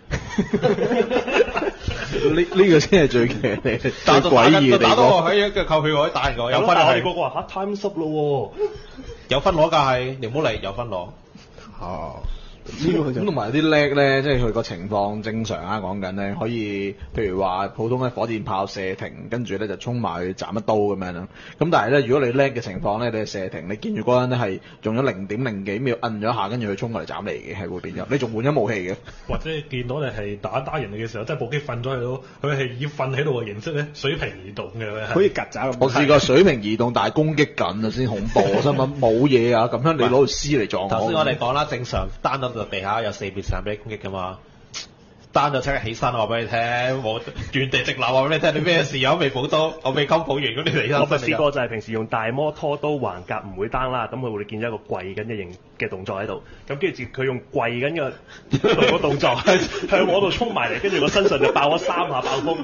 Speaker 6: 呢呢個先係最騎呢最詭異嘅地方。
Speaker 2: 打到我喺一個扣血我可以打人個，有分
Speaker 4: 我哋個個話嚇 time up 咯喎，
Speaker 2: 有分攞㗎係，你唔好嚟有分攞。
Speaker 6: 哦。咁同埋啲叻咧，即係佢個情況正常啊，講緊咧可以，譬如話普通嘅火箭炮射停，跟住咧就衝埋去斬一刀咁樣啦。咁但係咧，如果你叻嘅情況咧，你射停，你見住嗰人咧係用咗零點零幾秒摁咗下，跟住佢衝過嚟斬你嘅，係會變咗。你仲換咗武器嘅，
Speaker 5: 或者見到你係打打人哋嘅時候，即係部機瞓咗喺度，佢係以瞓喺度嘅形式咧，水平移動嘅，
Speaker 1: 好似曱甴咁。
Speaker 6: 我試過水平移動，但係攻擊緊啊，先恐怖。我心諗冇嘢啊，咁樣你攞條絲嚟撞我。
Speaker 2: 頭先我哋講啦，正常單到地下有四別散俾攻擊㗎嘛，單就即刻起身話俾你聽，我原地直立話俾你聽，你咩事有未補刀，我未溝補完，咁你嚟啦。
Speaker 4: 我咪試過就係平時用大摩拖刀橫格唔會單啦，咁佢會見咗一個跪緊嘅形嘅動作喺度，咁跟住佢用跪緊嘅個動作向我度衝埋嚟，跟住我身上就爆咗三下爆風。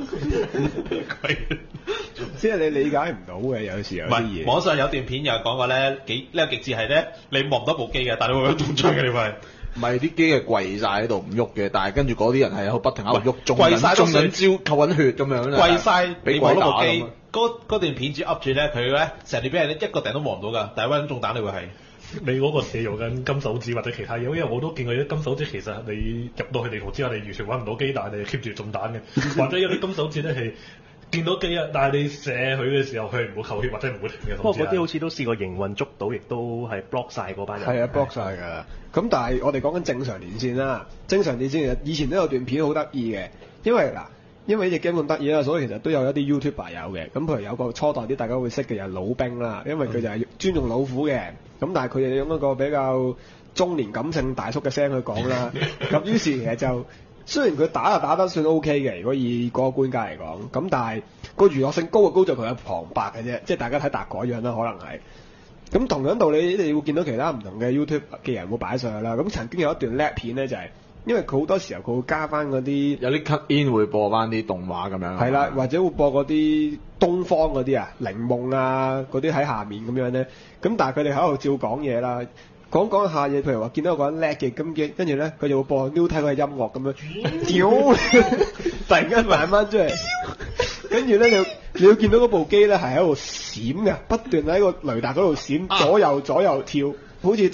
Speaker 1: 即係你理解唔到嘅有時有啲嘢。
Speaker 2: 網上有段片又講過咧，幾呢個極致係咧，你望唔到部機嘅，但係你會有動作嘅你咪。
Speaker 6: 唔係啲機係跪晒喺度唔喐嘅，但係跟住嗰啲人係喺度不停喺度喐，中緊中緊招，扣緊血咁樣咧。
Speaker 2: 跪晒
Speaker 6: 俾鬼打
Speaker 2: 部機，嗰嗰段片主噏住咧，佢咧成段俾人一個頂都望唔到㗎，但係揾中彈你會係。
Speaker 5: 你嗰個係用緊金手指或者其他嘢，因為我都見過啲金手指其實你入到去地圖之後，你完全揾唔到機，但係你 keep 住中彈嘅，或者有啲金手指咧係。見到機啊，但係你射佢嘅時候，佢係唔會扣血或者唔會停嘅。
Speaker 4: 不過嗰啲好似都試過營運捉到，亦都係 block 晒嗰班人。
Speaker 1: 係啊 block 晒㗎。咁但係我哋講緊正常連線啦，正常連線其實以前都有段片好得意嘅，因為嗱，因為呢隻 game 咁得意啦，所以其實都有一啲 YouTuber 有嘅。咁譬如有個初代啲大家會識嘅就係老兵啦，因為佢就係專用老虎嘅。咁但係佢就用一個比較中年感性大叔嘅聲去講啦。咁於是其實就。雖然佢打就打得算 O K 嘅，如果以嗰個官家嚟講，咁但係個娛樂性高就高在佢有旁白嘅啫，即係大家睇達改樣啦，可能係。咁同樣道理，你會見到其他唔同嘅 YouTube 嘅人會擺上去啦。咁曾經有一段 lap 片咧，就係因為佢好多時候佢會加翻嗰啲
Speaker 6: 有啲 cut in 會播翻啲動畫咁樣。
Speaker 1: 係啦，或者會播嗰啲東方嗰啲啊、鈴夢啊嗰啲喺下面咁樣咧。咁但係佢哋喺度照講嘢啦，講講下嘢，譬如話見到有個人叻嘅，咁嘅跟住咧佢就會播 new 睇佢嘅音樂咁樣，屌！突然間慢慢出嚟，跟住咧你你要見到嗰部機咧係喺度閃嘅，不斷喺個雷達嗰度閃，左右左右跳。好似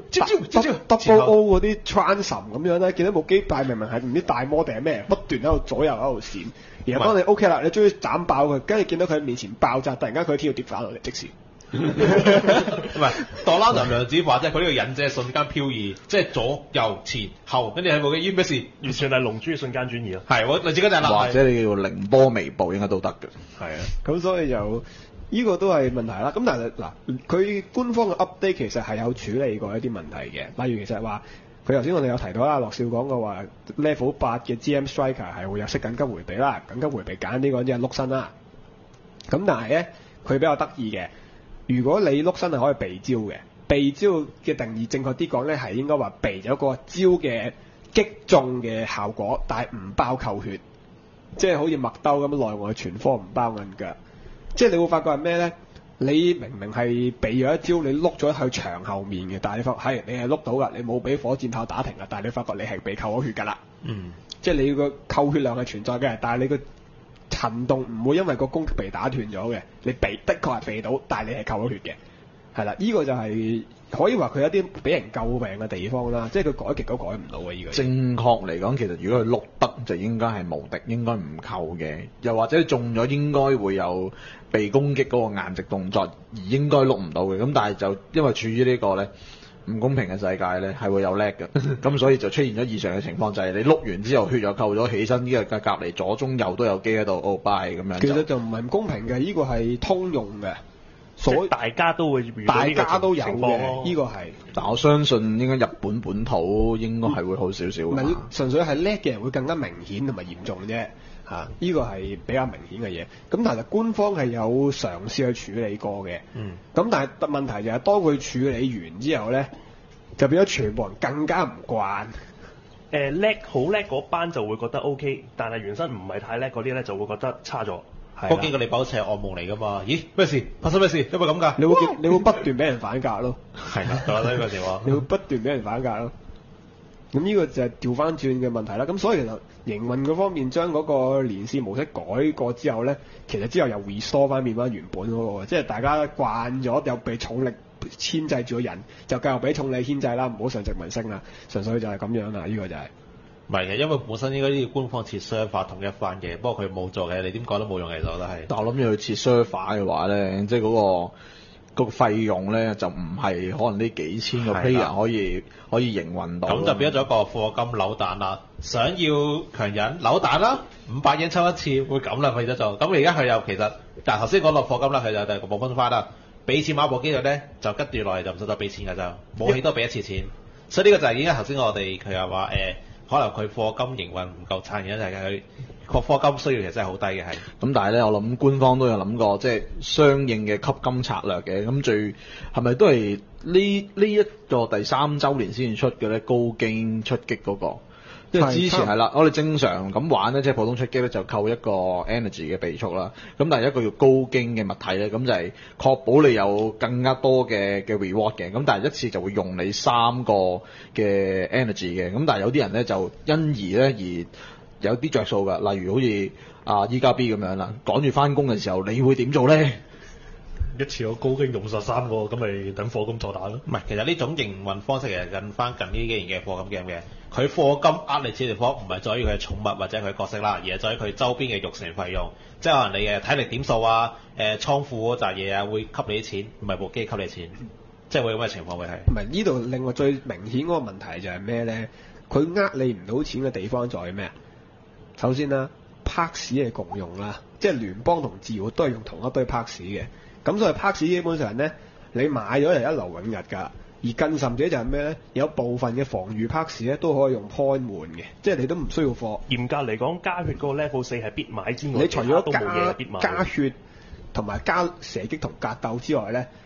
Speaker 1: double O 嗰啲 transm 咁樣咧，見到部機但明明係唔知大魔定係咩，不斷喺度左右喺度閃。然後當你 OK 啦，你終於斬爆佢，跟住見到佢面前爆炸，突然間佢跳跌翻落嚟，即時。
Speaker 2: 唔係，哆啦 A 夢量子話即係佢呢個忍者瞬間漂移，即係左右前後，跟住喺部機咩事？
Speaker 4: 完全係龍珠嘅瞬間轉移咯。
Speaker 2: 係，我類似嗰陣啦。
Speaker 6: 或者你叫凌波微步應該都得嘅。
Speaker 1: 係啊，咁所以就。呢個都係問題啦，咁但係嗱，佢官方嘅 update 其實係有處理過一啲問題嘅，例如其實話佢頭先我哋有提到啦，樂少講過話 level 八嘅 G M Striker 係會有識緊急迴避啦，緊急迴避揀呢個即係碌身啦。咁但係咧，佢比較得意嘅，如果你碌身係可以避招嘅，避招嘅定義正確啲講咧係應該話避咗個招嘅擊中嘅效果，但係唔包扣血，即係好似麥兜咁內外全科唔包銀腳。即係你會發覺係咩咧？你明明係避咗一招，你碌咗去牆後面嘅，但係你發係你係碌到㗎，你冇俾火箭炮打停㗎，但係你發覺你係被扣咗血㗎啦。嗯，即係你個扣血量係存在嘅，但係你個行動唔會因為個攻擊被打斷咗嘅，你避的確係避到，但係你係扣咗血嘅，係啦，呢、這個就係、是。可以話佢有啲俾人詬病嘅地方啦，即係佢改極都改唔到嘅呢個。正
Speaker 6: 確嚟講，其實如果佢碌得就應該係無敵，應該唔扣嘅。又或者中咗應該會有被攻擊嗰個硬直動作，而應該碌唔到嘅。咁但係就因為處於呢個咧唔公平嘅世界咧，係會有叻嘅。咁所以就出現咗異常嘅情況，就係、是、你碌完之後血又扣咗起身，呢個隔隔離左中右都有機喺度，oh bye咁樣。
Speaker 1: 其實就唔係唔公平嘅，呢、這個係通用嘅。
Speaker 4: 所以大家都會遇到呢個情況，大家都有嘅，
Speaker 1: 呢個係。
Speaker 6: 但我相信應該日本本土應該係會好少少。
Speaker 1: 唔係，純粹係叻嘅人會更加明顯同埋嚴重啫。嚇、啊，呢、這個係比較明顯嘅嘢。咁但係官方係有嘗試去處理過嘅。嗯。咁但係問題就係當佢處理完之後咧，就變咗全部人更加唔慣。
Speaker 4: 誒叻好叻嗰班就會覺得 OK，但係原身唔係太叻嗰啲咧就會覺得差咗。
Speaker 2: 嗰幾個你保持係噩夢嚟㗎嘛？咦，咩事？發生咩事？因為咁㗎？
Speaker 1: 你會你會不斷俾人反格咯。
Speaker 2: 係啦，就係呢個情況。
Speaker 1: 你會不斷俾人反格咯。咁呢個就係調翻轉嘅問題啦。咁所以其實營運嗰方面將嗰個連線模式改過之後咧，其實之後又 restore 翻變翻原本嗰個，即係大家慣咗又被重力牽制住個人，就繼續俾重力牽制啦，唔好上殖民星啦。純粹就係咁樣啦，呢個就係。唔
Speaker 2: 係嘅，因為本身應該呢個官方設 server 統一翻嘅，不過佢冇做嘅，你點講都冇用，其實我都係。
Speaker 6: 但我諗住去設 server 嘅話咧，即係嗰個嗰個費用咧，就唔係可能呢幾千個 player 可以可以營運到。
Speaker 2: 咁就變咗一個課金扭蛋啦，想要強人扭蛋啦，五百英抽一次會咁啦，佢就做。咁而家佢又其實，但係頭先講落課金啦，佢就就冇分翻啦，俾錢買部機度咧就吉住落嚟就唔使再俾錢㗎就，武器都俾一次錢。所以呢個就係已經頭先我哋佢又話誒。可能佢課金營運唔夠撐嘅，就係佢個課金需要其實真係好低嘅係。
Speaker 6: 咁但係咧，我諗官方都有諗過，即係相應嘅吸金策略嘅。咁最係咪都係呢呢一個第三週年先至出嘅咧？高經出擊嗰個，因為之前係啦，我哋正常咁玩咧，即係普通出擊咧就扣一個 energy 嘅備速啦。咁但係一個叫高經嘅物體咧，咁就係確保你有更加多嘅嘅 reward 嘅。咁但係一次就會用你三個嘅 energy 嘅。咁但係有啲人咧就因而咧而有啲着數㗎，例如好似啊 E 加 B 咁樣啦，趕住翻工嘅時候，你會點做咧？
Speaker 5: 一次我高經用晒三個，咁咪等課金坐打咯。
Speaker 2: 唔係，其實呢種營運方式其實近翻近呢幾年嘅課金 game 嘅。佢課金呃你錢地方唔係在於佢嘅寵物或者佢嘅角色啦，而係在於佢周邊嘅育成費用，即係可能你嘅體力點數啊、誒、呃、倉庫嗰扎嘢啊，會給你啲錢，唔係部機給你錢，即係會有咁嘅情況會係。
Speaker 1: 唔係呢度另外最明顯嗰個問題就係咩咧？佢呃你唔到錢嘅地方在於咩啊？首先啦 ，Pax 係共用啦，即係聯邦同自活都係用同一堆 Pax 嘅，咁所以 Pax 基本上咧，你買咗係一勞永逸㗎。而更甚者就係咩咧？有部分嘅防禦 Pax 咧都可以用 point 換嘅，即係你都唔需要貨。
Speaker 4: 嚴格嚟講，加血嗰個 level 四係必買之外，
Speaker 1: 你除咗加
Speaker 4: 都冇嘢必買。
Speaker 1: 加血同埋加射擊同格鬥之外咧，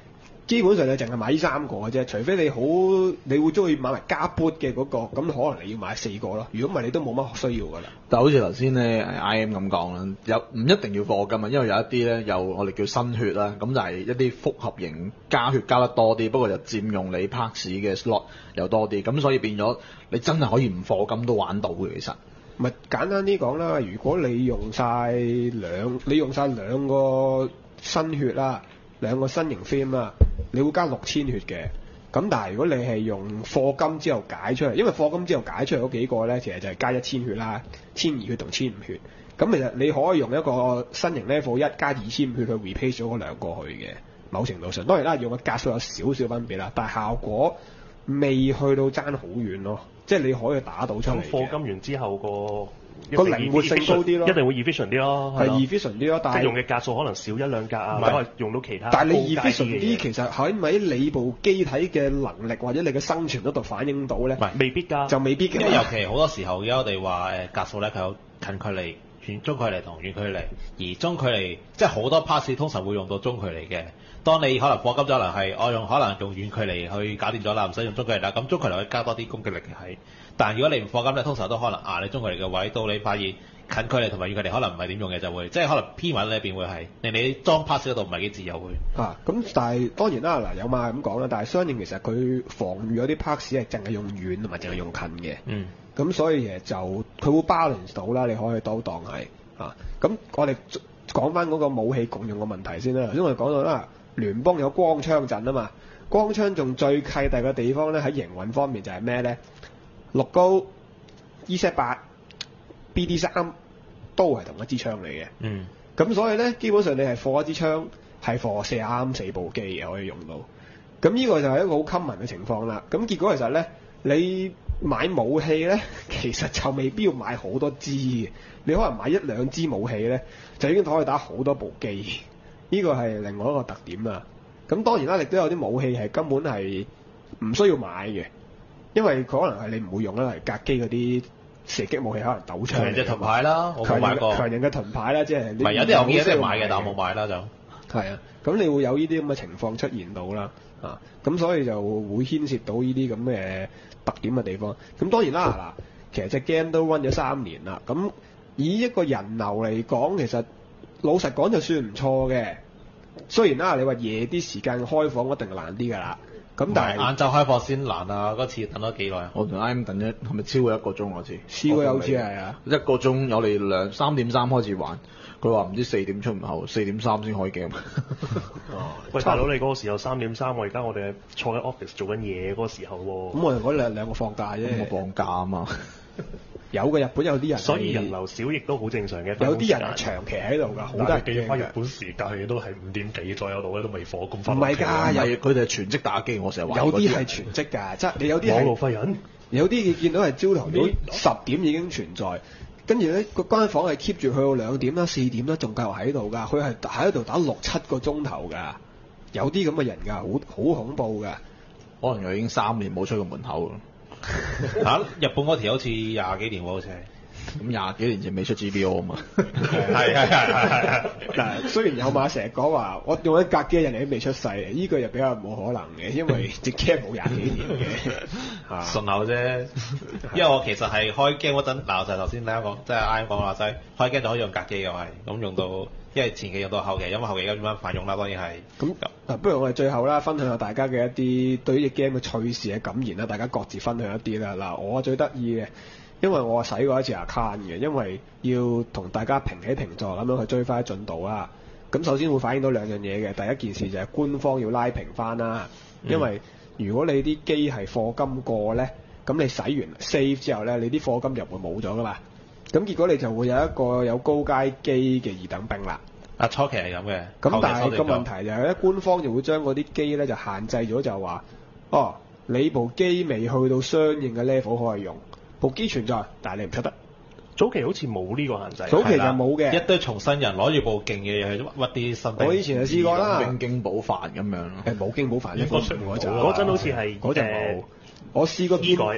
Speaker 1: 基本上你淨係買呢三個嘅啫，除非你好你會中意買埋加 boot 嘅嗰個，咁可能你要買四個咯。如果唔係，你都冇乜需要噶啦。
Speaker 6: 但係好似頭先咧 I M 咁講啦，有唔一定要課金啊，因為有一啲咧有我哋叫新血啦，咁就係一啲複合型加血加得多啲，不過就佔用你 Parks 嘅 slot 又多啲，咁所以變咗你真係可以唔課金都玩到嘅其實。
Speaker 1: 咪簡單啲講啦，如果你用晒兩你用晒兩個新血啦，兩個新型 film 啦，你會加六千血嘅。咁但係如果你係用課金之後解出嚟，因為課金之後解出嚟嗰幾個咧，其實就係加一千血啦，千二血同千五血。咁其實你可以用一個新型 level 一加二千五血去 replace 咗嗰兩個去嘅。某程度上，當然啦，用嘅格數有少少分別啦，但係效果未去到爭好遠咯。即係你可以打到出嚟嘅。
Speaker 4: 課金完之後個
Speaker 1: 個靈活性高啲咯，
Speaker 4: 一定會 efficient 啲咯，
Speaker 1: 係 efficient 啲咯，但係
Speaker 4: 用嘅格數可能少一兩格啊，可能用到其他。
Speaker 1: 但係你 efficient 啲，其實喺咪你部機體嘅能力或者你嘅生存嗰度反映到咧？
Speaker 4: 唔係未必㗎，
Speaker 1: 就未必嘅。
Speaker 2: 因為尤其好多時候，而家我哋話誒格數咧，佢有近距離、遠中距離同遠距離，而中距離即係好多 pass 通常會用到中距離嘅。當你可能課金咗，可能係我用可能用遠距離去搞掂咗啦，唔使用中距離啦。咁中距離可以加多啲攻擊力嘅係，但係如果你唔課金咧，通常都可能啊你中距離嘅位，到你發現近距離同埋遠距離可能唔係點用嘅，就會即係可能偏位呢邊會係令你裝 pass 嗰度唔係幾自由會。啊，
Speaker 1: 咁但係當然啦，嗱有嘛咁講啦，但係相應其實佢防禦嗰啲 pass 係淨係用遠同埋淨係用近嘅。嗯。咁所以其實就佢會 balance 到啦，你可以都當係啊。咁我哋講翻嗰個武器共用嘅問題先啦。頭先我哋講到啦。聯邦有光槍陣啊嘛，光槍仲最契弟嘅地方咧喺營運方面就係咩咧？六高、E Z 八、B D 三都係同一支槍嚟嘅。嗯。咁所以咧，基本上你係貨一支槍係貨四啱四部機嘅可以用到。咁呢個就係一個好 common 嘅情況啦。咁結果其實咧，你買武器咧，其實就未必要買好多支嘅，你可能買一兩支武器咧，就已經可以打好多部機。呢個係另外一個特點啊！咁當然啦，亦都有啲武器係根本係唔需要買嘅，因為佢可能係你唔會用啦，例如格機嗰啲射擊武器，可能鬥槍。
Speaker 2: 強嘅盾牌啦，我冇買過。
Speaker 1: 強型嘅盾牌啦，即係
Speaker 2: 唔係有啲有啲人買嘅，但我冇買啦就。
Speaker 1: 係啊，咁你會有呢啲咁嘅情況出現到啦，啊，咁所以就會牽涉到呢啲咁嘅特點嘅地方。咁當然啦，嗱，其實隻 game 都 run 咗三年啦，咁以一個人流嚟講，其實老實講就算唔錯嘅，雖然啦，你話夜啲時間開房一定係難啲㗎啦。咁但係
Speaker 2: 晏晝開房先難啊！嗰次等咗幾耐？
Speaker 6: 我同 I M 等咗係咪超過一個鐘嗰次？
Speaker 1: 試過有次係啊，
Speaker 6: 一個鐘有你兩三點三開始玩，佢話唔知四點出唔口，四點三先開 game。
Speaker 4: 哦，喂，大佬你嗰個時候三點三，我而家我哋坐喺 office 做緊嘢嗰個時候喎。
Speaker 1: 咁我哋嗰兩兩個放假啫。
Speaker 6: 我放假啊嘛。
Speaker 1: 有嘅，日本有啲人，
Speaker 4: 所以人流少亦都好正常嘅。
Speaker 1: 有啲人係長期喺度㗎，好多人
Speaker 5: 記翻日本時間亦都係五點幾左右度咧，都未放工翻。
Speaker 1: 唔係㗎，有
Speaker 6: 佢哋係全職打機，我成日話。
Speaker 1: 有啲係全職㗎，即係你有啲
Speaker 4: 網絡廢人，
Speaker 1: 有啲你見到係朝頭早十點已經存在，跟住咧個間房係 keep 住去到兩點啦、四點啦，仲繼續喺度㗎。佢係喺度打六七個鐘頭㗎，有啲咁嘅人㗎，好好恐怖㗎。
Speaker 6: 可能佢已經三年冇出過門口啦。
Speaker 2: 嚇！日本嗰條好似廿幾年喎，好似係。
Speaker 6: 咁廿幾年前未出 G B O 啊嘛。
Speaker 2: 係係係係係。
Speaker 1: 嗱，雖然有馬成日講話，我用一格機嘅人你都未出世，呢個又比較冇可能嘅，因為隻 game 冇廿幾年嘅。
Speaker 2: 順口啫。因為我其實係開 game 嗰陣，嗱就係頭先大家講，即係啱講話齋，開 game 就可以用格機嘅，係咁用到，因為前期用到後期，因為後期而家點樣快用啦，當然係。咁嗱，不如我哋最後啦，分享下大家嘅一啲對於隻 game 嘅趣事嘅感言啦，大家各自分享一啲啦。嗱，我最得意嘅。因為我洗過一次 account 嘅，因為要同大家平起平坐咁樣去追翻進度啦。咁首先會反映到兩樣嘢嘅，第一件事就係官方要拉平翻啦。因為如果你啲機係課金過呢，咁你洗完 save 之後呢，你啲課金就會冇咗噶嘛。咁結果你就會有一個有高階機嘅二等兵啦。 啊，初期係咁嘅。
Speaker 1: 咁但係個問題就係咧，官方就會將嗰啲機呢就限制咗，就話哦，你部機未去到相應嘅 level 可以用。部機存在，但係你唔出得。
Speaker 4: 早期好似冇呢個限制。
Speaker 1: 早期就冇嘅，
Speaker 2: 一堆重新人攞住部勁嘅嘢去屈啲新兵。
Speaker 1: 我以前就試過啦，
Speaker 6: 兵經寶範咁樣咯。
Speaker 1: 誒冇經寶範，應該嗰陣
Speaker 4: 嗰陣好似係
Speaker 1: 嗰陣冇。我試過見，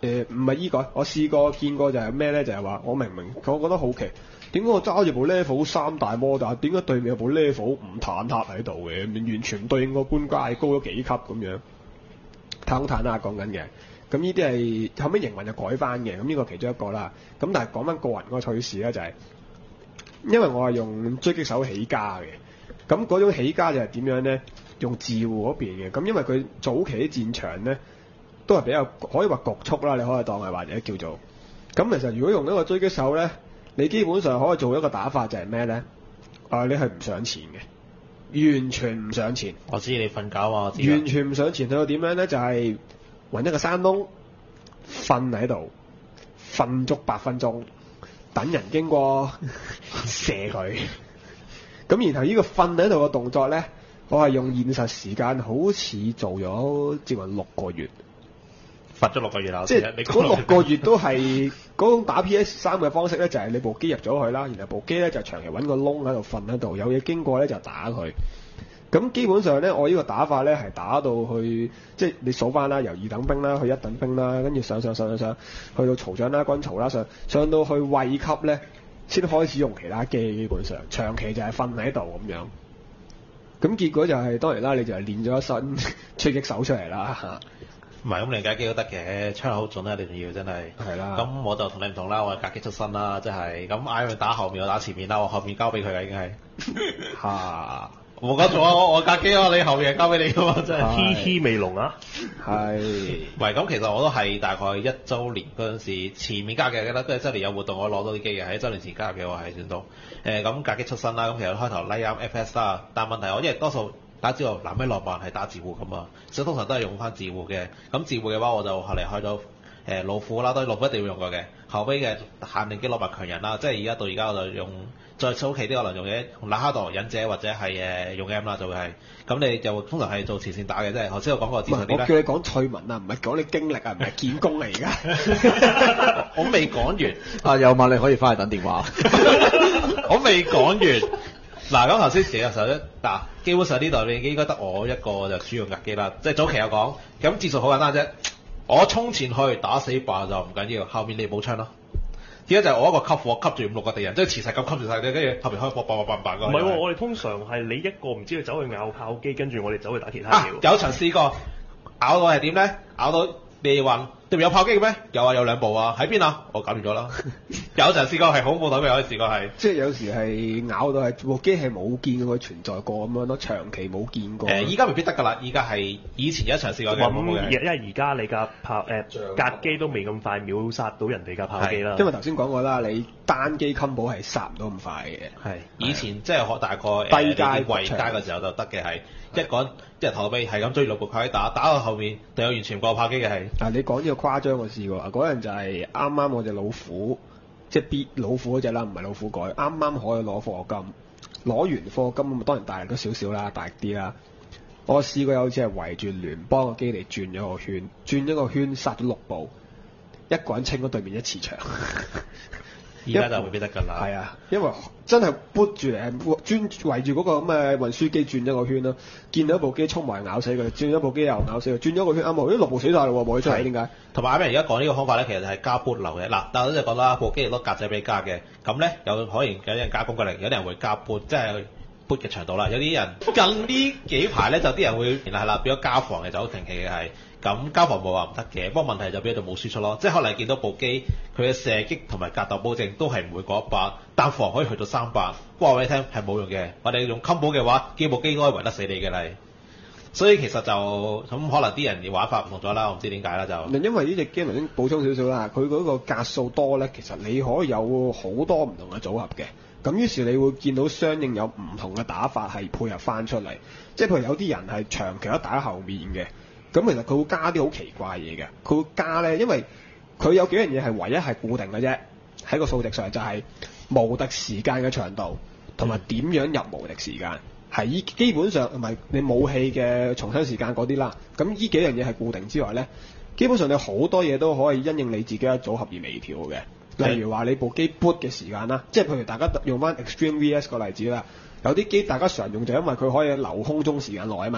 Speaker 1: 誒唔係依個，我試過見過就係咩咧？就係、是、話我明明我覺得好奇，點解我揸住部 level 三大摩打，點解對面有部 level 五坦克喺度嘅？完全唔對應個官階高咗幾級咁樣。太空坦克講緊嘅，咁呢啲係後尾營運就改翻嘅，咁呢個其中一個啦。咁但係講翻個人個趣事咧，就係、是、因為我係用狙擊手起家嘅，咁嗰種起家就係點樣咧？用自護嗰邊嘅，咁因為佢早期啲戰場咧都係比較可以話局促啦，你可以當係或者叫做。咁其實如果用一個狙擊手咧，你基本上可以做一個打法就係咩咧？啊，你係唔上前嘅，完全唔上前。
Speaker 2: 我知你瞓覺啊，我知
Speaker 1: 完全唔上前，去到點樣咧？就係、是、揾一個山窿瞓喺度，瞓足八分鐘，等人經過射佢。咁然後呢個瞓喺度嘅動作咧，我係用現實時間好似做咗接近六個月，
Speaker 2: 瞓咗六個月啦。
Speaker 1: 即係嗰六個月都係嗰種打 P S 三嘅方式咧，就係、是、你部機入咗去啦，然後部機咧就長期揾個窿喺度瞓喺度，有嘢經過咧就打佢。咁基本上咧，我呢個打法咧係打到去，即係你數翻啦，由二等兵啦去一等兵啦，跟住上上上上上，去到曹長啦、軍曹啦，上上到去尉級咧，先開始用其他機。基本上長期就係瞓喺度咁樣。咁結果就係、是、當然啦，你就係練咗一身狙擊手出嚟啦嚇。
Speaker 2: 唔係咁練格機都得嘅，槍口準啦，你仲要真係。係啦。咁我就同你唔同啦，我係格機出身啦，即係咁嗌佢打後面，我打前面啦，我後面交俾佢啦已經係。嚇！冇講錯啊！我我格機啊，你後面係交俾你噶嘛，真係。
Speaker 4: T T 未龍啊！
Speaker 1: 係。
Speaker 2: 唔係咁，其實我都係大概一週年嗰陣時前面加嘅，記得都係周年有活動，我攞到啲機嘅，喺週年前加入嘅我係算到。誒咁格機出身啦，咁其實開頭拉啱 F S 啦，但問題我因為多數大家知道南美浪漫係打自護噶嘛，所以通常都係用翻自護嘅。咁自護嘅話，我就後嚟開咗誒老虎啦，都係老虎一定要用過嘅。後尾嘅限定機攞埋強人啦，即係而家到而家我就用。再早期啲可能用嘅用拉哈度忍者或者係誒用 M 啦，就會係咁你就通常係做前線打嘅，即係頭先我講過戰術啲咧。
Speaker 1: 我叫你講趣聞啊，唔係講你經歷啊，唔係見功嚟㗎。
Speaker 2: 我未講完。
Speaker 6: 啊，有嘛？你可以翻去等電話。
Speaker 2: 我未講完。嗱，咁頭先寫嘅時候咧，嗱，基本上呢度你應該得我一個就主要格機啦。即係早期有講，咁戰術好簡單啫。我衝前去打死霸就唔緊要，後面你冇槍咯。而家就係我一個吸火吸住五六個敵人，即係磁石咁吸住晒啲，跟住後邊開火爆爆爆爆。
Speaker 4: 唔係喎，我哋通常係你一個唔知佢走去咬炮機，跟住我哋走去打其他嘢。
Speaker 2: 啊，有場試過咬到係點咧？咬到你話對面有炮機嘅咩？有啊，有兩部啊，喺邊啊？我搞掂咗啦。有場試過係好冇睇嘅，有試過係。
Speaker 1: 即係有時係咬到係部機係冇見過佢存在過咁樣咯，長期冇見過。
Speaker 2: 誒，依家未必得㗎啦，依家係以前有一場試過嘅。
Speaker 4: 咁因為而家你架炮誒格機都未咁快秒殺到人哋架炮機啦。
Speaker 1: 因為頭先講過啦，你單機 combo 係殺唔到咁快嘅。
Speaker 2: 係。以前即係可大概
Speaker 1: 低階
Speaker 2: 位階嘅時候就得嘅係。一個人一日頭到尾係咁追六部炮機打，打到後面隊友完全唔過炮機嘅係。
Speaker 1: 啊！你講呢個誇張我試過，嗰陣就係啱啱我隻老虎，即係 B 老虎嗰隻啦，唔係老虎改，啱啱可以攞課金，攞完課金咁當然大力咗少少啦，大力啲啦。我試過有次係圍住聯邦嘅基地轉咗個圈，轉咗個圈殺咗六部，一個人清咗對面一次場。
Speaker 2: 而家就未必得㗎啦。
Speaker 1: 係啊，因為真係撥住誒專圍住嗰個咁嘅運輸機轉一個圈咯，見到一部機衝埋咬死佢，轉咗部機又咬死佢，轉咗個圈啱好，啲六部死晒咯喎，冇得出嚟點解？
Speaker 2: 同埋啱啱而家講呢個方法咧，其實係加撥流嘅。嗱，但係我都就覺得部機亦都格仔俾加嘅，咁咧有可能有啲人加攻擊力，有啲人會加撥，即係撥嘅長度啦。有啲人近呢幾排咧就啲人會係啦，變咗加防嘅就好停氣嘅係。咁交防冇話唔得嘅，不過問題就變咗就冇輸出咯。即係可能見到部機佢嘅射擊同埋格鬥保證都係唔會過一百，但防可以去到三百。話俾你聽係冇用嘅。我哋用 combo 嘅話，幾部機都可以圍得死你嘅啦。所以其實就咁可能啲人嘅玩法唔同咗啦，我唔知點解啦就。
Speaker 1: 因為呢隻 game 頭先補充少少啦，佢嗰個格數多咧，其實你可以有好多唔同嘅組合嘅。咁於是你會見到相應有唔同嘅打法係配合翻出嚟。即係譬如有啲人係長期都打喺後面嘅。咁其實佢會加啲好奇怪嘢嘅，佢會加咧，因為佢有幾樣嘢係唯一係固定嘅啫，喺個數值上就係無敵時間嘅長度，同埋點樣入無敵時間，係依基本上唔係你武器嘅重槍時間嗰啲啦。咁呢幾樣嘢係固定之外咧，基本上你好多嘢都可以因應你自己嘅組合而微調嘅。例如話你部機 boot 嘅時間啦，即係譬如大家用翻 Extreme V S 個例子啦，有啲機大家常用就因為佢可以留空中時間耐啊嘛。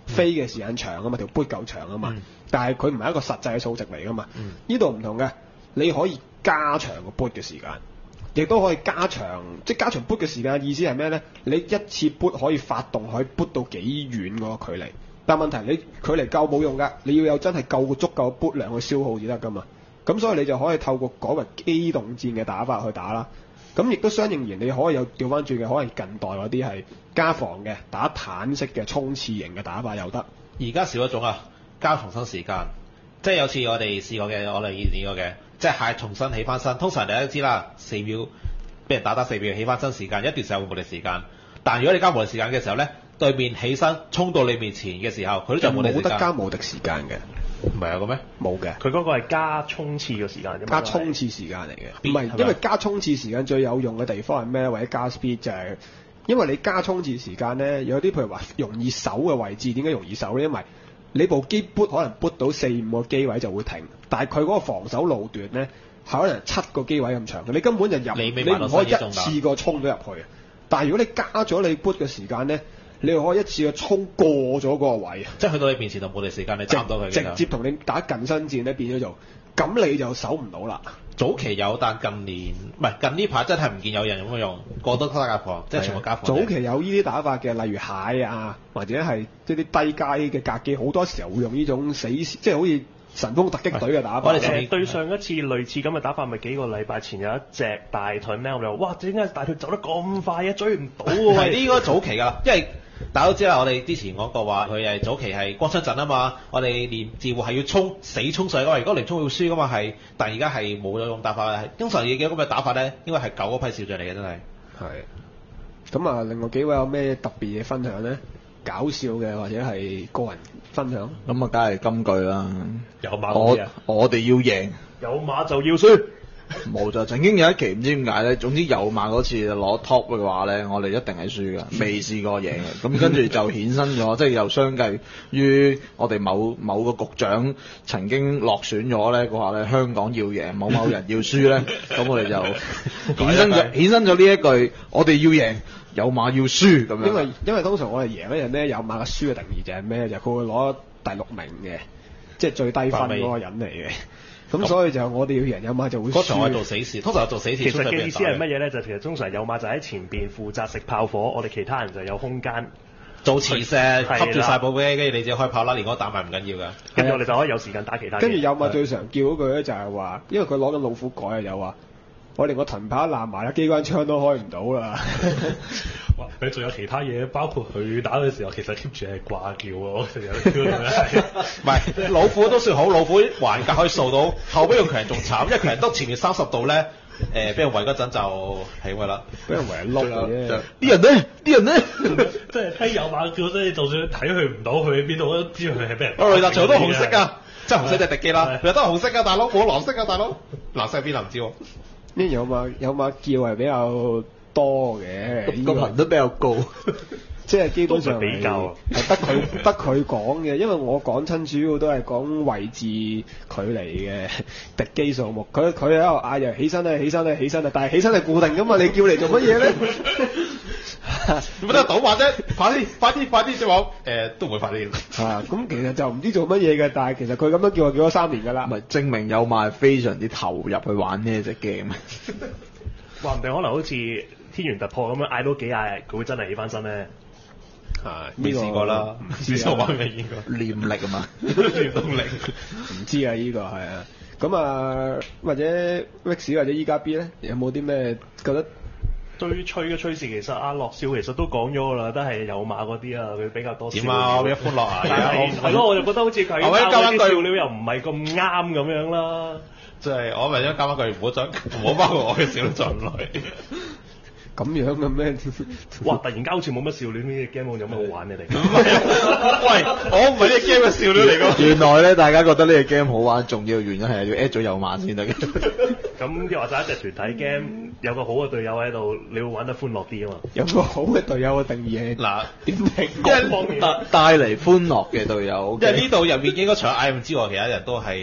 Speaker 1: 飛嘅時間長啊嘛，條 boot 夠長啊嘛，
Speaker 2: 嗯、
Speaker 1: 但係佢唔係一個實際嘅數值嚟噶嘛。呢度唔同嘅，你可以加長個 boot 嘅時間，亦都可以加長，即係加長 boot 嘅時間嘅意思係咩咧？你一次 boot 可以發動可以 boot 到幾遠嗰個距離，但問題你距離夠冇用㗎，你要有真係夠足夠 boot 量去消耗至得㗎嘛。咁所以你就可以透過改為機動戰嘅打法去打啦。咁亦都相應然，你可以有調翻轉嘅，可能近代嗰啲係加防嘅，打坦式嘅衝刺型嘅打法又得。
Speaker 2: 而家少一種啊，加重新時間，即係有次我哋試過嘅，我哋以前試過嘅，即係重新起翻身。通常大家都知啦，四秒俾人打得四秒起翻身時間，一段時間會冇敵時間。但如果你加無敵時間嘅時候咧，對面起身衝到你面前嘅時候，佢都就冇敵時間。冇得
Speaker 1: 加無敵時間嘅。
Speaker 2: 唔係有嘅咩？
Speaker 1: 冇嘅。
Speaker 4: 佢嗰個係加衝刺嘅時間啫嘛。
Speaker 1: 加衝刺時間嚟嘅，唔係，因為加衝刺時間最有用嘅地方係咩？或者加 speed 就係、是，因為你加衝刺時間咧，有啲譬如話容易守嘅位置，點解容易守咧？因為你部機 boot 可能 boot 到四五個機位就會停，但係佢嗰個防守路段咧係可能七個機位咁長嘅，你根本就入，你唔可以一次過衝咗入去。但係如果你加咗你 boot 嘅時間咧，你又可以一次過衝過咗嗰個位，
Speaker 2: 即係去到你面前就冇敵時間，你打唔到佢嘅。
Speaker 1: 直接同你打近身戰咧，變咗做咁你就守唔到啦。
Speaker 2: 早期有，但近年唔係近呢排真係唔見有人咁樣用，個都加防，即係全部加防。
Speaker 1: 早期有呢啲打法嘅，例如蟹啊，或者係即係啲低階嘅格機，好多時候會用呢種死，即係好似神風突擊隊嘅打法。
Speaker 4: 我哋誒對上一次類似咁嘅打法，咪幾個禮拜前有一隻大腿咩？我哋話哇，點解大腿走得咁快嘅，追唔到喎？
Speaker 2: 係呢個早期㗎啦，因為大家都知啦，我哋之前講過話佢係早期係光槍陣啊嘛，我哋練自護係要衝死衝上去㗎嘛，如果連衝要輸㗎嘛係，但係而家係冇咗咁打法，通常嘅咁嘅打法咧，應該係舊嗰批少將嚟嘅真係。
Speaker 1: 係。咁啊，另外幾位有咩特別嘢分享咧？搞笑嘅或者係個人分享。
Speaker 6: 咁啊，梗係金句啦。
Speaker 4: 有馬
Speaker 6: 我我哋要贏，
Speaker 4: 有馬就要輸。
Speaker 6: 冇就曾經有一期唔知點解咧，總之有馬嗰次攞 top 嘅話咧，我哋一定係輸㗎，未試過贏嘅。咁跟住就衍生咗，即係又相繼於我哋某某個局長曾經落選咗咧，嗰下咧香港要贏，某某人要輸咧，咁我哋就衍生咗衍生咗呢一句，我哋要贏，有馬要輸咁樣。
Speaker 1: 因為因為通常我哋贏嗰人咧，有馬嘅輸嘅定義就係咩？就佢、是、會攞第六名嘅，即係最低分嗰個人嚟嘅。咁所以就我哋要贏有馬就會輸。
Speaker 2: 嗰場我做死事，通常我做死事。
Speaker 4: 其實嘅意思係乜嘢咧？就其實通常有馬就喺前邊負責食炮火，我哋其他人就有空間
Speaker 2: 做前射，吸住晒部機，跟住你自己開炮啦，連嗰個打埋唔緊要㗎。
Speaker 4: 跟住我哋就可以有時間打其他。
Speaker 1: 跟住有馬最常叫嗰句咧就係話，因為佢攞緊老虎改啊，有話我連個盾牌爛埋啦，機關槍都開唔到啦。
Speaker 5: 哇！佢仲有其他嘢，包括佢打嘅時候，其實 keep 住係掛叫喎，成日叫咁樣。唔
Speaker 2: 係老虎都算好，老虎橫格可以掃到，後邊個強人仲慘，因為強人得前面三十度咧，誒俾人圍嗰陣就係咁噶啦，俾人圍碌嘅啫。
Speaker 6: 啲人咧，啲人咧，
Speaker 5: 即係聽有馬叫，即係就算睇佢唔到佢喺邊度，都知佢係俾人。
Speaker 2: 我雷達全部都紅色㗎，即係紅色隻敵機啦，佢都係紅色㗎，大佬冇藍色㗎，大佬藍色喺邊啊？唔知喎。
Speaker 1: 呢有馬有馬叫係比較多嘅，
Speaker 6: 個頻率比較高，
Speaker 1: 即係基本上
Speaker 4: 比較
Speaker 1: 係得佢得佢講嘅，因為我講親主要都係講位置距離嘅敵機數目，佢佢喺度嗌就起身啦，起身啦，起身啦，但係起身係固定㗎嘛，你叫嚟做乜嘢咧？
Speaker 2: 做乜得倒馬啫？快啲，快啲，快啲！即係話誒，都唔會快啲。
Speaker 1: 啊，咁其實就唔知做乜嘢嘅，但係其實佢咁樣叫我叫咗三年㗎啦。
Speaker 6: 唔係證明有馬係非常之投入去玩呢隻 game。
Speaker 4: 話唔定可能好似天元突破咁樣嗌多幾嗌，佢會真係起翻身咧。
Speaker 2: 係未試過啦，唔知做玩嘅應該
Speaker 6: 念力啊嘛，
Speaker 2: 念動力
Speaker 1: 唔知啊，呢個係啊。咁啊，或者 Rex 或者依家 B 咧，有冇啲咩覺得？
Speaker 4: 對吹嘅趨勢其實阿樂少其實都講咗㗎啦，都係有馬嗰啲啊，佢比較多笑。
Speaker 2: 點啊？我一歡樂啊！
Speaker 4: 係咯，我就覺得好似佢
Speaker 2: 我加翻句
Speaker 4: 笑料又唔係咁啱咁樣啦。
Speaker 2: 即係我為咗加翻句，唔好再唔好包括我嘅笑料進來。
Speaker 1: 咁樣嘅咩？
Speaker 4: 哇！突然間好似冇乜笑料，呢隻 game 有乜好玩嘅嚟？
Speaker 2: 喂，我唔係呢隻 game 嘅笑料嚟㗎。
Speaker 6: 原來咧，大家覺得呢隻 game 好玩，重要原因係要 at 咗有馬先得嘅。
Speaker 4: 咁又或者一隻團體 game 有個好嘅隊友喺度，你會玩得歡樂啲啊嘛。
Speaker 1: 有個好嘅隊友嘅定義係
Speaker 2: 嗱
Speaker 1: 點定？
Speaker 2: 各
Speaker 4: 方面
Speaker 6: 帶帶嚟歡樂嘅隊友。
Speaker 2: 因為呢度入面應該除咗 I M 之外，其他人都係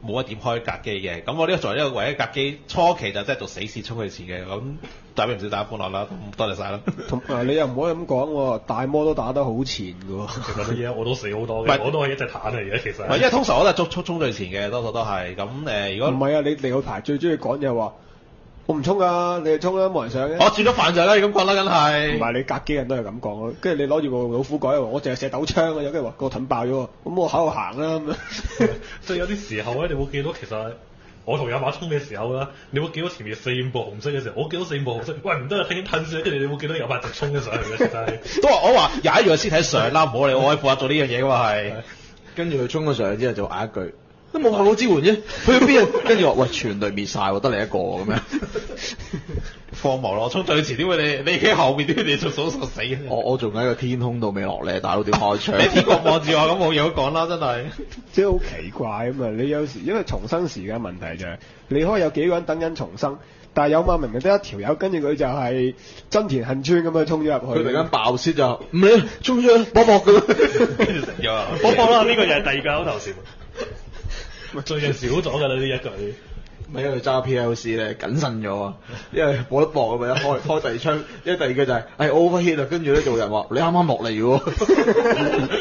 Speaker 2: 冇一點開格機嘅。咁我呢個作為一個唯一格機，初期就真係做死線衝佢前嘅，咁帶俾唔少大家歡樂啦，多謝晒啦。
Speaker 1: 同啊，你又唔可以咁講喎，大魔都打得好前嘅喎。
Speaker 5: 其實啲嘢我都死好多嘅，我都係一隻坦嚟嘅其實。
Speaker 2: 因為通常我都係衝衝衝最前嘅，多數都係咁誒。如果
Speaker 1: 唔係啊，你你有排最中意講就係話。我唔衝㗎，你哋衝啦，冇人上嘅。
Speaker 2: 我轉咗飯就啦，你咁講啦，梗係。
Speaker 1: 唔係你格機人都係咁講咯，跟住你攞住部老虎改，我淨係射斗槍嘅，跟住話個盾爆咗喎，咁我喺度行啦咁樣。
Speaker 5: 即係有啲時候咧，你會見到其實我同有馬衝嘅時候啦，你會見到前面四五部紅色嘅時候，我見到四五部紅色，喂唔得啊，聽吞先，跟住你會見到有馬直衝咗上去嘅，真係。
Speaker 2: 都話我話踩住個屍體上啦，唔好理我，可以負責做呢樣嘢㗎嘛係。
Speaker 6: 跟住佢衝咗上去之後就嗌一句。都冇後腦支援啫，去咗邊啊？跟住話喂，全隊滅晒喎，得你一個咁樣。
Speaker 2: 荒謬咯！衝最前點會你你企喺後面點會你做數數死啊？
Speaker 6: 我我仲喺個天空度未落嚟，大佬點開槍？
Speaker 2: 你天國望住我咁冇嘢好講啦，真係。
Speaker 1: 即係好奇怪啊嘛！你有時因為重生時間問題就係，你可以有幾個人等緊重生，但係有馬明明得一條友，跟住佢就係真田幸村咁樣衝咗入去。
Speaker 6: 佢突然間爆先就唔理，衝咗去搏搏咁，
Speaker 2: 跟住食咗。
Speaker 4: 搏搏啦！呢個就係第二個口頭禪。
Speaker 5: 最近少咗㗎啦呢一句。
Speaker 6: 咪因為揸 P L C 咧謹慎咗啊，因為冇得搏啊嘛，一開開第二槍，因為第二個就係、是、係 overheat 啊，跟住咧就有人話你啱啱落嚟嘅喎。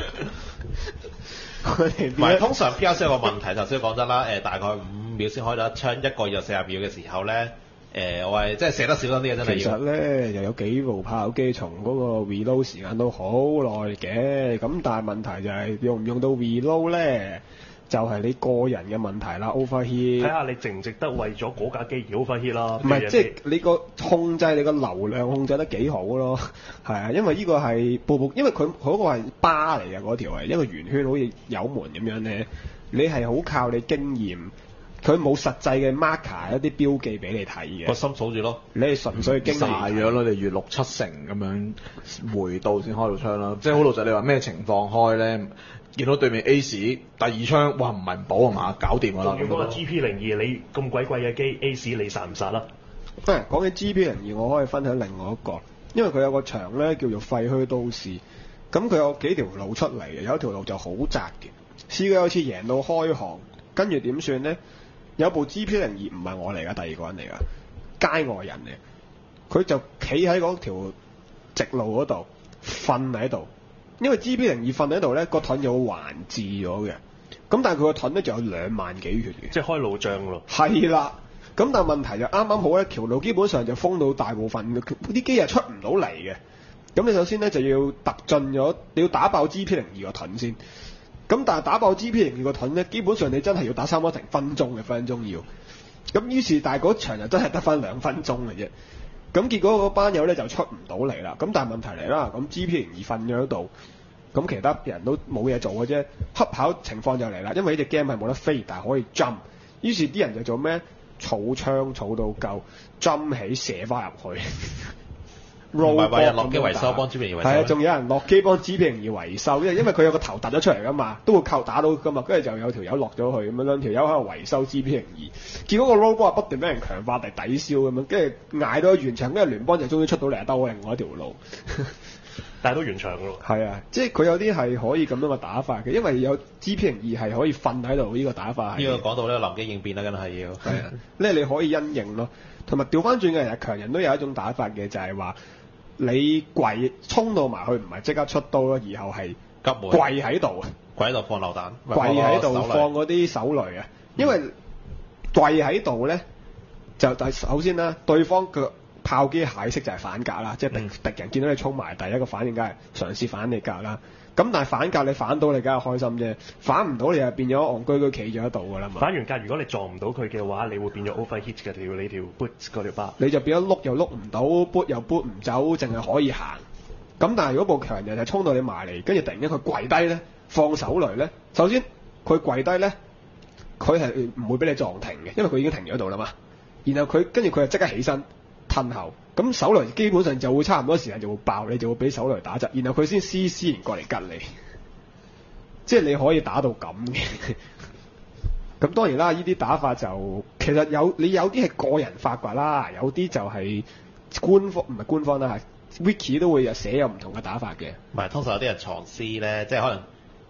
Speaker 2: 唔係通常 P L C 有個問題，頭先講得啦，誒大概五秒先開到一槍，一個月四十秒嘅時候咧，誒我係即係射得少咗啲嘅真係。
Speaker 1: 其實咧又有幾部炮機從嗰個 reload 時間都好耐嘅，咁但係問題就係用唔用到 reload 咧？就係你個人嘅問題啦 ，overheat。
Speaker 4: 睇下你值唔值得為咗嗰架機而 overheat 啦。
Speaker 1: 唔係，即係你個控制你個流量控制得幾好咯，係啊，因為呢個係步步，因為佢嗰個係巴嚟嘅嗰條係一個圓圈，好似油門咁樣咧，你係好靠你經驗，佢冇實際嘅 marker 一啲標記俾你睇嘅。
Speaker 2: 個心數住咯，
Speaker 1: 你係純粹經驗。
Speaker 6: 曬咗咯，你預六七成咁樣回到先開到槍啦，即係好老實，你話咩情況開咧？見到對面 A 士第二槍，哇唔係唔保啊嘛，搞掂㗎啦。
Speaker 4: 仲要嗰個 G P 零二，你咁鬼貴嘅機 A 士你殺唔殺啦？
Speaker 1: 誒，講起 G P 零二，我可以分享另外一個，因為佢有個場咧叫做廢墟都市，咁佢有幾條路出嚟嘅，有一條路就好窄嘅。試過有次贏到開行，跟住點算咧？有部 G P 零二唔係我嚟㗎，第二個人嚟㗎，街外人嚟，佢就企喺嗰條直路嗰度瞓喺度。因為 G P 零二瞓喺度咧，個盾又好環置咗嘅，咁但係佢個盾咧就有兩萬幾血嘅，
Speaker 4: 即係開路障咯。
Speaker 1: 係啦，咁但係問題就啱啱好咧，條路基本上就封到大部分，啲機係出唔到嚟嘅。咁你首先咧就要突進咗，你要打爆 G P 零二個盾先。咁但係打爆 G P 零二個盾咧，基本上你真係要打三多成分鐘嘅分鐘要。咁於是但係嗰場就真係得翻兩分鐘嘅啫。咁結果嗰班友咧就出唔到嚟啦，咁但係問題嚟啦，咁 G P 零二瞓咗喺度，咁其他人都冇嘢做嘅啫，恰巧情況就嚟啦，因為呢隻 game 係冇得飛，但係可以 jump，於是啲人就做咩？儲槍儲到夠 jump 起射翻入去。
Speaker 2: 唔係話人落機維修幫 G P 零二維修。
Speaker 1: 係啊，仲有人落機幫 G P 零二維修，因為因為佢有個頭突咗出嚟噶嘛，都會靠打到噶嘛，跟住就有條友落咗去咁樣，兩條友喺度維修 G P 零二，結果個 robot 不斷俾人強化嚟抵消咁樣，跟住捱到完場，跟住聯邦就終於出到嚟兜另外一條路，
Speaker 4: 但係都完場噶咯。
Speaker 1: 係啊，即係佢有啲係可以咁樣嘅打法嘅，因為有 G P 零二係可以瞓喺度呢個打法。
Speaker 2: 呢個講到呢個臨機應變啦，梗係要。
Speaker 1: 係啊，咧你可以因應咯，同埋調翻轉嘅人，強人都有一種打法嘅，就係話。你跪衝到埋去，唔係即刻出刀咯，以後係
Speaker 2: 急門
Speaker 1: 跪喺度啊！
Speaker 2: 跪喺度放榴彈，
Speaker 1: 跪喺度放嗰啲手雷啊！因為跪喺度咧，就就首先啦，對方嘅炮機械式就係反格啦，即係敵敵人見到你衝埋，第一個反應梗係嘗試反你格啦。咁但係反格你反到你梗係開心啫，反唔到你就變咗戇居居企咗喺度㗎啦嘛。
Speaker 4: 反完格如果你撞唔到佢嘅話，你會變咗 overheat 嘅條你條 boot 嗰條巴。
Speaker 1: 你就變咗碌又碌唔到 boot 又 boot 唔走，淨係可以行。咁但係如果部強人係衝到你埋嚟，跟住突然間佢跪低咧，放手雷咧，首先佢跪低咧，佢係唔會俾你撞停嘅，因為佢已經停咗喺度啦嘛。然後佢跟住佢就即刻起身褪後。咁手雷基本上就會差唔多時間就會爆，你就會俾手雷打窒，然後佢先施施然過嚟吉你，即係你可以打到咁嘅。咁當然啦，呢啲打法就其實有你有啲係個人發掘啦，有啲就係官方唔係官方啦，係 Wiki 都會有寫有唔同嘅打法嘅。
Speaker 2: 唔係通常有啲人藏屍咧，即係可能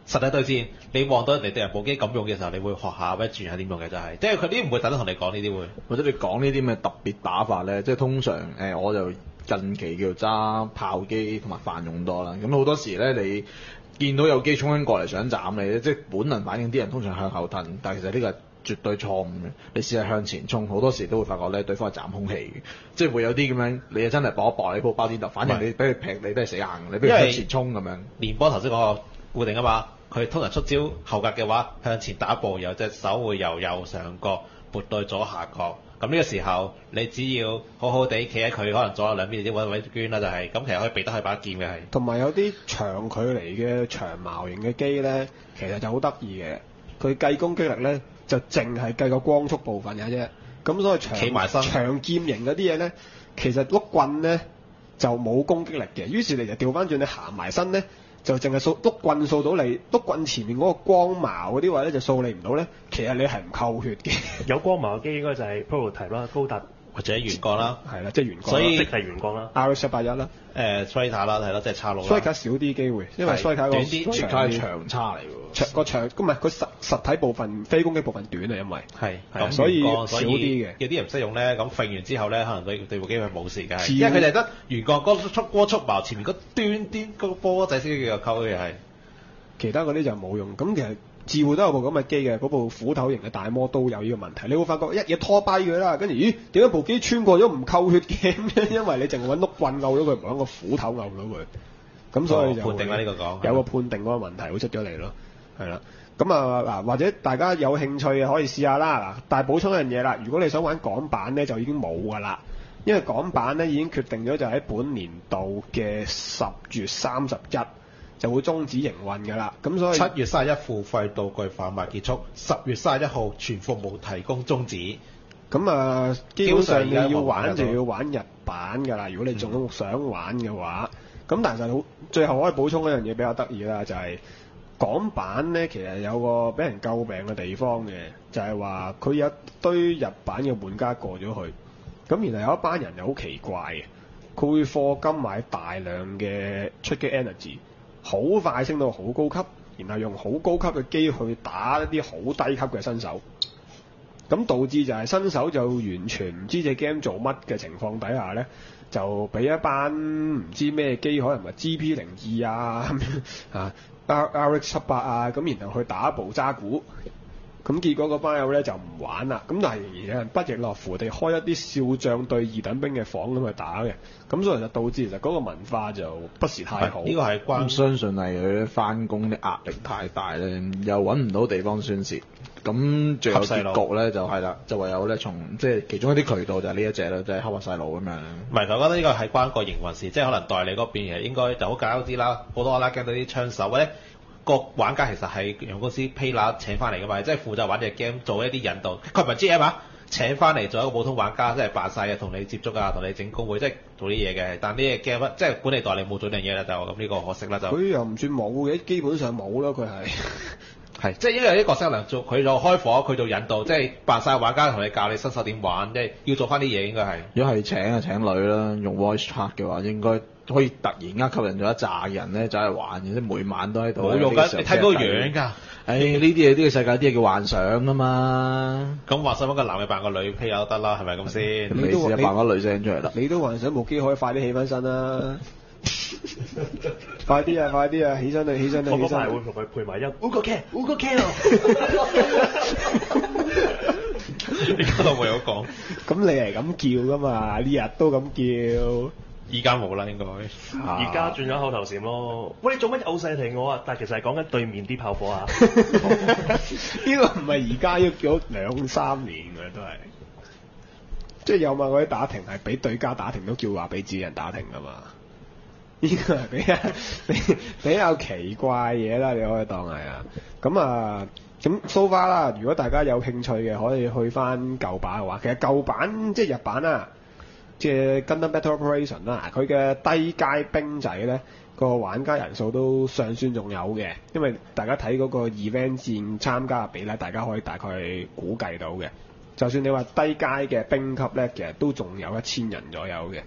Speaker 2: 實體對戰，你望到人哋對人部機咁用嘅時候，你會學下或者轉下點用嘅就係、是，即係佢啲唔會特登同你講呢啲會。
Speaker 6: 或者你講呢啲咩特別打法咧，即係通常誒、呃、我就近期叫揸炮機同埋泛用多啦。咁好多時咧，你見到有機衝緊過嚟想斬你咧，即係本能反應啲人通常向後褪，但係其實呢個係絕對錯誤嘅。你試下向前衝，好多時都會發覺咧對方係斬空氣嘅，即係會有啲咁樣，你真係搏一搏，你鋪包點突，反正你俾佢劈你都係死硬，你俾佢向前衝咁樣。
Speaker 2: 連波頭先講個固定啊嘛，佢通常出招後格嘅話，向前打一步，由隻手會由右上角撥到左下角。咁呢個時候，你只要好好地企喺佢可能左右兩邊啲位位捐啦，就係、是、咁，其實可以避得佢把劍嘅係。同
Speaker 1: 埋有啲長距離嘅長矛型嘅機咧，其實就好得意嘅。佢計攻擊力咧，就淨係計個光速部分嘅啫。咁所以長
Speaker 2: 企埋身
Speaker 1: 長劍型嗰啲嘢咧，其實碌棍咧就冇攻擊力嘅。於是你就調翻轉，你行埋身咧，就淨係掃碌棍掃到你，碌棍前面嗰個光矛嗰啲位咧就掃你唔到咧。其實你係唔扣血嘅。
Speaker 4: 有光矛嘅機應該就係 Prototype 啦，高達
Speaker 2: 或者圓角啦，
Speaker 1: 係啦，即係圓角，
Speaker 2: 所以
Speaker 4: 即係圓角啦
Speaker 1: R X 一八一啦，
Speaker 2: 誒 Striker 啦，係咯，即係叉路啦。
Speaker 1: Striker 少啲機會，因為 Striker 個
Speaker 6: Striker 係長叉嚟喎，
Speaker 1: 長個長咁唔係佢實實體部分非攻擊部分短啊，因為
Speaker 2: 係
Speaker 1: 咁所以少
Speaker 2: 所以
Speaker 1: 啲嘅。
Speaker 2: 有啲人唔識用咧，咁揈完之後咧，可能對對部機係冇事嘅，因為佢哋得圓角嗰速光速矛前面嗰端啲嗰個波仔先叫做溝嘅係，
Speaker 1: 其他嗰啲就冇用。咁其實自護都有部咁嘅機嘅，嗰部斧頭型嘅大魔都有呢個問題。你會發覺一嘢拖跛佢啦，跟住咦點解部機穿過咗唔扣血嘅？因為你淨係揾碌棍拗咗佢，唔揾個斧頭拗到佢。咁所以就
Speaker 2: 判定啦呢個講，
Speaker 1: 有個判定嗰個問題會出咗嚟咯，係啦。咁啊嗱，或者大家有興趣嘅可以試下啦。嗱，但係補充一樣嘢啦，如果你想玩港版咧，就已經冇㗎啦，因為港版咧已經決定咗就喺本年度嘅十月三十一。就會終止營運㗎啦，咁所以
Speaker 2: 七月三十一付費道具販賣結束，十月三十一號全服務提供終止。
Speaker 1: 咁啊，基本上你要玩就要玩日版㗎啦。如果你仲想玩嘅話，咁、嗯、但係好最後可以補充一樣嘢比較得意啦，就係、是、港版咧其實有個俾人詬病嘅地方嘅，就係話佢有一堆日版嘅玩家過咗去，咁然後有一班人又好奇怪嘅，佢會課金買大量嘅出擊 energy。好快升到好高級，然後用好高級嘅機去打一啲好低級嘅新手，咁導致就係新手就完全唔知隻 game 做乜嘅情況底下呢，就俾一班唔知咩機，可能係 G P 零二啊啊 R R X 七八啊，咁然後去打一部渣古。咁結果嗰班友咧就唔玩啦，咁但係仍然有人不亦樂乎地開一啲少將對二等兵嘅房咁去打嘅，咁所以就導致其實嗰個文化就不是太好。
Speaker 2: 呢、這個係關
Speaker 6: 相信係佢翻工啲壓力太大咧，又揾唔到地方宣泄，咁最後結局咧就係啦，就唯有咧從即係其中一啲渠道就係呢一隻啦，即係黑白細路咁樣。
Speaker 2: 唔係，我覺得呢個係關個營運事，即係可能代理嗰邊其實應該就好搞啲啦，好多啦驚到啲槍手或者。個玩家其實係用公司 Payla 請翻嚟㗎嘛，即係負責玩隻 game 做一啲引導，佢唔係 G M 啊，請翻嚟做一個普通玩家，即係扮晒嘅，同你接觸啊，同你整工會，即係做啲嘢嘅。但呢隻 game 即係管理代理冇做呢樣嘢啦，就咁呢個可惜啦就。佢
Speaker 1: 又唔算冇嘅，基本上冇咯，佢係
Speaker 2: 係即係因為啲角色能做，佢就開火，佢做引導，即係扮晒玩家同你教你新手點玩，即係要做翻啲嘢應該係。
Speaker 6: 如果係請啊請女啦，用 voice chat 嘅話，應該。可以突然間吸引咗一紮人咧，走去玩嘅，即係每晚都喺度。
Speaker 2: 冇用㗎，你睇到樣㗎。
Speaker 6: 誒呢啲嘢，呢個世界啲嘢叫幻想啊嘛。
Speaker 2: 咁幻想揾個男嘅扮個女 P 都得啦，係咪咁先？
Speaker 6: 你試下扮個女聲出嚟啦。
Speaker 1: 你都幻想部機可以快啲起翻身啦。快啲啊！快啲啊！起身啊！起身啊！
Speaker 4: 我嗰排會同佢配埋音。五個 can， 五個 can
Speaker 2: 你嗰度冇有講。
Speaker 1: 咁你係咁叫㗎嘛？呢日都咁叫。
Speaker 2: 依家冇啦，應該。
Speaker 4: 而家轉咗口頭禪咯。喂，你做乜有勢停我啊？但係其實係講緊對面啲炮火啊。
Speaker 1: 呢個唔係而家，要叫兩三年嘅都係。即係有嘛？嗰啲打停係俾對家打停都叫話俾自己人打停㗎嘛？呢個係比較比比較奇怪嘢啦，你可以當係啊。咁啊，咁 so far 啦。如果大家有興趣嘅，可以去翻舊版嘅話，其實舊版即係日版啊。即係 Gundam Battle Operation 啦，佢嘅低階兵仔咧，個玩家人數都尚算仲有嘅，因為大家睇嗰個 event 戰參加嘅比例，大家可以大概估計到嘅。就算你話低階嘅兵級咧，其實都仲有一千人左右嘅。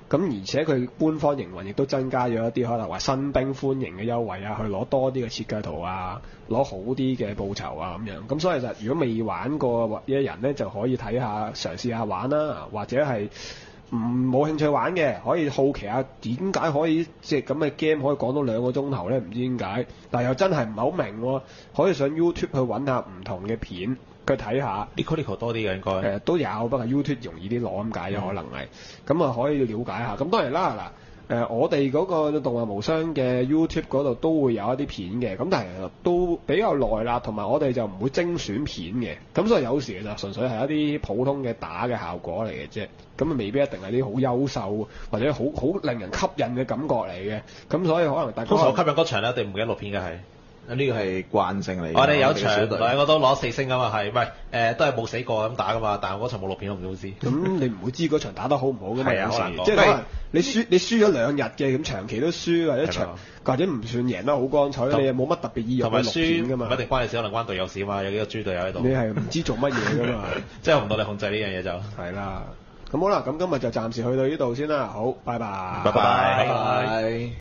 Speaker 1: 咁而且佢官方營運亦都增加咗一啲可能話新兵歡迎嘅優惠啊，去攞多啲嘅設計圖啊，攞好啲嘅報酬啊咁樣。咁所以就如果未玩過嘅人咧，就可以睇下嘗試下玩啦，或者係唔冇興趣玩嘅，可以好奇下點解可以即係咁嘅 game 可以講到兩個鐘頭咧？唔知點解，但係又真係唔係好明喎。可以上 YouTube 去揾下唔同嘅片。佢睇下
Speaker 2: Nico 多啲嘅應該，誒、
Speaker 1: 呃、都有，不過 YouTube 容易啲攞咁解啫，可能係，咁啊可以了解下。咁當然啦，嗱、呃、誒我哋嗰個動畫無雙嘅 YouTube 嗰度都會有一啲片嘅，咁但係都比較耐啦，同埋我哋就唔會精選片嘅，咁所以有時就純粹係一啲普通嘅打嘅效果嚟嘅啫，咁啊未必一定係啲好優秀或者好好令人吸引嘅感覺嚟嘅，咁所以可能大家
Speaker 2: 通常吸引嗰場咧，一定唔記得錄片嘅係。
Speaker 6: 呢個係慣性嚟。
Speaker 2: 我哋有場兩個都攞四星啊嘛，係，唔係誒都係冇死過咁打噶嘛，但係嗰場冇錄片，我唔知。咁
Speaker 1: 你唔會知嗰場打得好唔好噶嘛？
Speaker 2: 係啊，好難講。
Speaker 1: 即係可能你輸你輸咗兩日嘅，咁長期都輸，或者場或者唔算贏得好光彩，你又冇乜特別意欲去錄片噶嘛？
Speaker 2: 唔一定關你事，可能關隊友事啊嘛，有幾個豬隊友喺度。
Speaker 1: 你係唔知做乜嘢噶嘛？
Speaker 2: 即係唔到你控制呢樣嘢就
Speaker 1: 係啦。咁好啦，咁今日就暫時去到呢度先啦。好，拜拜。
Speaker 2: 拜拜。
Speaker 6: 拜拜。